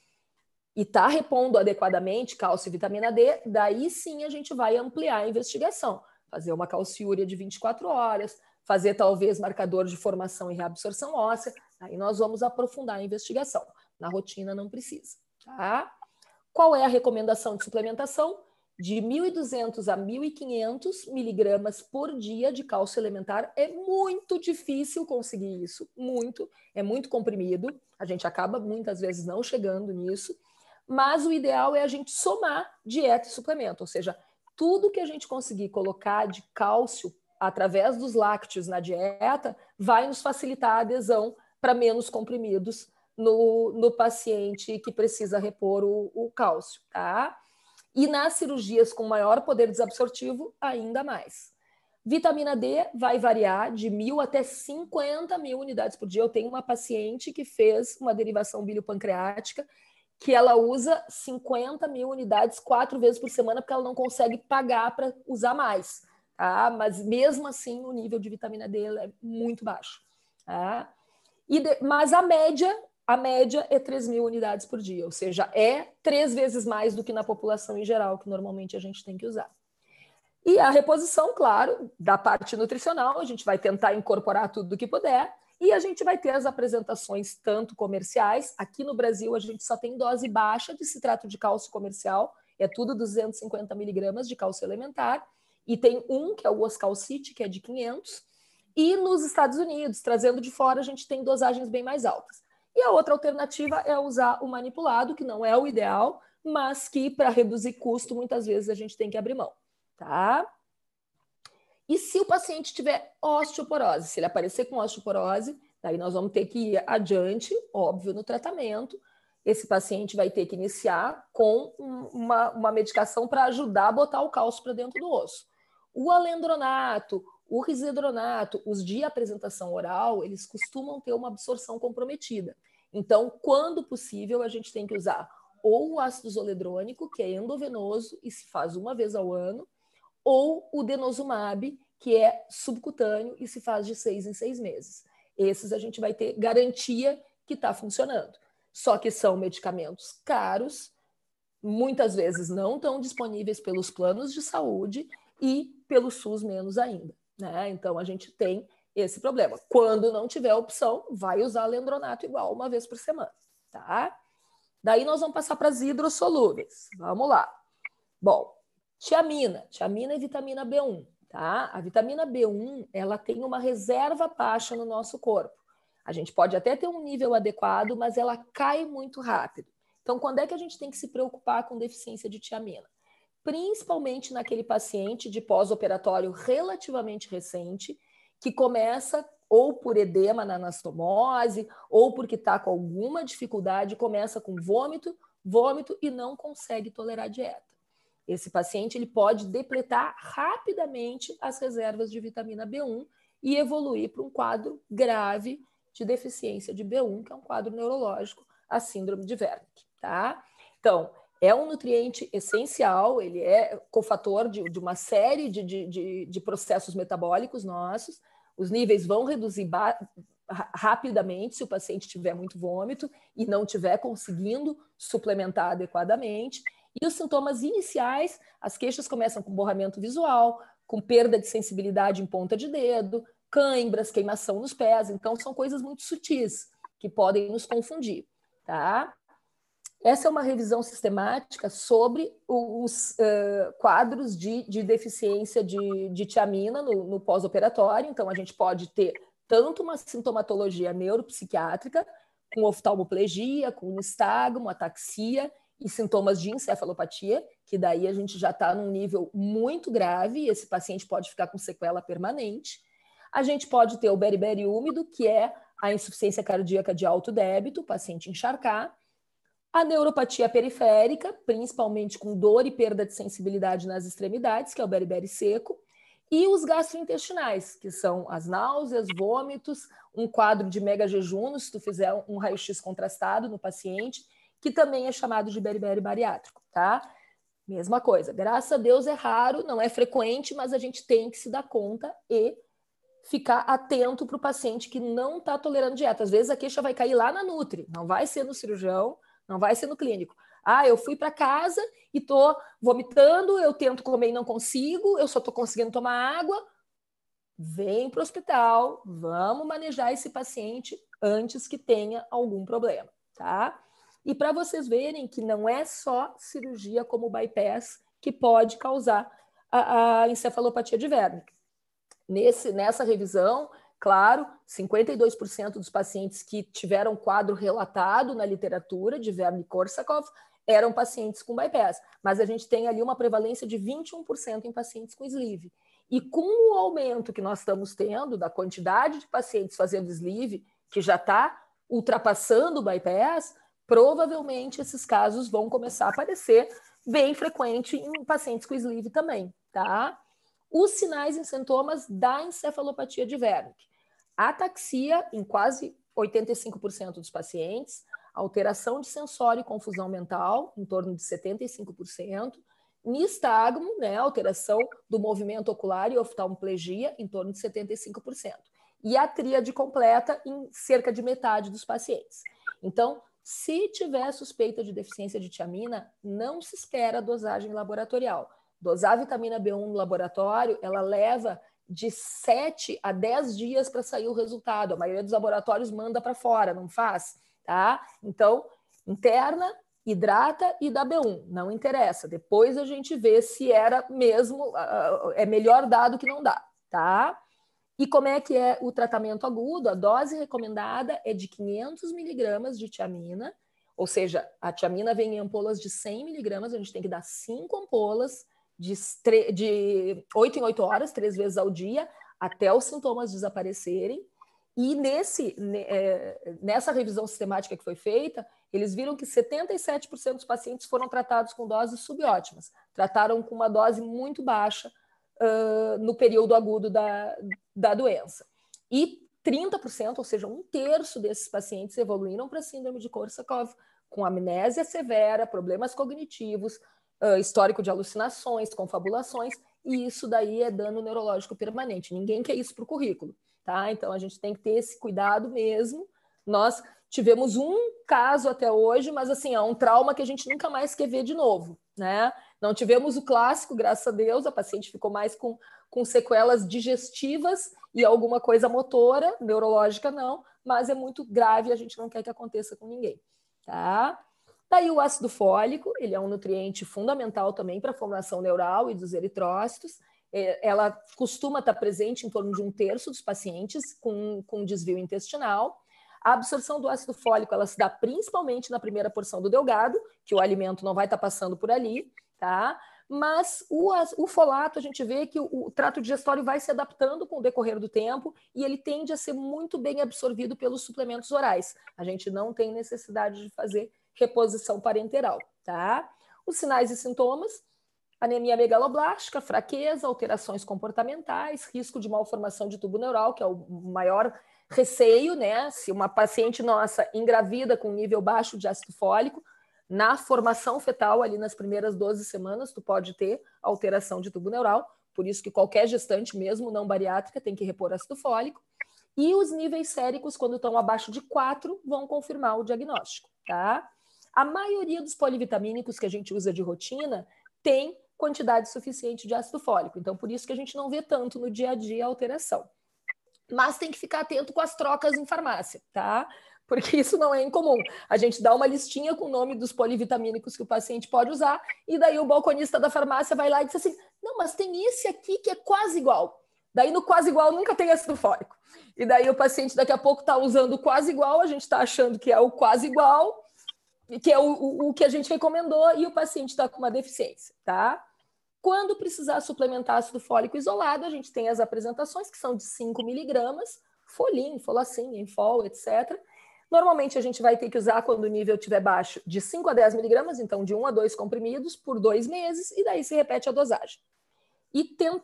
e está repondo adequadamente cálcio e vitamina D, daí sim a gente vai ampliar a investigação, fazer uma calciúria de 24 horas, fazer talvez marcador de formação e reabsorção óssea, aí nós vamos aprofundar a investigação. Na rotina não precisa, tá? Qual é a recomendação de suplementação? de 1.200 a 1.500 miligramas por dia de cálcio elementar. É muito difícil conseguir isso, é muito comprimido, a gente acaba muitas vezes não chegando nisso, mas o ideal é a gente somar dieta e suplemento, ou seja, tudo que a gente conseguir colocar de cálcio através dos lácteos na dieta vai nos facilitar a adesão para menos comprimidos no paciente que precisa repor o cálcio, tá? E nas cirurgias com maior poder desabsortivo, ainda mais. Vitamina D vai variar de 1.000 até 50.000 unidades por dia. Eu tenho uma paciente que fez uma derivação biliopancreática que ela usa 50.000 unidades 4 vezes por semana porque ela não consegue pagar para usar mais. Tá? Mas mesmo assim, o nível de vitamina D é muito baixo. Tá? Mas a média é 3.000 unidades por dia, ou seja, é 3 vezes mais do que na população em geral, que normalmente a gente tem que usar. E a reposição, claro, da parte nutricional, a gente vai tentar incorporar tudo o que puder, e a gente vai ter as apresentações tanto comerciais. Aqui no Brasil, a gente só tem dose baixa de citrato de cálcio comercial, é tudo 250 miligramas de cálcio elementar, e tem que é o Oscalcite, que é de 500, e nos Estados Unidos, trazendo de fora, a gente tem dosagens bem mais altas. E a outra alternativa é usar o manipulado, que não é o ideal, mas que para reduzir custo, muitas vezes a gente tem que abrir mão, tá? E se o paciente tiver osteoporose, se ele aparecer com osteoporose, daí nós vamos ter que ir adiante, óbvio, no tratamento. Esse paciente vai ter que iniciar com uma medicação para ajudar a botar o cálcio para dentro do osso. O alendronato, o risedronato, os de apresentação oral, eles costumam ter uma absorção comprometida. Então, quando possível, a gente tem que usar ou o ácido zoledrônico, que é endovenoso e se faz uma vez ao ano, ou o denosumab, que é subcutâneo e se faz de 6 em 6 meses. Esses a gente vai ter garantia que está funcionando. Só que são medicamentos caros, muitas vezes não estão disponíveis pelos planos de saúde e pelo SUS menos ainda. Né? Então, a gente tem esse problema. Quando não tiver opção, vai usar alendronato igual, uma vez por semana. Tá? Daí nós vamos passar para as hidrossolúveis. Vamos lá. Bom, tiamina. Tiamina é vitamina B1. Tá? A vitamina B1 ela tem uma reserva baixa no nosso corpo. A gente pode até ter um nível adequado, mas ela cai muito rápido. Então, quando é que a gente tem que se preocupar com deficiência de tiamina? Principalmente naquele paciente de pós-operatório relativamente recente, que começa ou por edema na anastomose, ou porque está com alguma dificuldade, começa com vômito e não consegue tolerar a dieta. Esse paciente ele pode depletar rapidamente as reservas de vitamina B1 e evoluir para um quadro grave de deficiência de B1, que é um quadro neurológico, a síndrome de Wernicke. Tá? Então, é um nutriente essencial, ele é cofator de uma série de processos metabólicos nossos. Os níveis vão reduzir rapidamente se o paciente tiver muito vômito e não estiver conseguindo suplementar adequadamente. E os sintomas iniciais, as queixas começam com borramento visual, com perda de sensibilidade em ponta de dedo, cãibras, queimação nos pés. Então, são coisas muito sutis que podem nos confundir. Tá? Essa é uma revisão sistemática sobre os quadros de deficiência de tiamina no pós-operatório. Então, a gente pode ter tanto uma sintomatologia neuropsiquiátrica, com oftalmoplegia, com nistagmo, ataxia e sintomas de encefalopatia, que daí a gente já está num nível muito grave e esse paciente pode ficar com sequela permanente. A gente pode ter o beriberi úmido, que é a insuficiência cardíaca de alto débito, o paciente encharcar. A neuropatia periférica, principalmente com dor e perda de sensibilidade nas extremidades, que é o beriberi seco, e os gastrointestinais, que são as náuseas, vômitos, um quadro de mega jejum, se tu fizer um raio-x contrastado no paciente, que também é chamado de beriberi bariátrico, tá? Mesma coisa, graças a Deus é raro, não é frequente, mas a gente tem que se dar conta e ficar atento para o paciente que não está tolerando dieta. Às vezes a queixa vai cair lá na Nutri, não vai ser no cirurgião, não vai ser no clínico. Ah, eu fui para casa e estou vomitando, eu tento comer e não consigo, eu só estou conseguindo tomar água. Vem para o hospital, vamos manejar esse paciente antes que tenha algum problema, tá? E para vocês verem que não é só cirurgia como o bypass que pode causar a encefalopatia de Wernicke. Nessa revisão, claro, 52% dos pacientes que tiveram quadro relatado na literatura de Wernicke-Korsakoff eram pacientes com bypass, mas a gente tem ali uma prevalência de 21% em pacientes com sleeve. E com o aumento que nós estamos tendo da quantidade de pacientes fazendo sleeve, que já está ultrapassando o bypass, provavelmente esses casos vão começar a aparecer bem frequente em pacientes com sleeve também, tá? Os sinais e sintomas da encefalopatia de Wernicke. Ataxia em quase 85% dos pacientes, alteração de sensório e confusão mental, em torno de 75%, nistagmo, né, alteração do movimento ocular e oftalmoplegia, em torno de 75%. E a tríade completa em cerca de metade dos pacientes. Então, se tiver suspeita de deficiência de tiamina, não se espera dosagem laboratorial. Dosar vitamina B1 no laboratório, ela leva de 7 a 10 dias para sair o resultado. A maioria dos laboratórios manda para fora, não faz, tá? Então, interna, hidrata e dá B1, não interessa. Depois a gente vê se era mesmo, é melhor dar do que não dá, tá? E como é que é o tratamento agudo? A dose recomendada é de 500 miligramas de tiamina, ou seja, a tiamina vem em ampolas de 100 miligramas, a gente tem que dar 5 ampolas de 8 em 8 horas, 3 vezes ao dia, até os sintomas desaparecerem. E nessa revisão sistemática que foi feita, eles viram que 77% dos pacientes foram tratados com doses subótimas, trataram com uma dose muito baixa no período agudo da doença. E 30%, ou seja, 1/3 desses pacientes evoluíram para síndrome de Korsakoff, com amnésia severa, problemas cognitivos, histórico de alucinações, confabulações, e isso daí é dano neurológico permanente. Ninguém quer isso para o currículo, tá? Então a gente tem que ter esse cuidado mesmo. Nós tivemos um caso até hoje, mas assim, é um trauma que a gente nunca mais quer ver de novo, né? Não tivemos o clássico, graças a Deus, a paciente ficou mais com sequelas digestivas e alguma coisa motora, neurológica não, mas é muito grave e a gente não quer que aconteça com ninguém, tá? Daí o ácido fólico, ele é um nutriente fundamental também para a formação neural e dos eritrócitos. Ela costuma estar presente em torno de 1/3 dos pacientes com desvio intestinal. A absorção do ácido fólico, ela se dá principalmente na primeira porção do delgado, que o alimento não vai estar passando por ali, tá? Mas o folato, a gente vê que o trato digestório vai se adaptando com o decorrer do tempo e ele tende a ser muito bem absorvido pelos suplementos orais. A gente não tem necessidade de fazer reposição parenteral, tá? Os sinais e sintomas: anemia megaloblástica, fraqueza, alterações comportamentais, risco de malformação de tubo neural, que é o maior receio, né? Se uma paciente nossa engravida com nível baixo de ácido fólico, na formação fetal, ali nas primeiras 12 semanas, tu pode ter alteração de tubo neural, por isso que qualquer gestante, mesmo não bariátrica, tem que repor ácido fólico. E os níveis séricos, quando estão abaixo de 4, vão confirmar o diagnóstico, tá? A maioria dos polivitamínicos que a gente usa de rotina tem quantidade suficiente de ácido fólico, então por isso que a gente não vê tanto no dia a dia a alteração. Mas tem que ficar atento com as trocas em farmácia, tá? Porque isso não é incomum. A gente dá uma listinha com o nome dos polivitamínicos que o paciente pode usar, e daí o balconista da farmácia vai lá e diz assim, não, mas tem esse aqui que é quase igual. Daí no quase igual nunca tem ácido fólico. E daí o paciente daqui a pouco está usando o quase igual, a gente está achando que é o quase igual, que é o que a gente recomendou, e o paciente está com uma deficiência, tá? Quando precisar suplementar ácido fólico isolado, a gente tem as apresentações que são de 5 miligramas, Folin, Folacin, Enfol, etc. Normalmente a gente vai ter que usar, quando o nível estiver baixo, de 5 a 10 miligramas, então de 1 a 2 comprimidos por 2 meses, e daí se repete a dosagem. E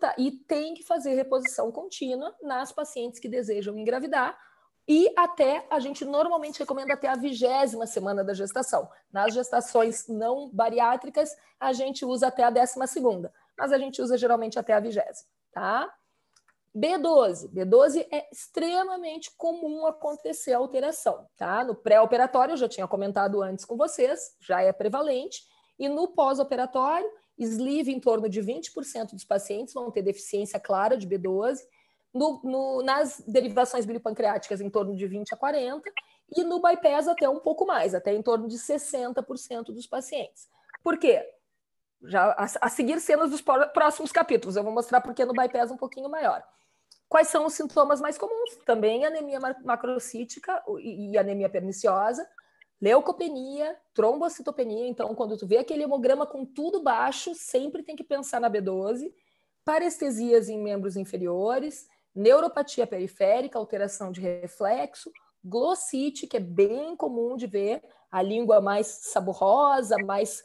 tem que fazer reposição contínua nas pacientes que desejam engravidar, e até, a gente normalmente recomenda até a 20ª semana da gestação. Nas gestações não bariátricas, a gente usa até a 12ª, mas a gente usa geralmente até a 20ª, tá? B12. B12 é extremamente comum acontecer a alteração, tá? No pré-operatório, eu já tinha comentado antes com vocês, já é prevalente, e no pós-operatório, sleeve em torno de 20% dos pacientes vão ter deficiência clara de B12, nas derivações bilipancreáticas em torno de 20 a 40%, e no bypass até um pouco mais, até em torno de 60% dos pacientes. Por quê? já a seguir cenas dos próximos capítulos. Eu vou mostrar porque no bypass um pouquinho maior. Quais são os sintomas mais comuns? Também anemia macrocítica e anemia perniciosa, leucopenia, trombocitopenia. Então, quando tu vê aquele hemograma com tudo baixo, sempre tem que pensar na B12, parestesias em membros inferiores, neuropatia periférica, alteração de reflexo, glossite, que é bem comum de ver, a língua mais saborosa, mais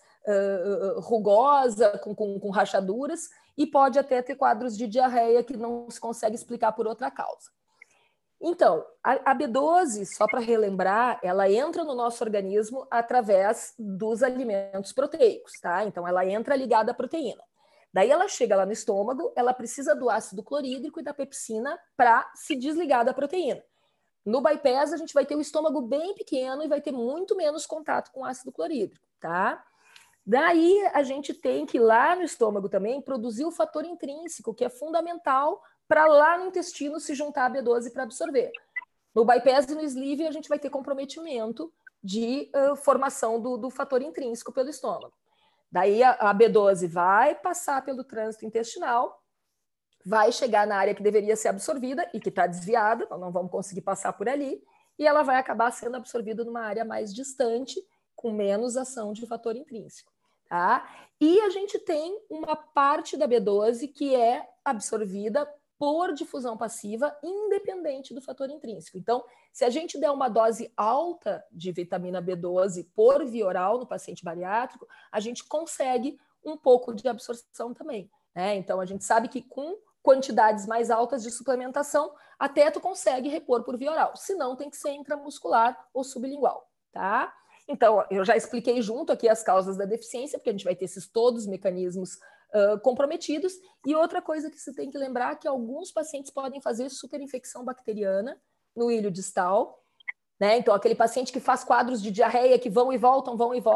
rugosa, com rachaduras, e pode até ter quadros de diarreia que não se consegue explicar por outra causa. Então, a B12, só para relembrar, ela entra no nosso organismo através dos alimentos proteicos, tá? Então, ela entra ligada à proteína. Daí ela chega lá no estômago, ela precisa do ácido clorídrico e da pepsina para se desligar da proteína. No bypass, a gente vai ter o estômago bem pequeno e vai ter muito menos contato com ácido clorídrico, tá? Daí a gente tem que, lá no estômago também, produzir o fator intrínseco, que é fundamental para lá no intestino se juntar a B12 para absorver. No bypass e no sleeve, a gente vai ter comprometimento de formação do fator intrínseco pelo estômago. Daí a B12 vai passar pelo trânsito intestinal, vai chegar na área que deveria ser absorvida e que está desviada, nós não vamos conseguir passar por ali, e ela vai acabar sendo absorvida numa área mais distante, com menos ação de fator intrínseco. Tá? E a gente tem uma parte da B12 que é absorvida por difusão passiva, independente do fator intrínseco. Então, se a gente der uma dose alta de vitamina B12 por via oral no paciente bariátrico, a gente consegue um pouco de absorção também, né? Então, a gente sabe que com quantidades mais altas de suplementação, até tu consegue repor por via oral. Se não, tem que ser intramuscular ou sublingual, tá? Então, eu já expliquei junto aqui as causas da deficiência, porque a gente vai ter esses todos os mecanismos comprometidos. E outra coisa que você tem que lembrar é que alguns pacientes podem fazer superinfecção bacteriana no ilho distal, né? Então, aquele paciente que faz quadros de diarreia que vão e voltam,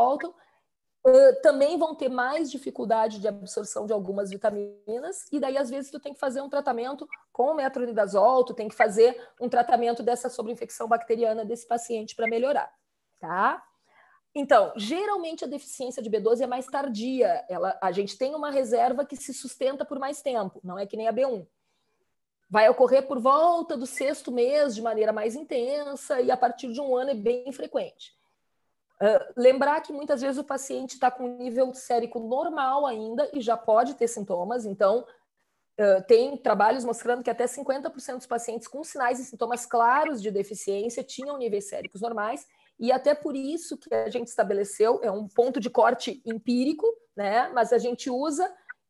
também vão ter mais dificuldade de absorção de algumas vitaminas, e daí, às vezes, tu tem que fazer um tratamento com metronidazol, tu tem que fazer um tratamento dessa sobreinfecção bacteriana desse paciente para melhorar, tá? Então, geralmente a deficiência de B12 é mais tardia. A gente tem uma reserva que se sustenta por mais tempo, não é que nem a B1. Vai ocorrer por volta do 6º mês de maneira mais intensa e a partir de 1 ano é bem frequente. Lembrar que muitas vezes o paciente está com um nível sérico normal ainda e já pode ter sintomas, então tem trabalhos mostrando que até 50% dos pacientes com sinais e sintomas claros de deficiência tinham níveis séricos normais. E até por isso que a gente estabeleceu, é um ponto de corte empírico, né? Mas a gente usa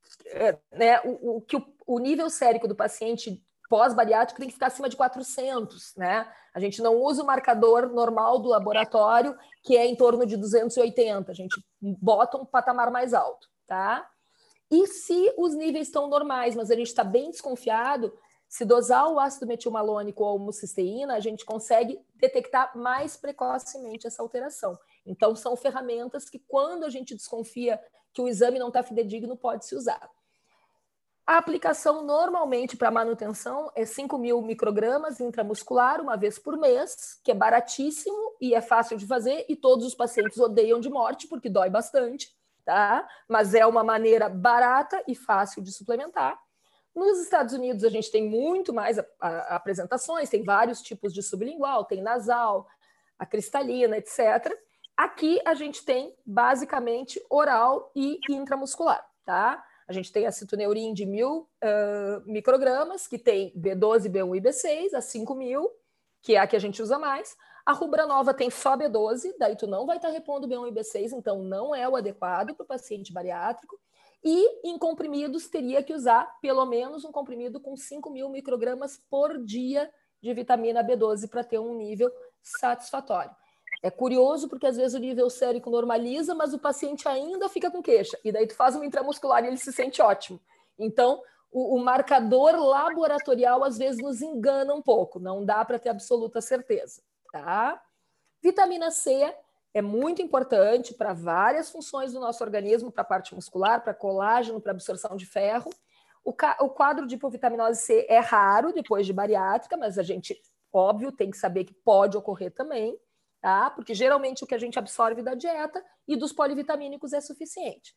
o nível sérico do paciente pós-bariátrico tem que ficar acima de 400, né? A gente não usa o marcador normal do laboratório, que é em torno de 280, a gente bota um patamar mais alto, tá? E se os níveis estão normais, mas a gente está bem desconfiado, se dosar o ácido metilmalônico ou a homocisteína, a gente consegue detectar mais precocemente essa alteração. Então, são ferramentas que, quando a gente desconfia que o exame não está fidedigno, pode-se usar. A aplicação, normalmente, para manutenção, é 5.000 microgramas intramuscular, uma vez por mês, que é baratíssimo e é fácil de fazer, e todos os pacientes odeiam de morte, porque dói bastante, tá? Mas é uma maneira barata e fácil de suplementar. Nos Estados Unidos, a gente tem muito mais apresentações, tem vários tipos de sublingual, tem nasal, a cristalina, etc. Aqui, a gente tem, basicamente, oral e intramuscular, tá? A gente tem a citoneurin de 1.000 microgramas, que tem B12, B1 e B6, a 5.000, que é a que a gente usa mais. A Rubranova tem só B12, daí tu não vai estar repondo B1 e B6, então não é o adequado para o paciente bariátrico. E em comprimidos teria que usar pelo menos um comprimido com 5.000 microgramas por dia de vitamina B12 para ter um nível satisfatório. É curioso porque às vezes o nível sérico normaliza, mas o paciente ainda fica com queixa. E daí tu faz um intramuscular e ele se sente ótimo. Então, o marcador laboratorial às vezes nos engana um pouco. Não dá para ter absoluta certeza, tá? Vitamina C é muito importante para várias funções do nosso organismo, para a parte muscular, para colágeno, para absorção de ferro. O quadro de hipovitaminose C é raro depois de bariátrica, mas a gente, óbvio, tem que saber que pode ocorrer também, tá? Porque geralmente o que a gente absorve da dieta e dos polivitamínicos é suficiente. O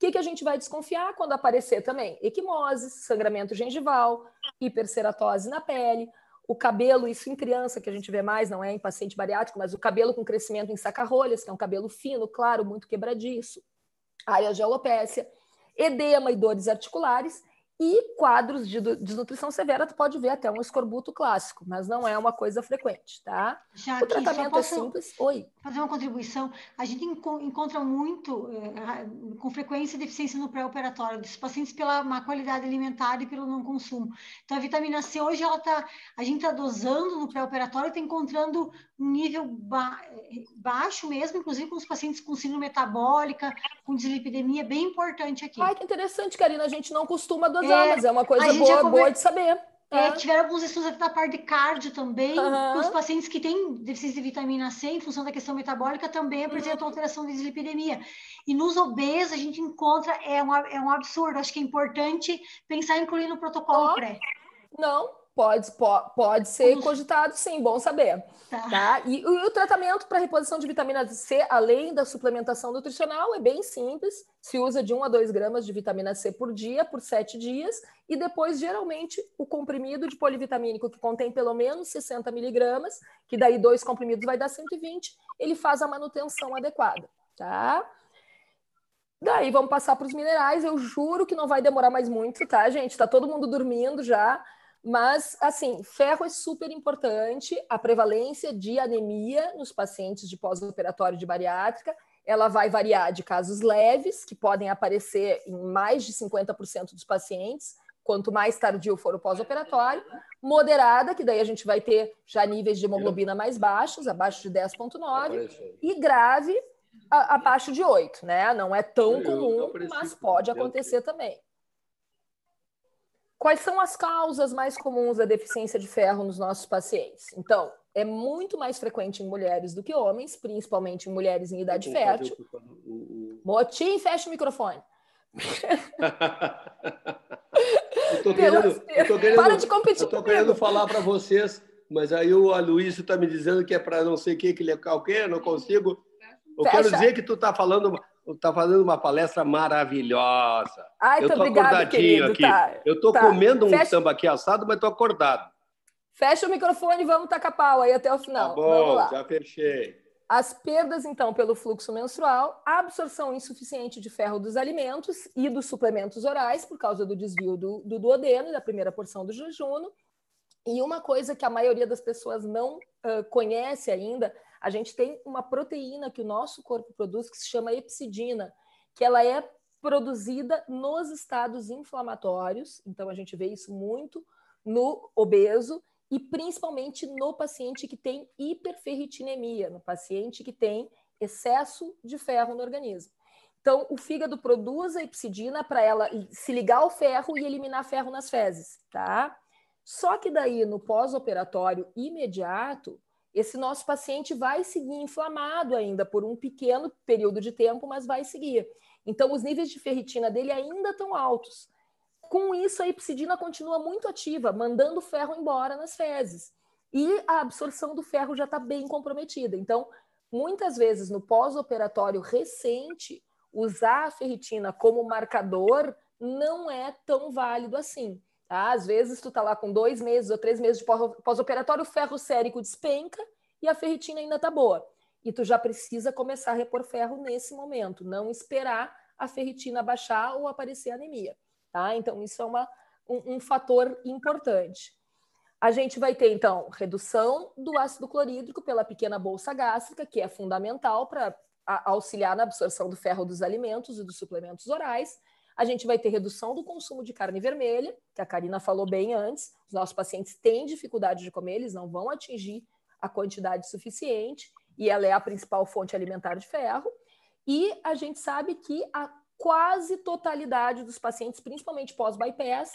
que a gente vai desconfiar quando aparecer também? Equimose, sangramento gengival, hiperceratose na pele, o cabelo, isso em criança que a gente vê mais, não é em paciente bariátrico, mas o cabelo com crescimento em saca-rolhas, que é um cabelo fino, claro, muito quebradiço, área de alopécia, edema e dores articulares, e quadros de desnutrição severa, tu pode ver até um escorbuto clássico, mas não é uma coisa frequente, tá? Já o tratamento é simples. Oi. Fazer uma contribuição. A gente encontra muito, com frequência, deficiência no pré-operatório dos pacientes pela má qualidade alimentar e pelo não consumo. Então, a vitamina C, hoje, a gente está dosando no pré-operatório, está encontrando um nível baixo mesmo, inclusive com os pacientes com síndrome metabólica, com dislipidemia, bem importante aqui. Ai, que interessante, Karina, a gente não costuma dosar, mas é uma coisa boa de saber. Tiveram alguns estudos aqui da parte de cardio também, que os pacientes que têm deficiência de vitamina C, em função da questão metabólica, também apresentam alteração de dislipidemia. E nos obesos, a gente encontra, é um absurdo, acho que é importante pensar em incluir no protocolo pré. Não, pode ser cogitado, sim, bom saber. Tá? E o tratamento para reposição de vitamina C, além da suplementação nutricional, é bem simples. Se usa de 1 a 2 gramas de vitamina C por dia, por 7 dias, e depois, geralmente, o comprimido de polivitamínico, que contém pelo menos 60 miligramas, que daí 2 comprimidos vai dar 120, ele faz a manutenção adequada, tá? Daí vamos passar para os minerais. Eu juro que não vai demorar mais muito, tá, gente? Tá todo mundo dormindo já. Mas, assim, ferro é super importante. A prevalência de anemia nos pacientes de pós-operatório de bariátrica, ela vai variar de casos leves, que podem aparecer em mais de 50% dos pacientes, quanto mais tardio for o pós-operatório, moderada, que daí a gente vai ter já níveis de hemoglobina mais baixos, abaixo de 10,9, e grave, abaixo de 8, né? Não é tão comum, mas pode acontecer também. Quais são as causas mais comuns da deficiência de ferro nos nossos pacientes? Então, é muito mais frequente em mulheres do que homens, principalmente em mulheres em idade fértil. Motim, fecha o microfone. Para de competir. Eu estou querendo falar para vocês, mas aí o Aloysio está me dizendo que é para não sei o que ele é qualquer, não consigo. Eu quero dizer que tu está falando... Está fazendo uma palestra maravilhosa. Ai, eu estou acordadinho aqui. Tá, eu estou comendo um tambaqui assado, mas estou acordado. Fecha o microfone e vamos tacar pau aí até o final. Tá bom, já fechei. As perdas, então, pelo fluxo menstrual, a absorção insuficiente de ferro dos alimentos e dos suplementos orais, por causa do desvio do duodeno e da primeira porção do jejum. E uma coisa que a maioria das pessoas não conhece ainda, a gente tem uma proteína que o nosso corpo produz que se chama hepsidina, que ela é produzida nos estados inflamatórios, então a gente vê isso muito no obeso e principalmente no paciente que tem hiperferritinemia, no paciente que tem excesso de ferro no organismo. Então, o fígado produz a hepsidina para ela se ligar ao ferro e eliminar ferro nas fezes, tá? Só que daí, no pós-operatório imediato, esse nosso paciente vai seguir inflamado ainda por um pequeno período de tempo, mas vai seguir. Então, os níveis de ferritina dele ainda estão altos. Com isso, a hepsidina continua muito ativa, mandando o ferro embora nas fezes. E a absorção do ferro já está bem comprometida. Então, muitas vezes, no pós-operatório recente, usar a ferritina como marcador não é tão válido assim. Tá? Às vezes, tu tá lá com 2 meses ou 3 meses de pós-operatório, o ferro sérico despenca e a ferritina ainda tá boa. E tu já precisa começar a repor ferro nesse momento, não esperar a ferritina baixar ou aparecer anemia. Tá? Então, isso é um fator importante. A gente vai ter, então, redução do ácido clorídrico pela pequena bolsa gástrica, que é fundamental para auxiliar na absorção do ferro dos alimentos e dos suplementos orais. A gente vai ter redução do consumo de carne vermelha, que a Karina falou bem antes. Os nossos pacientes têm dificuldade de comer, eles não vão atingir a quantidade suficiente, e ela é a principal fonte alimentar de ferro. E a gente sabe que a quase totalidade dos pacientes, principalmente pós-bypass,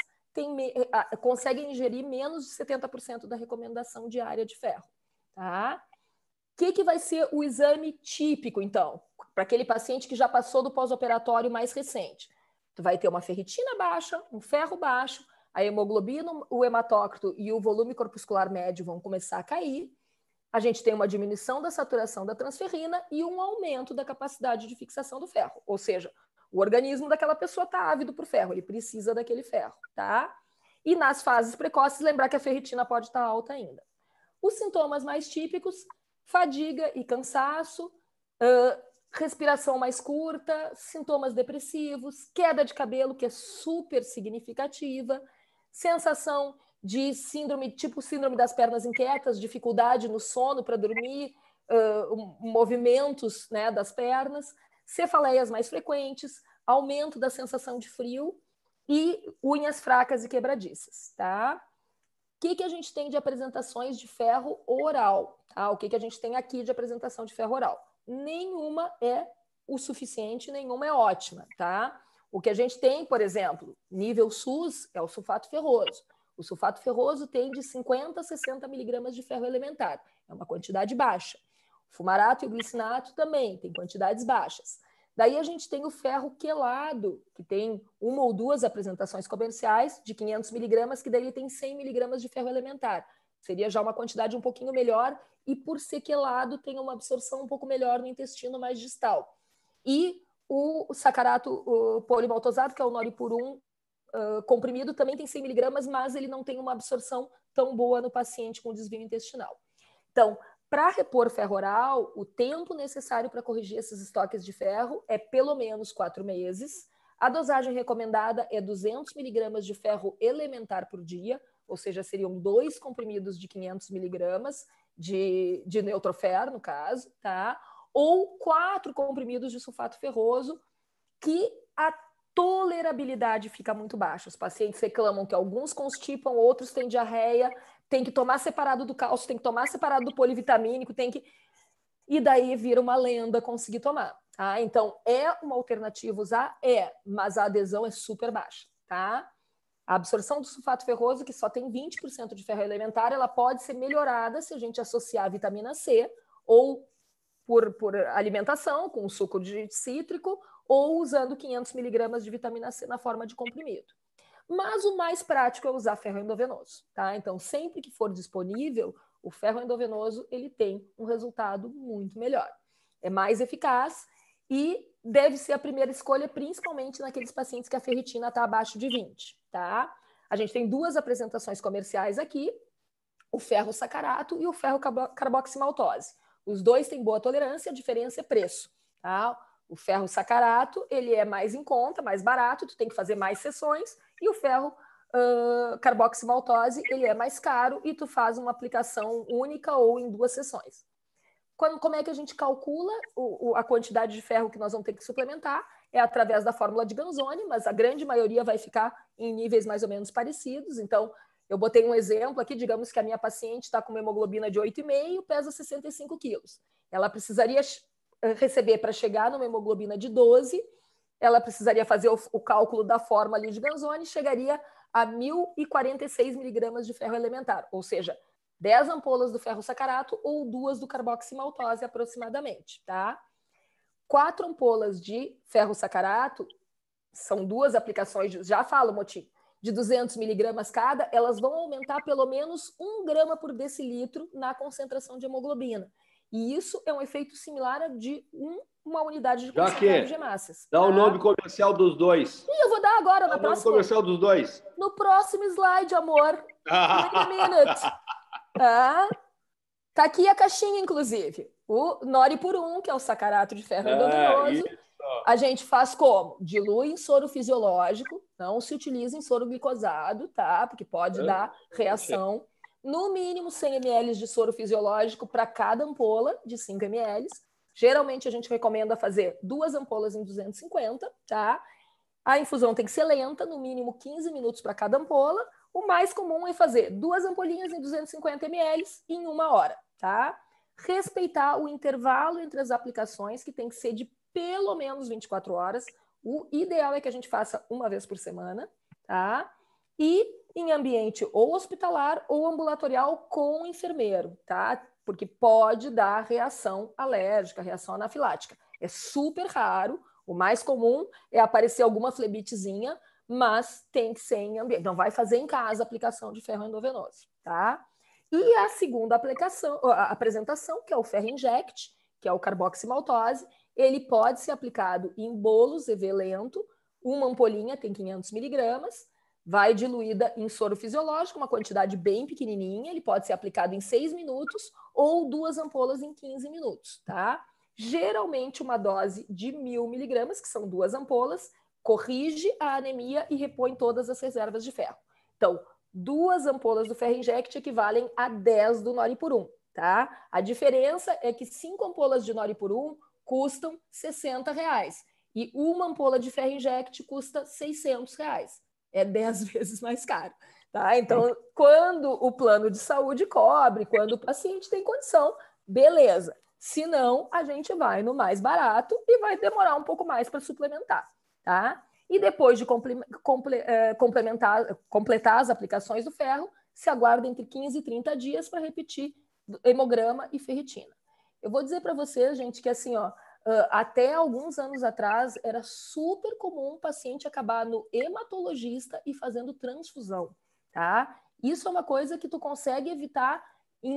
conseguem ingerir menos de 70% da recomendação diária de ferro. Tá? O que vai ser o exame típico, então, para aquele paciente que já passou do pós-operatório mais recente? Tu vai ter uma ferritina baixa, um ferro baixo, a hemoglobina, o hematócrito e o volume corpuscular médio vão começar a cair. A gente tem uma diminuição da saturação da transferrina e um aumento da capacidade de fixação do ferro. Ou seja, O organismo daquela pessoa está ávido por ferro, ele precisa daquele ferro, tá? E nas fases precoces, lembrar que a ferritina pode estar alta ainda. Os sintomas mais típicos, fadiga e cansaço, respiração mais curta, sintomas depressivos, queda de cabelo, que é super significativa, sensação de síndrome, tipo síndrome das pernas inquietas, dificuldade no sono para dormir, movimentos, né, das pernas, cefaleias mais frequentes, aumento da sensação de frio e unhas fracas e quebradiças, tá? O que a gente tem de apresentações de ferro oral? Tá? O que a gente tem aqui de apresentação de ferro oral? Nenhuma é o suficiente, nenhuma é ótima, tá? O que a gente tem, por exemplo, nível SUS, é o sulfato ferroso. O sulfato ferroso tem de 50 a 60 miligramas de ferro elementar. É uma quantidade baixa. O fumarato e o glicinato também tem quantidades baixas. Daí a gente tem o ferro quelado, que tem uma ou duas apresentações comerciais de 500 miligramas, que daí tem 100 miligramas de ferro elementar. Seria já uma quantidade um pouquinho melhor e, por ser quelado, tem uma absorção um pouco melhor no intestino mais distal. E o sacarato polimaltosado, que é o noripurum comprimido, também tem 100 miligramas, mas ele não tem uma absorção tão boa no paciente com desvio intestinal. Então, para repor ferro oral, o tempo necessário para corrigir esses estoques de ferro é pelo menos 4 meses. A dosagem recomendada é 200 miligramas de ferro elementar por dia, ou seja, seriam 2 comprimidos de 500 miligramas de neutrofer, no caso, tá? Ou 4 comprimidos de sulfato ferroso, que a tolerabilidade fica muito baixa. Os pacientes reclamam que alguns constipam, outros têm diarreia, tem que tomar separado do cálcio, tem que tomar separado do polivitamínico, tem que... E daí vira uma lenda conseguir tomar, tá? Então, é uma alternativa usar? É, mas a adesão é super baixa, tá? A absorção do sulfato ferroso, que só tem 20% de ferro elementar, ela pode ser melhorada se a gente associar a vitamina C, ou por alimentação, com suco de cítrico, ou usando 500 miligramas de vitamina C na forma de comprimido. Mas o mais prático é usar ferro endovenoso, tá? Então, sempre que for disponível, o ferro endovenoso, ele tem um resultado muito melhor. É mais eficaz e deve ser a primeira escolha, principalmente naqueles pacientes que a ferritina está abaixo de 20, tá? A gente tem 2 apresentações comerciais aqui, o ferro sacarato e o ferro carboximaltose. Os 2 têm boa tolerância, a diferença é preço, tá? O ferro sacarato, ele é mais em conta, mais barato, tu tem que fazer mais sessões, e o ferro carboximaltose, ele é mais caro e tu faz uma aplicação única ou em 2 sessões. Como é que a gente calcula a quantidade de ferro que nós vamos ter que suplementar? É através da fórmula de Ganzoni, mas a grande maioria vai ficar em níveis mais ou menos parecidos. Então, eu botei um exemplo aqui, digamos que a minha paciente está com uma hemoglobina de 8,5, pesa 65 quilos. Ela precisaria receber para chegar numa hemoglobina de 12, ela precisaria fazer o cálculo da fórmula ali de Ganzoni, chegaria a 1.046 miligramas de ferro elementar, ou seja, 10 ampolas do ferro sacarato ou 2 do carboximaltose aproximadamente, tá? 4 ampolas de ferro sacarato, são 2 aplicações, já falo, Moti, de 200 miligramas cada, elas vão aumentar pelo menos 1 grama por decilitro na concentração de hemoglobina. E isso é um efeito similar a de uma unidade de concentrado de hemácias. Dá o nome comercial dos 2. E eu vou dar agora, na próxima. O nome comercial dos 2. No próximo slide, amor. Wait a minute. Tá aqui a caixinha, inclusive. O noripurum, que é o sacarato de ferro endovenoso. A gente faz como? Dilui em soro fisiológico, não se utiliza em soro glicosado, tá? Porque pode dar reação. No mínimo 100 ml de soro fisiológico para cada ampola de 5 ml. Geralmente a gente recomenda fazer 2 ampolas em 250, tá? A infusão tem que ser lenta, no mínimo 15 minutos para cada ampola. O mais comum é fazer 2 ampolinhas em 250 ml em 1 hora, tá? Respeitar o intervalo entre as aplicações, que tem que ser de pelo menos 24 horas. O ideal é que a gente faça 1 vez por semana, tá? E em ambiente ou hospitalar ou ambulatorial com enfermeiro, tá? Porque pode dar reação alérgica, reação anafilática. É super raro, o mais comum é aparecer alguma flebitezinha, mas tem que ser em ambiente. Então, vai fazer em casa a aplicação de ferro endovenoso, tá? E a segunda apresentação, que é o ferro inject, que é o carboximaltose, ele pode ser aplicado em bolos EV lento, uma ampolinha tem 500 miligramas, vai diluída em soro fisiológico, uma quantidade bem pequenininha, ele pode ser aplicado em 6 minutos ou 2 ampolas em 15 minutos, tá? Geralmente uma dose de 1.000 miligramas, que são 2 ampolas, corrige a anemia e repõe todas as reservas de ferro. Então, 2 ampolas do Ferro Inject equivalem a 10 do Noripurum, tá? A diferença é que 5 ampolas de Noripurum custam R$60 e uma ampola de Ferro Inject custa R$600. É 10 vezes mais caro, tá? Então, quando o plano de saúde cobre, quando o paciente tem condição, beleza. Se não, a gente vai no mais barato e vai demorar um pouco mais para suplementar, tá? E depois de completar as aplicações do ferro, se aguarda entre 15 e 30 dias para repetir hemograma e ferritina. Eu vou dizer para vocês, gente, que assim, ó, até alguns anos atrás era super comum o paciente acabar no hematologista e fazendo transfusão, tá? Isso é uma coisa que tu consegue evitar em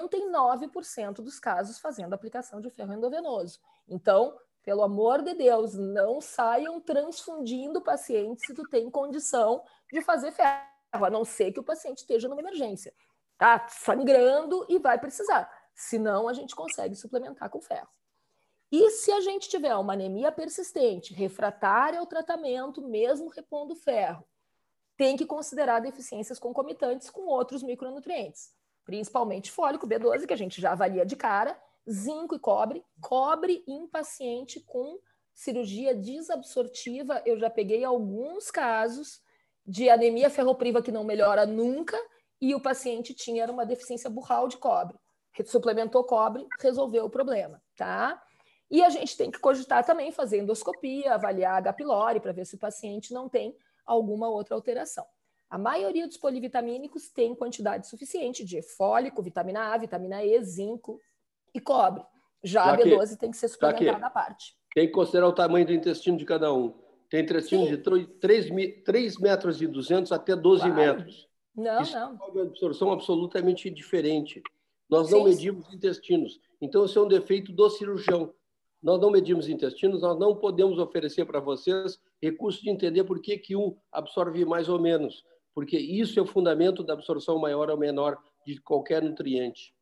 99% dos casos fazendo aplicação de ferro endovenoso. Então, pelo amor de Deus, não saiam transfundindo pacientes se tu tem condição de fazer ferro, a não ser que o paciente esteja numa emergência, tá? Sangrando e vai precisar. Senão, a gente consegue suplementar com ferro. E se a gente tiver uma anemia persistente, refratária ao tratamento, mesmo repondo ferro, tem que considerar deficiências concomitantes com outros micronutrientes, principalmente fólico, B12, que a gente já avalia de cara, zinco e cobre. Cobre em paciente com cirurgia desabsortiva. Eu já peguei alguns casos de anemia ferropriva que não melhora nunca e o paciente tinha uma deficiência burral de cobre. Suplementou cobre, resolveu o problema, tá? E a gente tem que cogitar também fazer endoscopia, avaliar H. pylori para ver se o paciente não tem alguma outra alteração. A maioria dos polivitamínicos tem quantidade suficiente de fólico, vitamina A, vitamina E, zinco e cobre. Já a B12 tem que ser suplementada à parte. Tem que considerar o tamanho do intestino de cada um. Tem intestino de 3,2 metros até 12 metros. Não, isso não. É uma absorção absolutamente diferente. Nós não medimos intestinos. Então, isso é um defeito do cirurgião. Nós não medimos intestinos, nós não podemos oferecer para vocês recursos de entender por que um absorve mais ou menos. Porque isso é o fundamento da absorção maior ou menor de qualquer nutriente.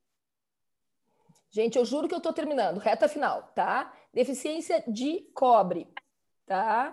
Gente, eu juro que eu estou terminando. Reta final, tá? Deficiência de cobre, tá?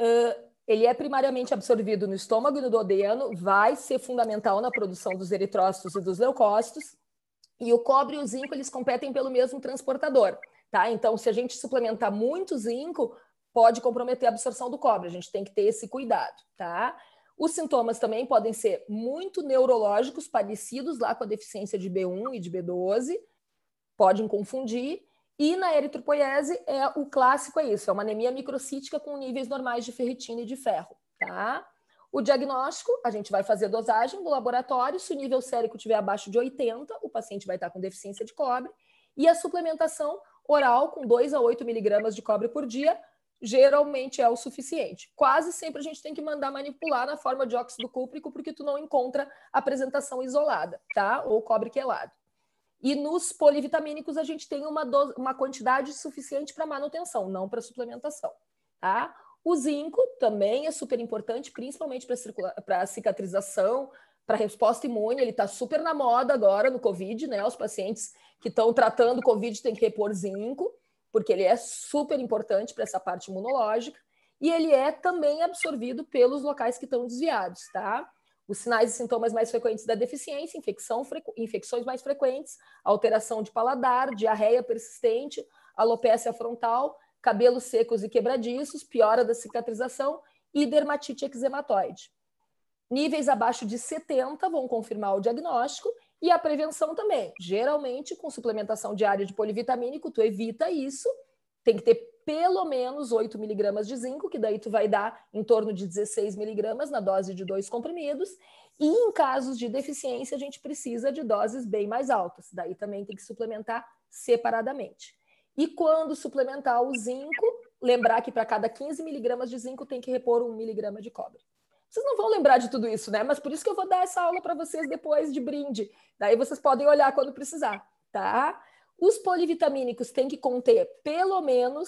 Ele é primariamente absorvido no estômago e no duodeno, vai ser fundamental na produção dos eritrócitos e dos leucócitos. E o cobre e o zinco, eles competem pelo mesmo transportador, tá? Então, se a gente suplementar muito zinco, pode comprometer a absorção do cobre. A gente tem que ter esse cuidado, tá? Os sintomas também podem ser muito neurológicos, parecidos lá com a deficiência de B1 e de B12, podem confundir. E na eritropoiese, o clássico é isso, é uma anemia microcítica com níveis normais de ferritina e de ferro, tá? O diagnóstico, a gente vai fazer dosagem do laboratório, se o nível sérico estiver abaixo de 80, o paciente vai estar com deficiência de cobre, e a suplementação oral com 2 a 8 miligramas de cobre por dia, geralmente é o suficiente. Quase sempre a gente tem que mandar manipular na forma de óxido cúprico, porque tu não encontra apresentação isolada, tá? Ou cobre quelado. E nos polivitamínicos a gente tem uma quantidade suficiente para manutenção, não para suplementação, tá? O zinco também é super importante, principalmente para cicatrização, para resposta imune. Ele está super na moda agora no Covid, né? Os pacientes que estão tratando o Covid têm que repor zinco, porque ele é super importante para essa parte imunológica. E ele é também absorvido pelos locais que estão desviados, tá? Os sinais e sintomas mais frequentes da deficiência, infecções mais frequentes, alteração de paladar, diarreia persistente, alopécia frontal, cabelos secos e quebradiços, piora da cicatrização e dermatite eczematoide. Níveis abaixo de 70 vão confirmar o diagnóstico e a prevenção também. Geralmente, com suplementação diária de polivitamínico, tu evita isso. Tem que ter pelo menos 8 miligramas de zinco, que daí tu vai dar em torno de 16 miligramas na dose de 2 comprimidos. E em casos de deficiência, a gente precisa de doses bem mais altas. Daí também tem que suplementar separadamente. E quando suplementar o zinco, lembrar que para cada 15 miligramas de zinco tem que repor 1 miligrama de cobre. Vocês não vão lembrar de tudo isso, né? Mas por isso que eu vou dar essa aula para vocês depois de brinde. Daí vocês podem olhar quando precisar, tá? Os polivitamínicos têm que conter pelo menos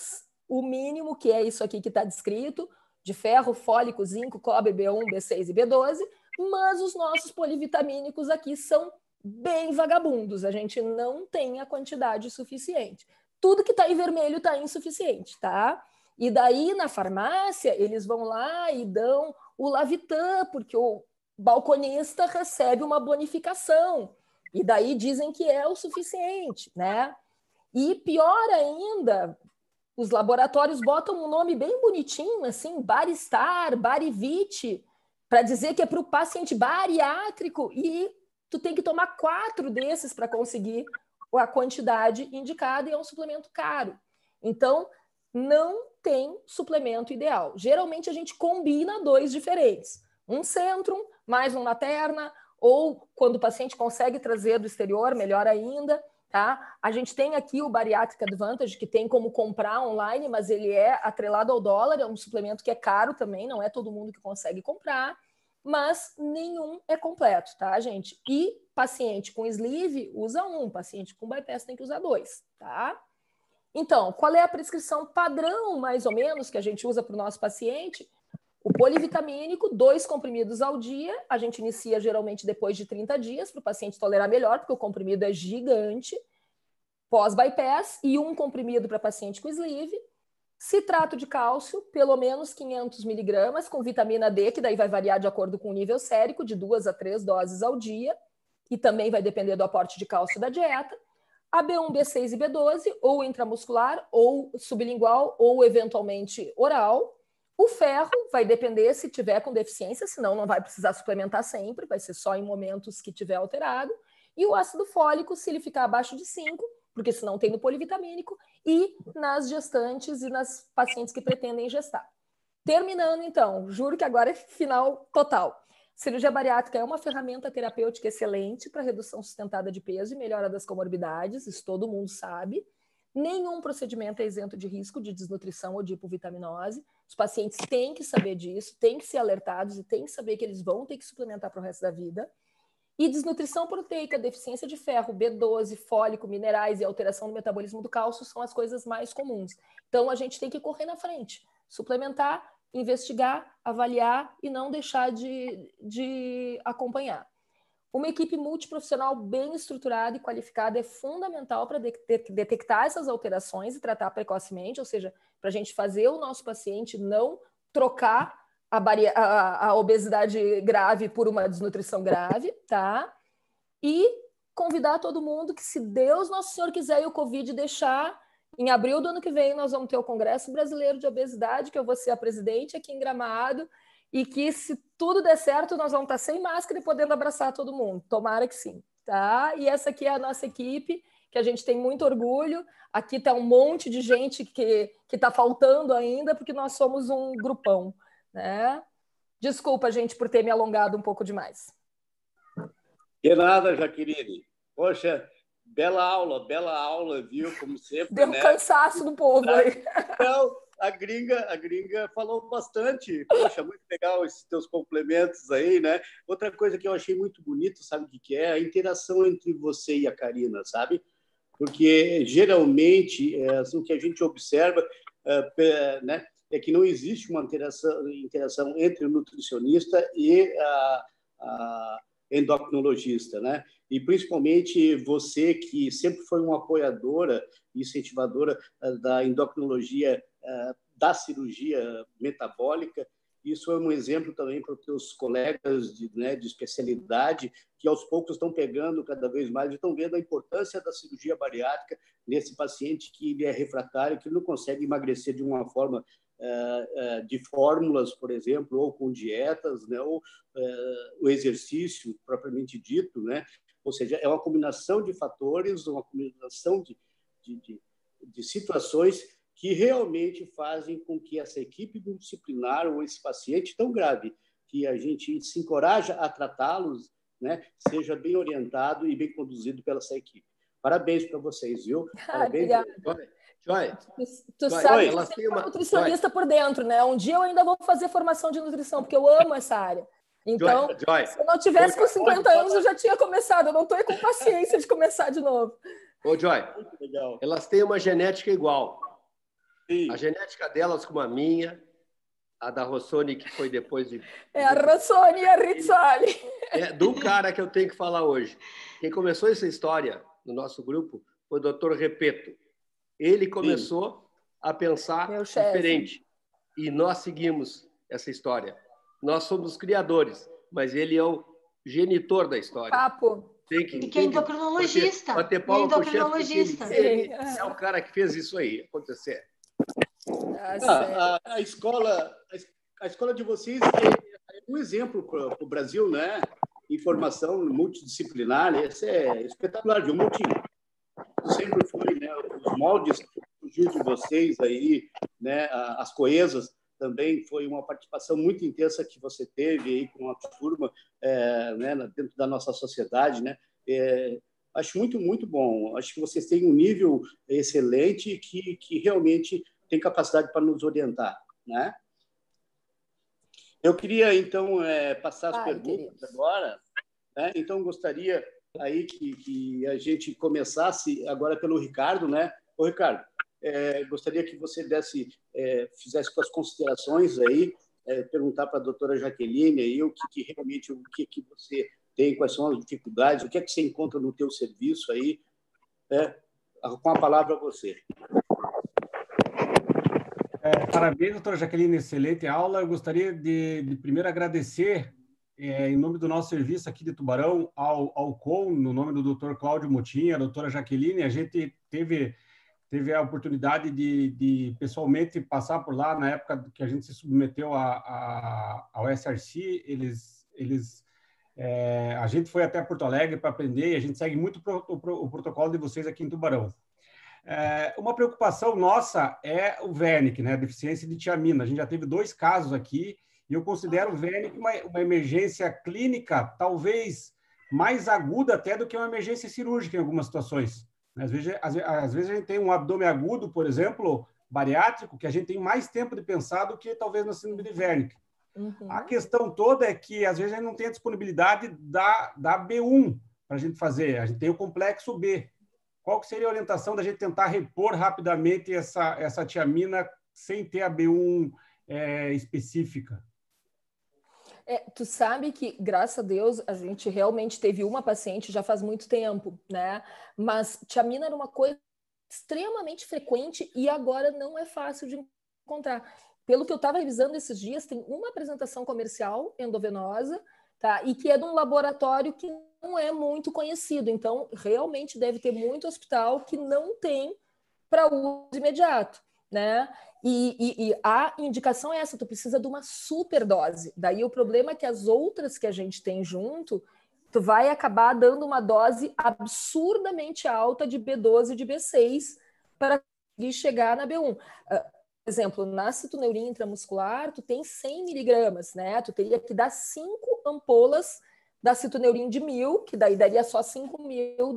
o mínimo, que é isso aqui que está descrito, de ferro, fólico, zinco, cobre, B1, B6 e B12, mas os nossos polivitamínicos aqui são bem vagabundos, a gente não tem a quantidade suficiente. Tudo que está em vermelho está insuficiente, tá? E daí, na farmácia, eles vão lá e dão o Lavitan, porque o balconista recebe uma bonificação. E daí dizem que é o suficiente, né? E pior ainda, os laboratórios botam um nome bem bonitinho, assim, Baristar, Barivit, para dizer que é para o paciente bariátrico, e tu tem que tomar 4 desses para conseguir a quantidade indicada, e é um suplemento caro. Então, não tem suplemento ideal. Geralmente, a gente combina 2 diferentes. Um Centrum, mais um Materna, ou quando o paciente consegue trazer do exterior, melhor ainda. Tá? A gente tem aqui o Bariatric Advantage, que tem como comprar online, mas ele é atrelado ao dólar, é um suplemento que é caro também, não é todo mundo que consegue comprar, mas nenhum é completo, tá, gente? E paciente com sleeve usa 1, paciente com bypass tem que usar 2, tá? Então, qual é a prescrição padrão, mais ou menos, que a gente usa para o nosso paciente? O polivitamínico, 2 comprimidos ao dia, a gente inicia geralmente depois de 30 dias, para o paciente tolerar melhor, porque o comprimido é gigante, pós-bypass, e 1 comprimido para paciente com sleeve. Citrato de cálcio, pelo menos 500 miligramas, com vitamina D, que daí vai variar de acordo com o nível sérico, de 2 a 3 doses ao dia, e também vai depender do aporte de cálcio da dieta. A B1, B6 e B12, ou intramuscular, ou sublingual, ou eventualmente oral. O ferro vai depender se tiver com deficiência, senão não vai precisar suplementar sempre, vai ser só em momentos que tiver alterado. E o ácido fólico, se ele ficar abaixo de 5, porque senão tem no polivitamínico, e nas gestantes e nas pacientes que pretendem gestar. Terminando, então, juro que agora é final total. Cirurgia bariátrica é uma ferramenta terapêutica excelente para redução sustentada de peso e melhora das comorbidades, isso todo mundo sabe. Nenhum procedimento é isento de risco de desnutrição ou de hipovitaminose. Os pacientes têm que saber disso, têm que ser alertados e têm que saber que eles vão ter que suplementar para o resto da vida. E desnutrição proteica, deficiência de ferro, B12, fólico, minerais e alteração no metabolismo do cálcio são as coisas mais comuns. Então, a gente tem que correr na frente, suplementar, investigar, avaliar e não deixar de acompanhar. Uma equipe multiprofissional bem estruturada e qualificada é fundamental para detectar essas alterações e tratar precocemente, ou seja, para a gente fazer o nosso paciente não trocar a obesidade grave por uma desnutrição grave, tá? E convidar todo mundo que, se Deus Nosso Senhor quiser e o Covid deixar, em abril do ano que vem nós vamos ter o Congresso Brasileiro de Obesidade, que eu vou ser a presidente aqui em Gramado, e que, se tudo der certo, nós vamos estar sem máscara e podendo abraçar todo mundo. Tomara que sim, tá? E essa aqui é a nossa equipe, que a gente tem muito orgulho. Aqui está um monte de gente que está faltando ainda, porque nós somos um grupão, né? Desculpa, gente, por ter me alongado um pouco demais. De nada, Jaqueline. Poxa, bela aula, viu? Como sempre. Deu um cansaço do povo aí. Então, a gringa falou bastante. Poxa, muito legal esses teus complementos aí, né? Outra coisa que eu achei muito bonito, sabe o que é? A interação entre você e a Karina, sabe? Porque, geralmente, o que a gente observa, né, é que não existe uma interação entre o nutricionista e a endocrinologista, né? E, principalmente, você que sempre foi uma apoiadora e incentivadora da endocrinologia, da cirurgia metabólica, isso é um exemplo também para os teus colegas de especialidade, que aos poucos estão pegando cada vez mais e estão vendo a importância da cirurgia bariátrica nesse paciente que ele é refratário, que não consegue emagrecer de uma forma de fórmulas, por exemplo, ou com dietas, né, ou o exercício propriamente dito, né? Ou seja, é uma combinação de fatores, uma combinação de situações que realmente fazem com que essa equipe multidisciplinar ou esse paciente tão grave, que a gente se encoraja a tratá-los, né, seja bem orientado e bem conduzido pela essa equipe. Parabéns para vocês, viu? Parabéns. Joy. Tu sabe que eu sou nutricionista por dentro, né? Um dia eu ainda vou fazer formação de nutrição, porque eu amo essa área. Então, se eu não tivesse com 50 anos, eu já tinha começado. Eu não estou com paciência de começar de novo. Ô, Joy, elas têm uma genética igual. A genética delas como a minha, a da Rossoni, que foi depois de... A Rossoni e a Rizzoli. Do cara que eu tenho que falar hoje. Quem começou essa história no nosso grupo foi o Dr. Repeto. Ele começou a pensar diferente. E nós seguimos essa história. Nós somos os criadores, mas ele é o genitor da história. Papo. E que é endocrinologista. Ele é o cara que fez isso aí acontecer. A escola de vocês é um exemplo para o Brasil, né? Informação multidisciplinar, esse é espetacular, viu, Montinho? Sempre foi, né? Os moldes de vocês aí, né? As coesas também foi uma participação muito intensa que você teve aí com a turma, né? Dentro da nossa sociedade, né? Acho muito bom. Acho que vocês têm um nível excelente que realmente tem capacidade para nos orientar, né? Eu queria, então, passar as perguntas agora, né? Então, gostaria aí que a gente começasse agora pelo Ricardo, né? Ô, Ricardo, gostaria que você fizesse suas considerações aí, perguntar para a doutora Jaqueline aí o que realmente, o que você tem, quais são as dificuldades, o que é que você encontra no teu serviço aí, com a palavra a você. Parabéns, doutora Jaqueline, excelente aula. Eu gostaria de primeiro agradecer, em nome do nosso serviço aqui de Tubarão, ao CON, no nome do doutor Cláudio Motinha, a doutora Jaqueline. A gente teve a oportunidade de pessoalmente passar por lá na época que a gente se submeteu ao SRC. A gente foi até Porto Alegre para aprender e a gente segue muito o protocolo de vocês aqui em Tubarão. Uma preocupação nossa é o Wernicke, né? A deficiência de tiamina. A gente já teve 2 casos aqui e eu considero o Wernicke uma emergência clínica talvez mais aguda até do que uma emergência cirúrgica em algumas situações. Às vezes a gente tem um abdômen agudo, por exemplo, bariátrico, que a gente tem mais tempo de pensar do que talvez na síndrome de Wernicke. Uhum. A questão toda é que às vezes a gente não tem a disponibilidade da B1 para a gente fazer. A gente tem o complexo B. Qual que seria a orientação da gente tentar repor rapidamente essa tiamina sem ter a B1 específica? Tu sabe que, graças a Deus, a gente realmente teve uma paciente já faz muito tempo, né? Mas tiamina era uma coisa extremamente frequente e agora não é fácil de encontrar. Pelo que eu estava revisando esses dias, tem uma apresentação comercial endovenosa, tá? E que é de um laboratório que não é muito conhecido. Então, realmente deve ter muito hospital que não tem para uso imediato, né? E a indicação é essa, tu precisa de uma superdose. Daí o problema é que as outras que a gente tem junto, tu vai acabar dando uma dose absurdamente alta de B12 e de B6 para conseguir chegar na B1. Por exemplo, na citoneuria intramuscular, tu tem 100 miligramas, né? Tu teria que dar 5 ampolas da citoneurin de 1.000, que daí daria só 5.000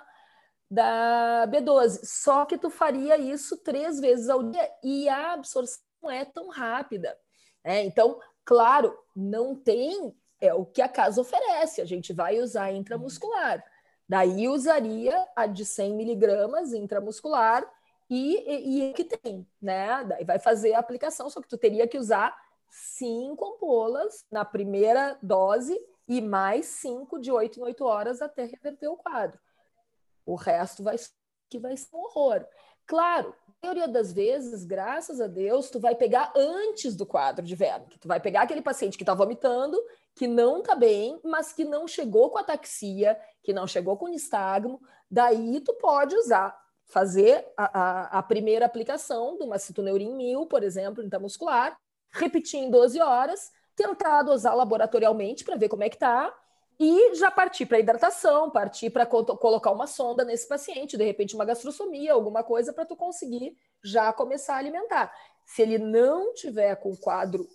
da B12. Só que tu faria isso 3 vezes ao dia e a absorção não é tão rápida. Então, claro, não tem o que a casa oferece. A gente vai usar intramuscular. Daí usaria a de 100 miligramas intramuscular e o que tem, né? Daí vai fazer a aplicação, só que tu teria que usar 5 ampolas na primeira dose e mais 5 de 8 em 8 horas até reverter o quadro. O resto vai ser um horror. Claro, a maioria das vezes, graças a Deus, tu vai pegar antes do quadro de Wernicke. Tu vai pegar aquele paciente que está vomitando, que não está bem, mas que não chegou com ataxia, que não chegou com nistagmo. Daí tu pode fazer a primeira aplicação de uma citoneurin 1000, por exemplo, intramuscular, repetir em 12 horas, tentar dosar laboratorialmente para ver como é que está, e já partir para hidratação, partir para colocar uma sonda nesse paciente, de repente uma gastrostomia, alguma coisa para tu conseguir já começar a alimentar. Se ele não tiver com o quadro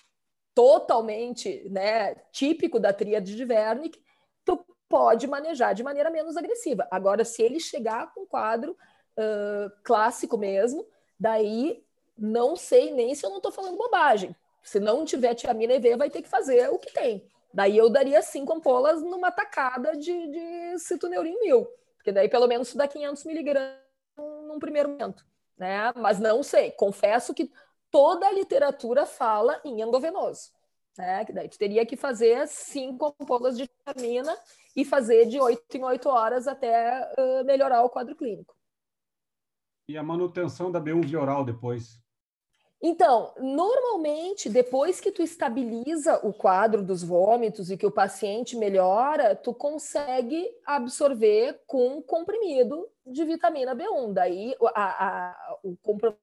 totalmente, né, típico da tríade de Wernicke, tu pode manejar de maneira menos agressiva. Agora, se ele chegar com o quadro clássico mesmo, daí não sei nem se eu não estou falando bobagem. Se não tiver tiamina EV, vai ter que fazer o que tem. Daí eu daria 5 ampolas numa tacada de citoneurin 1000, porque daí pelo menos tu dá 500 miligramas num primeiro momento. né? Mas não sei, confesso que toda a literatura fala em endovenoso, né? Que daí tu teria que fazer 5 ampolas de vitamina e fazer de 8 em 8 horas até melhorar o quadro clínico. E a manutenção da B1 via oral depois? Então, normalmente, depois que tu estabiliza o quadro dos vômitos e que o paciente melhora, tu consegue absorver com comprimido de vitamina B1. Daí, o compromisso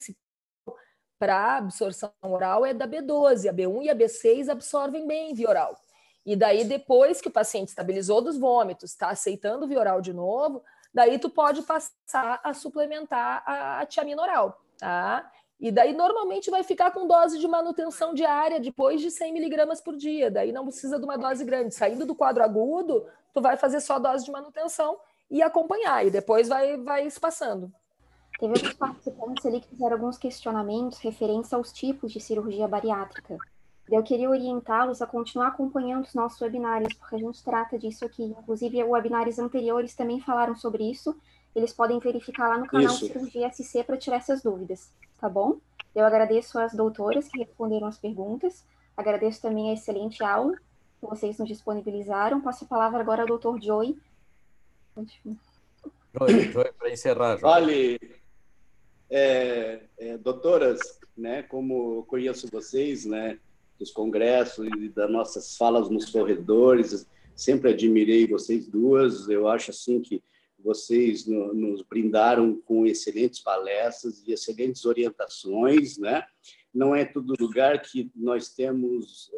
para absorção oral é da B12. A B1 e a B6 absorvem bem via oral. E daí, depois que o paciente estabilizou dos vômitos, está aceitando via oral de novo, daí tu pode passar a suplementar a tiamina oral, tá? E daí, normalmente, vai ficar com dose de manutenção diária depois de 100 miligramas por dia. Daí não precisa de uma dose grande. Saindo do quadro agudo, tu vai fazer só dose de manutenção e acompanhar. E depois vai espaçando. Teve alguns participantes ali que fizeram alguns questionamentos referentes aos tipos de cirurgia bariátrica. Eu queria orientá-los a continuar acompanhando os nossos webinários, porque a gente trata disso aqui. Inclusive, webinários anteriores também falaram sobre isso. Eles podem verificar lá no canal Cirurgia SC para tirar essas dúvidas, tá bom? Eu agradeço às doutoras que responderam as perguntas. Agradeço também a excelente aula que vocês nos disponibilizaram. Passo a palavra agora ao doutor Joey. Joey, para encerrar. Olha, doutoras, né, como eu conheço vocês, né, dos congressos e das nossas falas nos corredores, sempre admirei vocês duas. Eu acho assim que vocês nos brindaram com excelentes palestras e excelentes orientações, né? Não é todo lugar que nós temos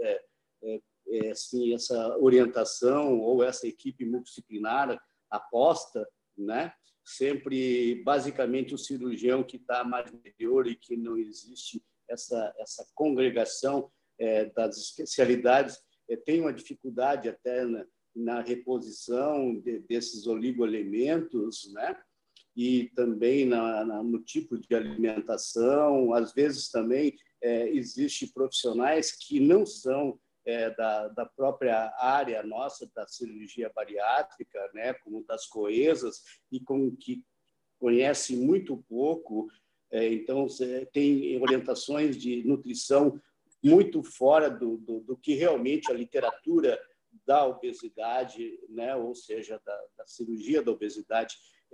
assim, essa orientação ou essa equipe multidisciplinar aposta, né? Sempre, basicamente, o cirurgião que está mais no interior e que não existe essa congregação das especialidades, tem uma dificuldade até na reposição desses oligoelementos, né? E também no tipo de alimentação. Às vezes também existem profissionais que não são da própria área nossa, da cirurgia bariátrica, né? Como das coesas, e que conhece muito pouco. Então, tem orientações de nutrição muito fora do que realmente a literatura da obesidade, né? Ou seja, da cirurgia da obesidade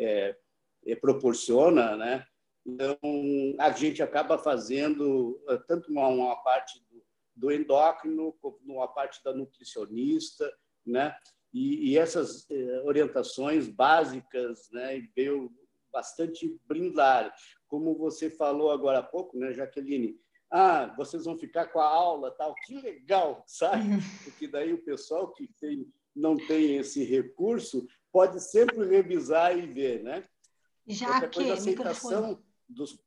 proporciona, né? Então, a gente acaba fazendo tanto uma parte do endócrino, como uma parte da nutricionista, né? E essas orientações básicas, né, veio bastante brindar. Como você falou agora há pouco, né, Jaqueline? Vocês vão ficar com a aula, tal. Que legal, sabe? Porque daí o pessoal que não tem esse recurso pode sempre revisar e ver, né? Já que a aceitação dos...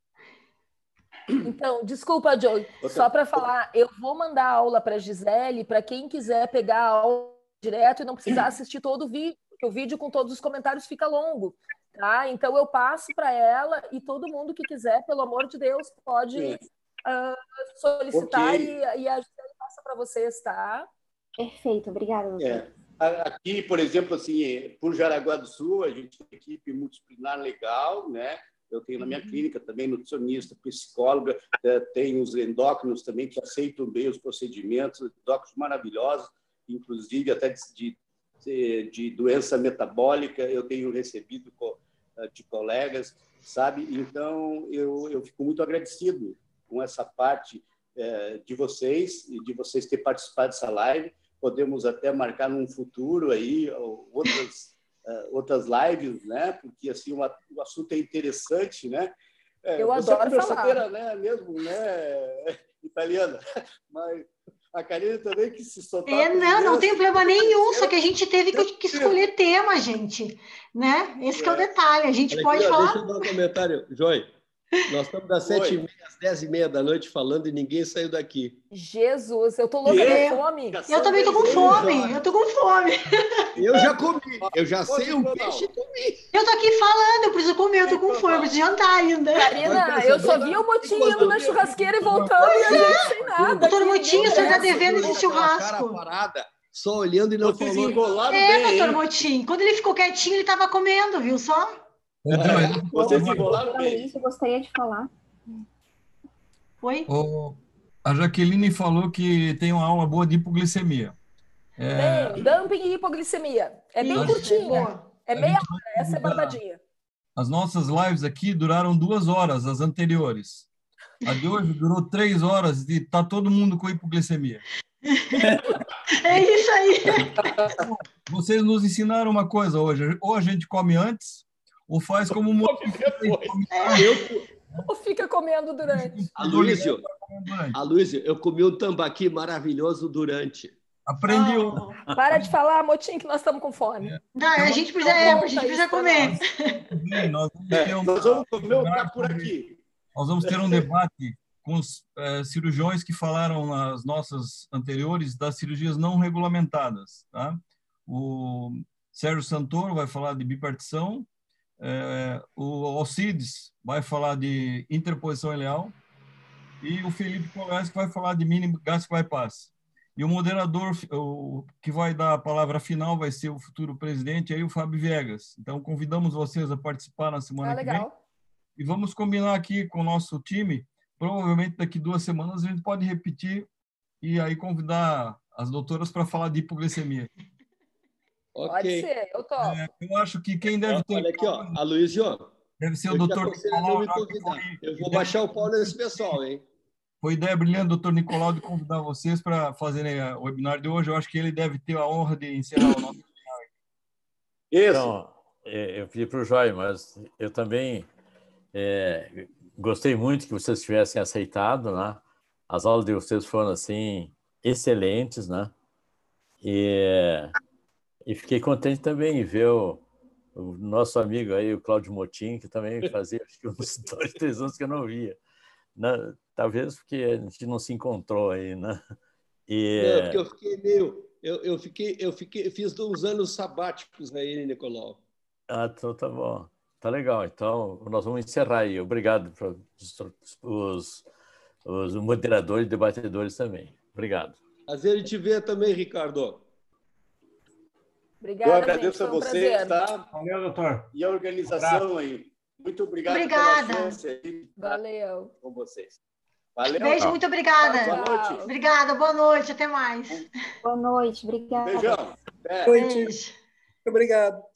Então, desculpa, Joey, só para falar, eu vou mandar a aula para a Gisele, para quem quiser pegar a aula direto e não precisar assistir todo o vídeo, porque o vídeo com todos os comentários fica longo, tá? Então, eu passo para ela e todo mundo que quiser, pelo amor de Deus, pode solicitar e a Gisele passa para vocês, tá? Perfeito, obrigada, doutor. Aqui, por exemplo, assim, por Jaraguá do Sul, a gente tem uma equipe multidisciplinar legal, né? Eu tenho na minha clínica também nutricionista, psicóloga, tenho os endócrinos também que aceitam bem os procedimentos, endócrinos maravilhosos, inclusive até de doença metabólica, eu tenho recebido de colegas, sabe? Então, eu fico muito agradecido com essa parte de vocês e de vocês terem participado dessa live. Podemos até marcar num futuro aí outras lives, né? Porque assim o assunto é interessante, né? Eu adoro falar, né? Mesmo, né? Italiana, mas a Karina também que se soltar. Não tem problema nenhum, só que a gente teve que escolher tema, gente, né? Esse que é o detalhe, a gente pode falar... Deixa eu dar um comentário, Joy. Nós estamos das 7h30 às 10h30 da noite falando e ninguém saiu daqui. Jesus, eu tô louca de fome. Eu também tô com fome, Eu já comi, eu já sei o peixe e comi. Eu tô aqui falando, eu preciso comer, eu tô com fome, eu preciso jantar ainda. Karina, eu só vi o Motinho indo na churrasqueira e voltando e a gente sem nada. Doutor Motinho, o senhor tá devendo esse churrasco. Só olhando e não falou. Doutor Motinho, quando ele ficou quietinho, ele tava comendo, viu só? Vocês enrolaram bem. Eu gostaria de falar. Oi? A Jaqueline falou que tem uma aula boa de hipoglicemia. Tem, dumping e hipoglicemia. É bem curtinha. É meia hora, essa é barbadinha. As nossas lives aqui duraram 2 horas, as anteriores. A de hoje durou 3 horas e tá todo mundo com hipoglicemia. É isso aí. Vocês nos ensinaram uma coisa hoje. Ou a gente come antes, ou faz como um... Ou fica comendo durante. Aloysio, eu comi um tambaqui maravilhoso durante. Aprendeu. Para de falar, Motim, que nós estamos com fome. Não, a gente precisa comer. Nós vamos comer por aqui. Nós vamos ter um debate com os cirurgiões que falaram nas nossas anteriores das cirurgias não regulamentadas. Tá? O Sérgio Santoro vai falar de bipartição, o Alcides vai falar de interposição ileal e o Felipe Colares vai falar de mini gastric bypass. E o moderador que vai dar a palavra final vai ser o futuro presidente, aí o Fábio Viegas. Então, convidamos vocês a participar na semana que vem. E vamos combinar aqui com o nosso time. Provavelmente daqui 2 semanas a gente pode repetir e aí convidar as doutoras para falar de hipoglicemia. Pode ser, eu topo. Eu acho que quem deve ter... Olha aqui, Aloysio. Deve ser o doutor Nicolau. Eu vou baixar o pau nesse pessoal, hein? Foi ideia brilhante do doutor Nicolau de convidar vocês para fazerem o webinar de hoje. Eu acho que ele deve ter a honra de encerrar o nosso webinar. Isso. Então, eu pedi para o Joy, mas eu também gostei muito que vocês tivessem aceitado, né? As aulas de vocês foram, assim, excelentes, né? E fiquei contente também em ver o nosso amigo aí, o Cláudio Motim, que também fazia acho que uns 2, 3 anos que eu não via. Talvez porque a gente não se encontrou aí, né? Porque eu fiquei meio... Eu fiz uns anos sabáticos aí, Nicolau. Então tá bom. Tá legal. Então, nós vamos encerrar aí. Obrigado para os moderadores e debatedores também. Obrigado. Prazer em te ver também, Ricardo. Obrigada, eu agradeço a vocês, tá? Valeu, doutor. E a organização aí. Muito obrigado obrigada. pela chance aí. Valeu. Com vocês. Valeu. Beijo, muito obrigada. Boa noite. Obrigada, boa noite, até mais. Boa noite, obrigada. Beijão. Boa noite. Muito obrigado.